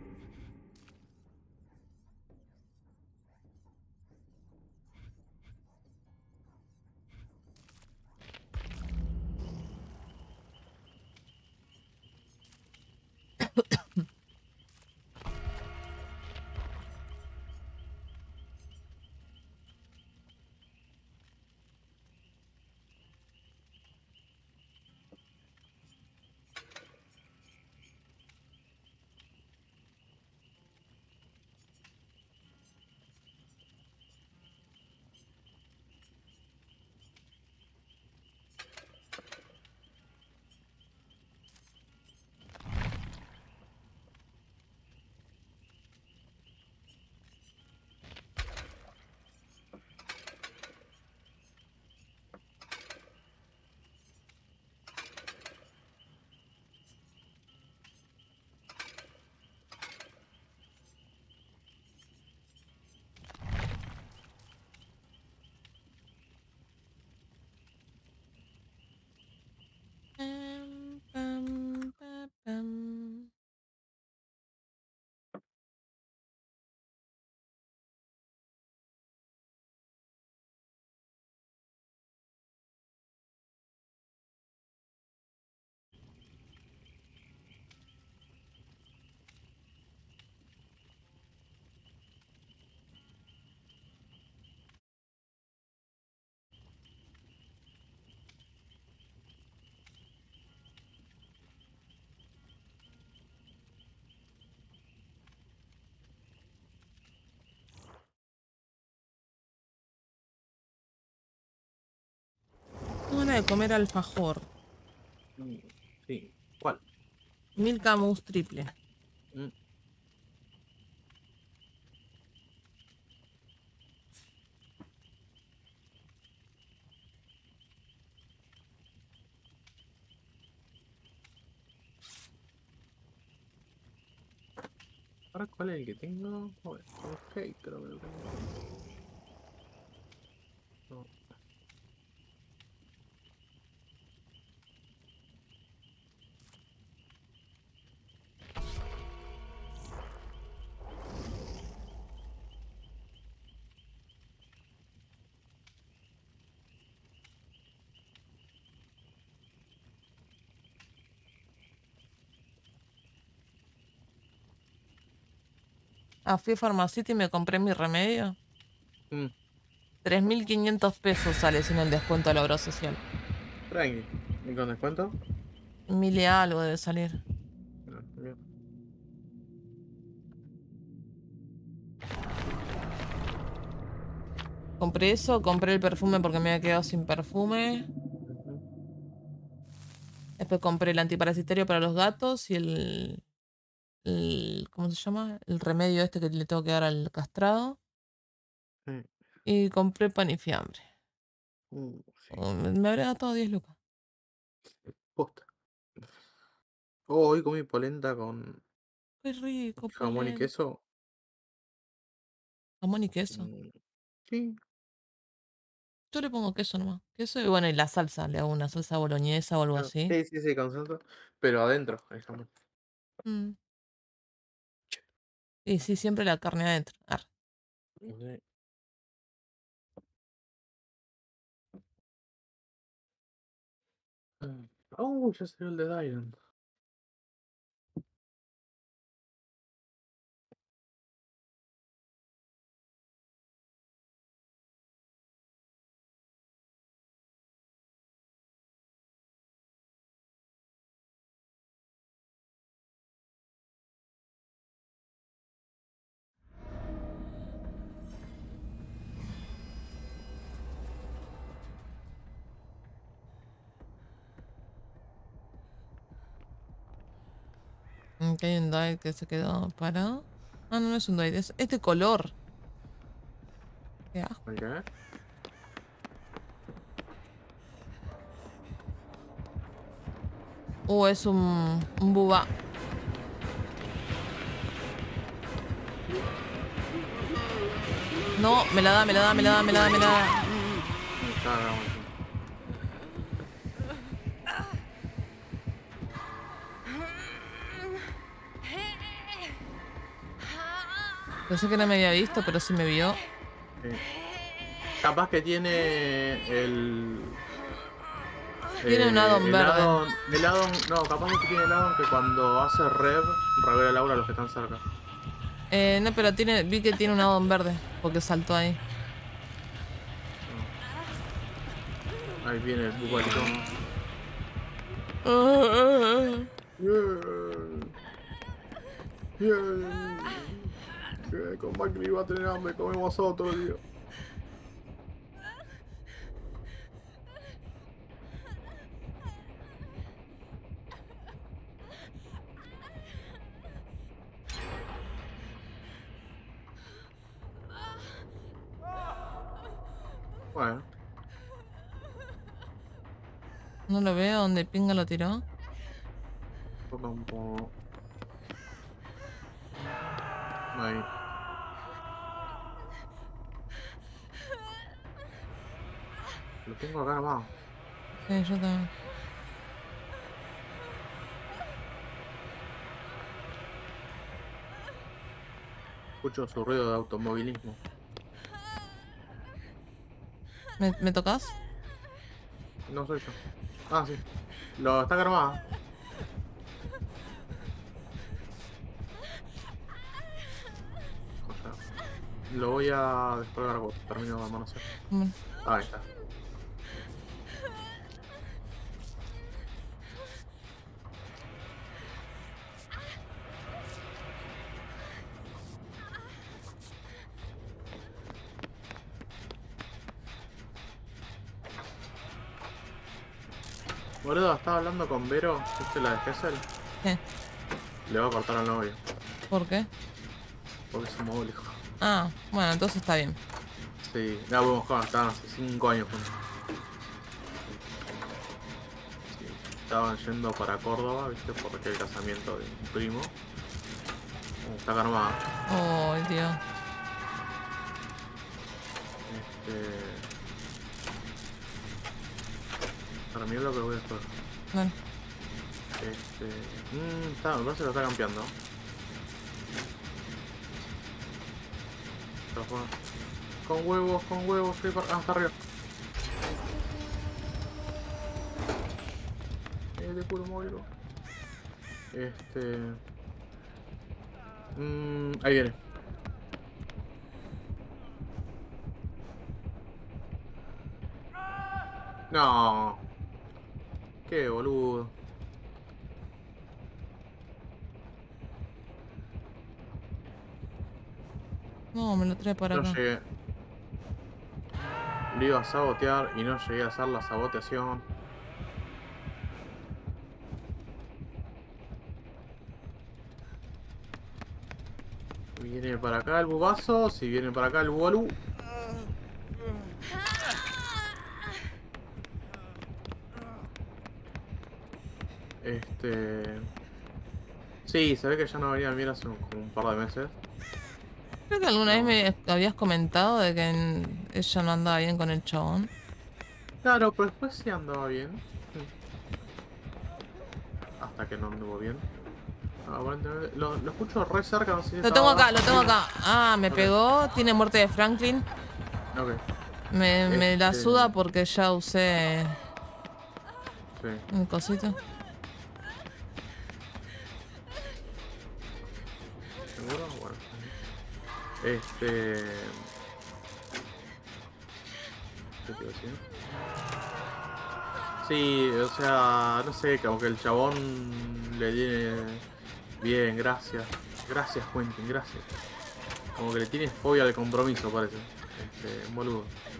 Pam, pam, pa, pam. Tengo ganas de comer alfajor. Mm, sí. ¿Cuál? Milka Mousse triple. Mm, ¿Ahora cuál es el que tengo? Joder, ok, creo que lo tengo. No. Ah, fui a Farmacity y me compré mi remedio. Mm, 3.500 pesos sale sin el descuento de la obra social. tranqui. ¿Y con descuento? 1.000 y algo debe salir. No, bien. Compré eso, compré el perfume porque me había quedado sin perfume. Ujú. Después compré el antiparasitario para los gatos y ¿cómo se llama? El remedio este que le tengo que dar al castrado. Sí. Y compré pan y fiambre. Sí. Me habría gastado 10 lucas. Posta. Oh, hoy comí polenta con Qué rico, jamón y polenta. queso. Jamón y queso. Mm, sí. Yo le pongo queso nomás. Queso y bueno, y la salsa. Le hago una salsa boloñesa o algo No, así. sí, sí, sí, con salsa. Pero adentro, el jamón. Mm. Y sí, siempre la carne adentro. Sí. Oh, ya salió el de Dylan. Aquí hay un Dwight que se quedó parado. Ah, no, no es un Dwight, es este color. Qué asco. ¿Qué? Es un bubá. No, me la da, me la da, me la da, me la da, me la da. Cagamos. Pensé que no me había visto, pero sí me vio. Sí. Capaz que tiene el... Tiene un addon verde. El addon, no, capaz que tiene el addon que cuando hace revela el aura a los que están cerca. No, pero vi que tiene un addon verde, porque saltó ahí. Ahí viene el bubalito. Con Macri va a tener hambre, comemos otro día. Bueno. No lo veo, ¿dónde pinga lo tiró? Toca un poco. Ahí. Lo tengo acá nomás. Sí, yo también. Escucho su ruido de automovilismo. ¿Me tocas? No soy yo. Ah, sí. Lo está armado. O sea, lo voy a descolgar vos. Termino de manosear. Bueno. Ahí está. Boludo, estaba hablando con Vero, ¿viste la de Gessel? ¿Qué? Le va a cortar al novio. ¿Por qué? Porque es homofóbico. Ah, bueno, entonces está bien. Sí, ya podemos jugar, estaban hace 5 años juntos. Sí, estaban yendo para Córdoba, ¿viste? Porque el casamiento de un primo. Está armada. Oh, Dios. Para mí es lo que voy a hacer. Bueno. Me parece que lo está campeando. Con huevos, Creeper. Ah, está arriba. De puro móvil. Ahí viene. No. Qué boludo. No, me lo trae para acá. No llegué. Le iba a sabotear y no llegué a hacer la saboteación. Viene para acá el bubazo, si viene para acá el bubalú. Sí, se ve que ya no venía bien hace como un par de meses. Creo que alguna vez me habías comentado de que ella no andaba bien con el chabón. Claro, pero después sí andaba bien. Hasta que no anduvo bien. Aparentemente, lo escucho re cerca, no sé si Lo tengo acá, lo tengo acá. Ah, me pegó. Tiene muerte de Franklin. Ok. Me la suda porque ya usé Sí. el cosito. ¿Seguro? Bueno. ¿Qué te iba a decir? Sí, o sea, no sé, como que el chabón le tiene... Bien, gracias. Gracias, Quentin, gracias. Como que le tiene fobia al compromiso, parece. Un boludo.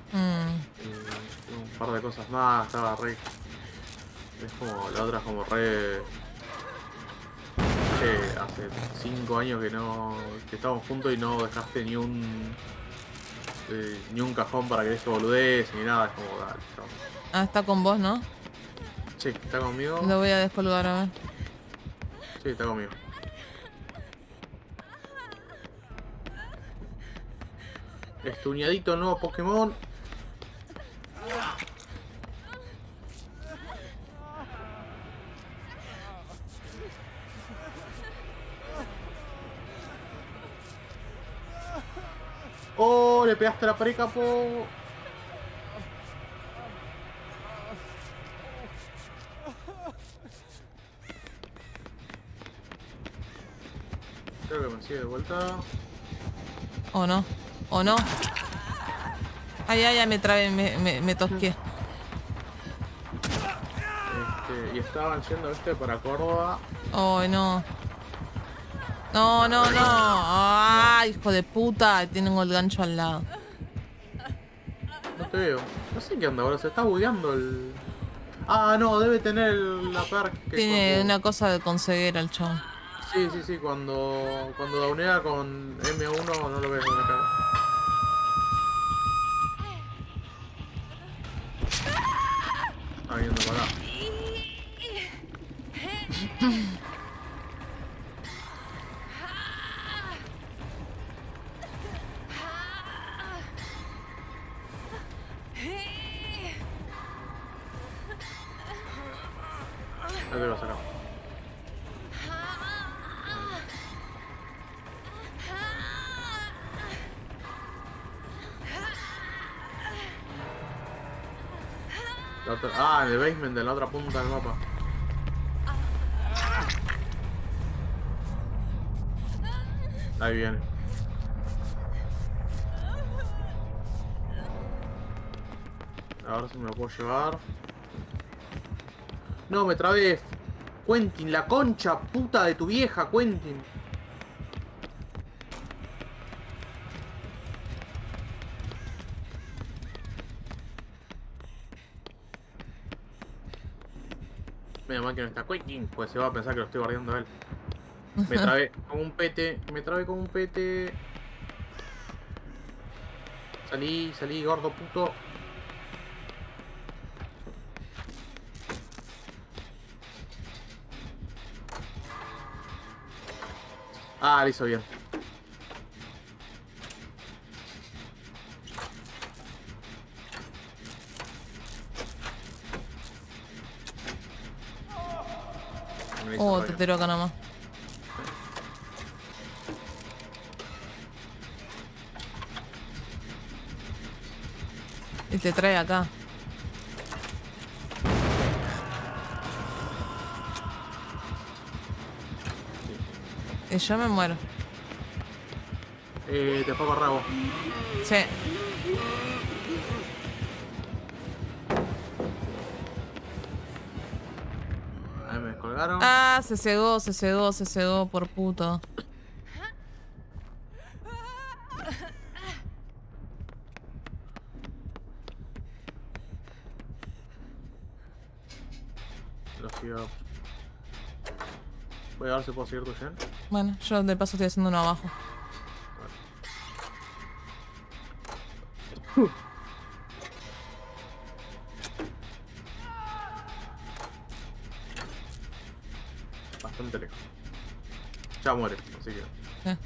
Un par de cosas más, estaba re... Es como, la otra es como re... che, hace 5 años que estamos juntos y no dejaste ni un cajón para que eso boludez ni nada, es como dale, chao. Ah, está con vos, ¿no? Sí, está conmigo. Lo voy a descolgar a ver. Sí, está conmigo. Estuñadito nuevo Pokémon. Oh, le pegaste la pared, capo. Creo que me sigue de vuelta. ¿O no? ¿O no? Ay, ay, ay, me trabé, me tosqué. Y estaban yendo, para Córdoba. Ay, no. No, no, no. Ay, hijo de puta. Tienen el gancho al lado. No te veo. No sé qué onda ahora. Se está bugueando el... Ah, no. Debe tener la perk que Tiene cuando... una cosa de conseguir al chabón. Sí, sí, sí. Cuando daunea con M1 no lo ves en la cara. Está viniendo para acá. Ya te vas acá. En el basement de la otra punta del mapa. Ahí viene. Ahora sí me lo puedo llevar. No, me trabé. Quentin, la concha puta de tu vieja, Quentin. Menos mal que no está Quentin, pues se va a pensar que lo estoy guardando a él. Me trabé como un pete, Salí, gordo puto. Ah, lo hizo bien. Oh, te tiro acá nomás. Y te trae acá. Y yo me muero. Te fue a correr vos. Sí. Ahí me descolgaron. Ah, se cegó por puto. Lo sigo. Voy a ver si puedo seguir tu gen. Bueno, yo de paso estoy haciendo uno abajo. Bastante lejos. Ya muere, así que...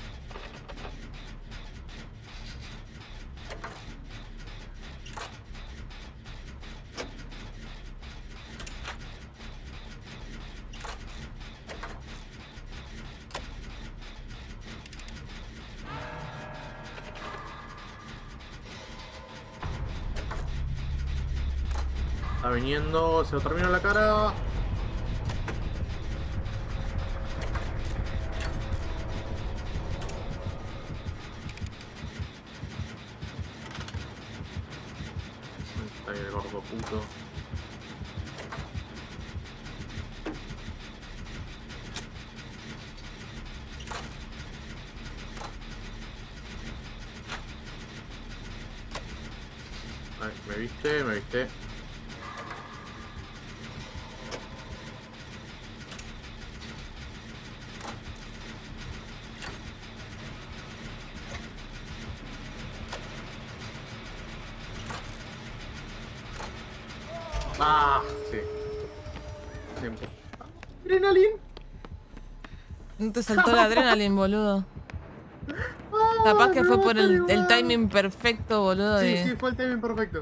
Está viniendo, se lo termina la cara. Está ahí el gordo puto. Ay, me viste. Ah, sí. Adrenalin. No te saltó la adrenalina, boludo. Ah, Capaz que me fue por matan el igual. timing perfecto, boludo. Sí, sí, fue el timing perfecto.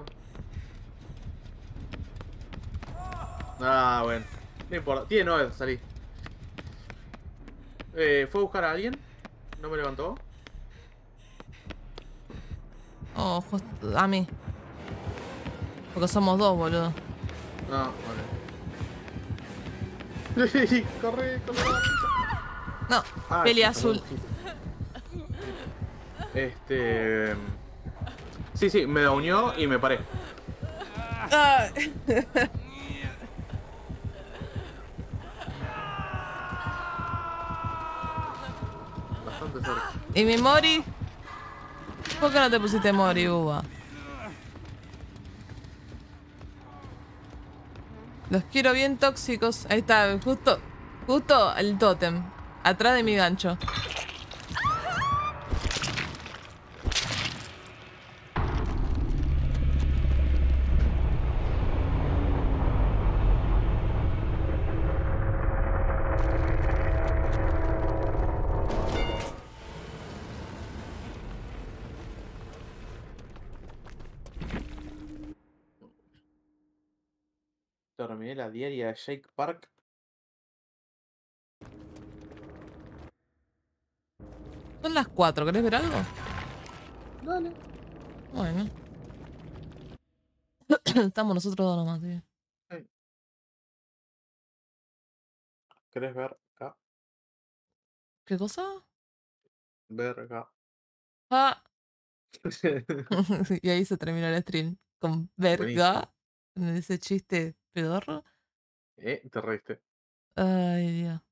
Ah, bueno. No importa. Tiene 9, salí. ¿Fue a buscar a alguien? ¿No me levantó? Oh, a mí. Porque somos dos, boludo. No, corre, corre. No, Ah, peli sí, tomó azul. un hit. Este. Sí, sí, me unió y me paré. Ah. Bastante cerca. ¿Y mi Mori? ¿Por qué no te pusiste Mori, uva? Los quiero bien tóxicos. Ahí está, justo el tótem. Atrás de mi gancho. Terminé la diaria de Shake Park. Son las 4, ¿querés ver algo? Dale. Bueno. Estamos nosotros dos nomás, tío. Sí. ¿Querés ver acá? ¿Qué cosa? Ver acá. Ah. Y ahí se terminó el stream. Con Buenísimo. verga. En ese chiste pedorro. Te reíste. Ay, Dios.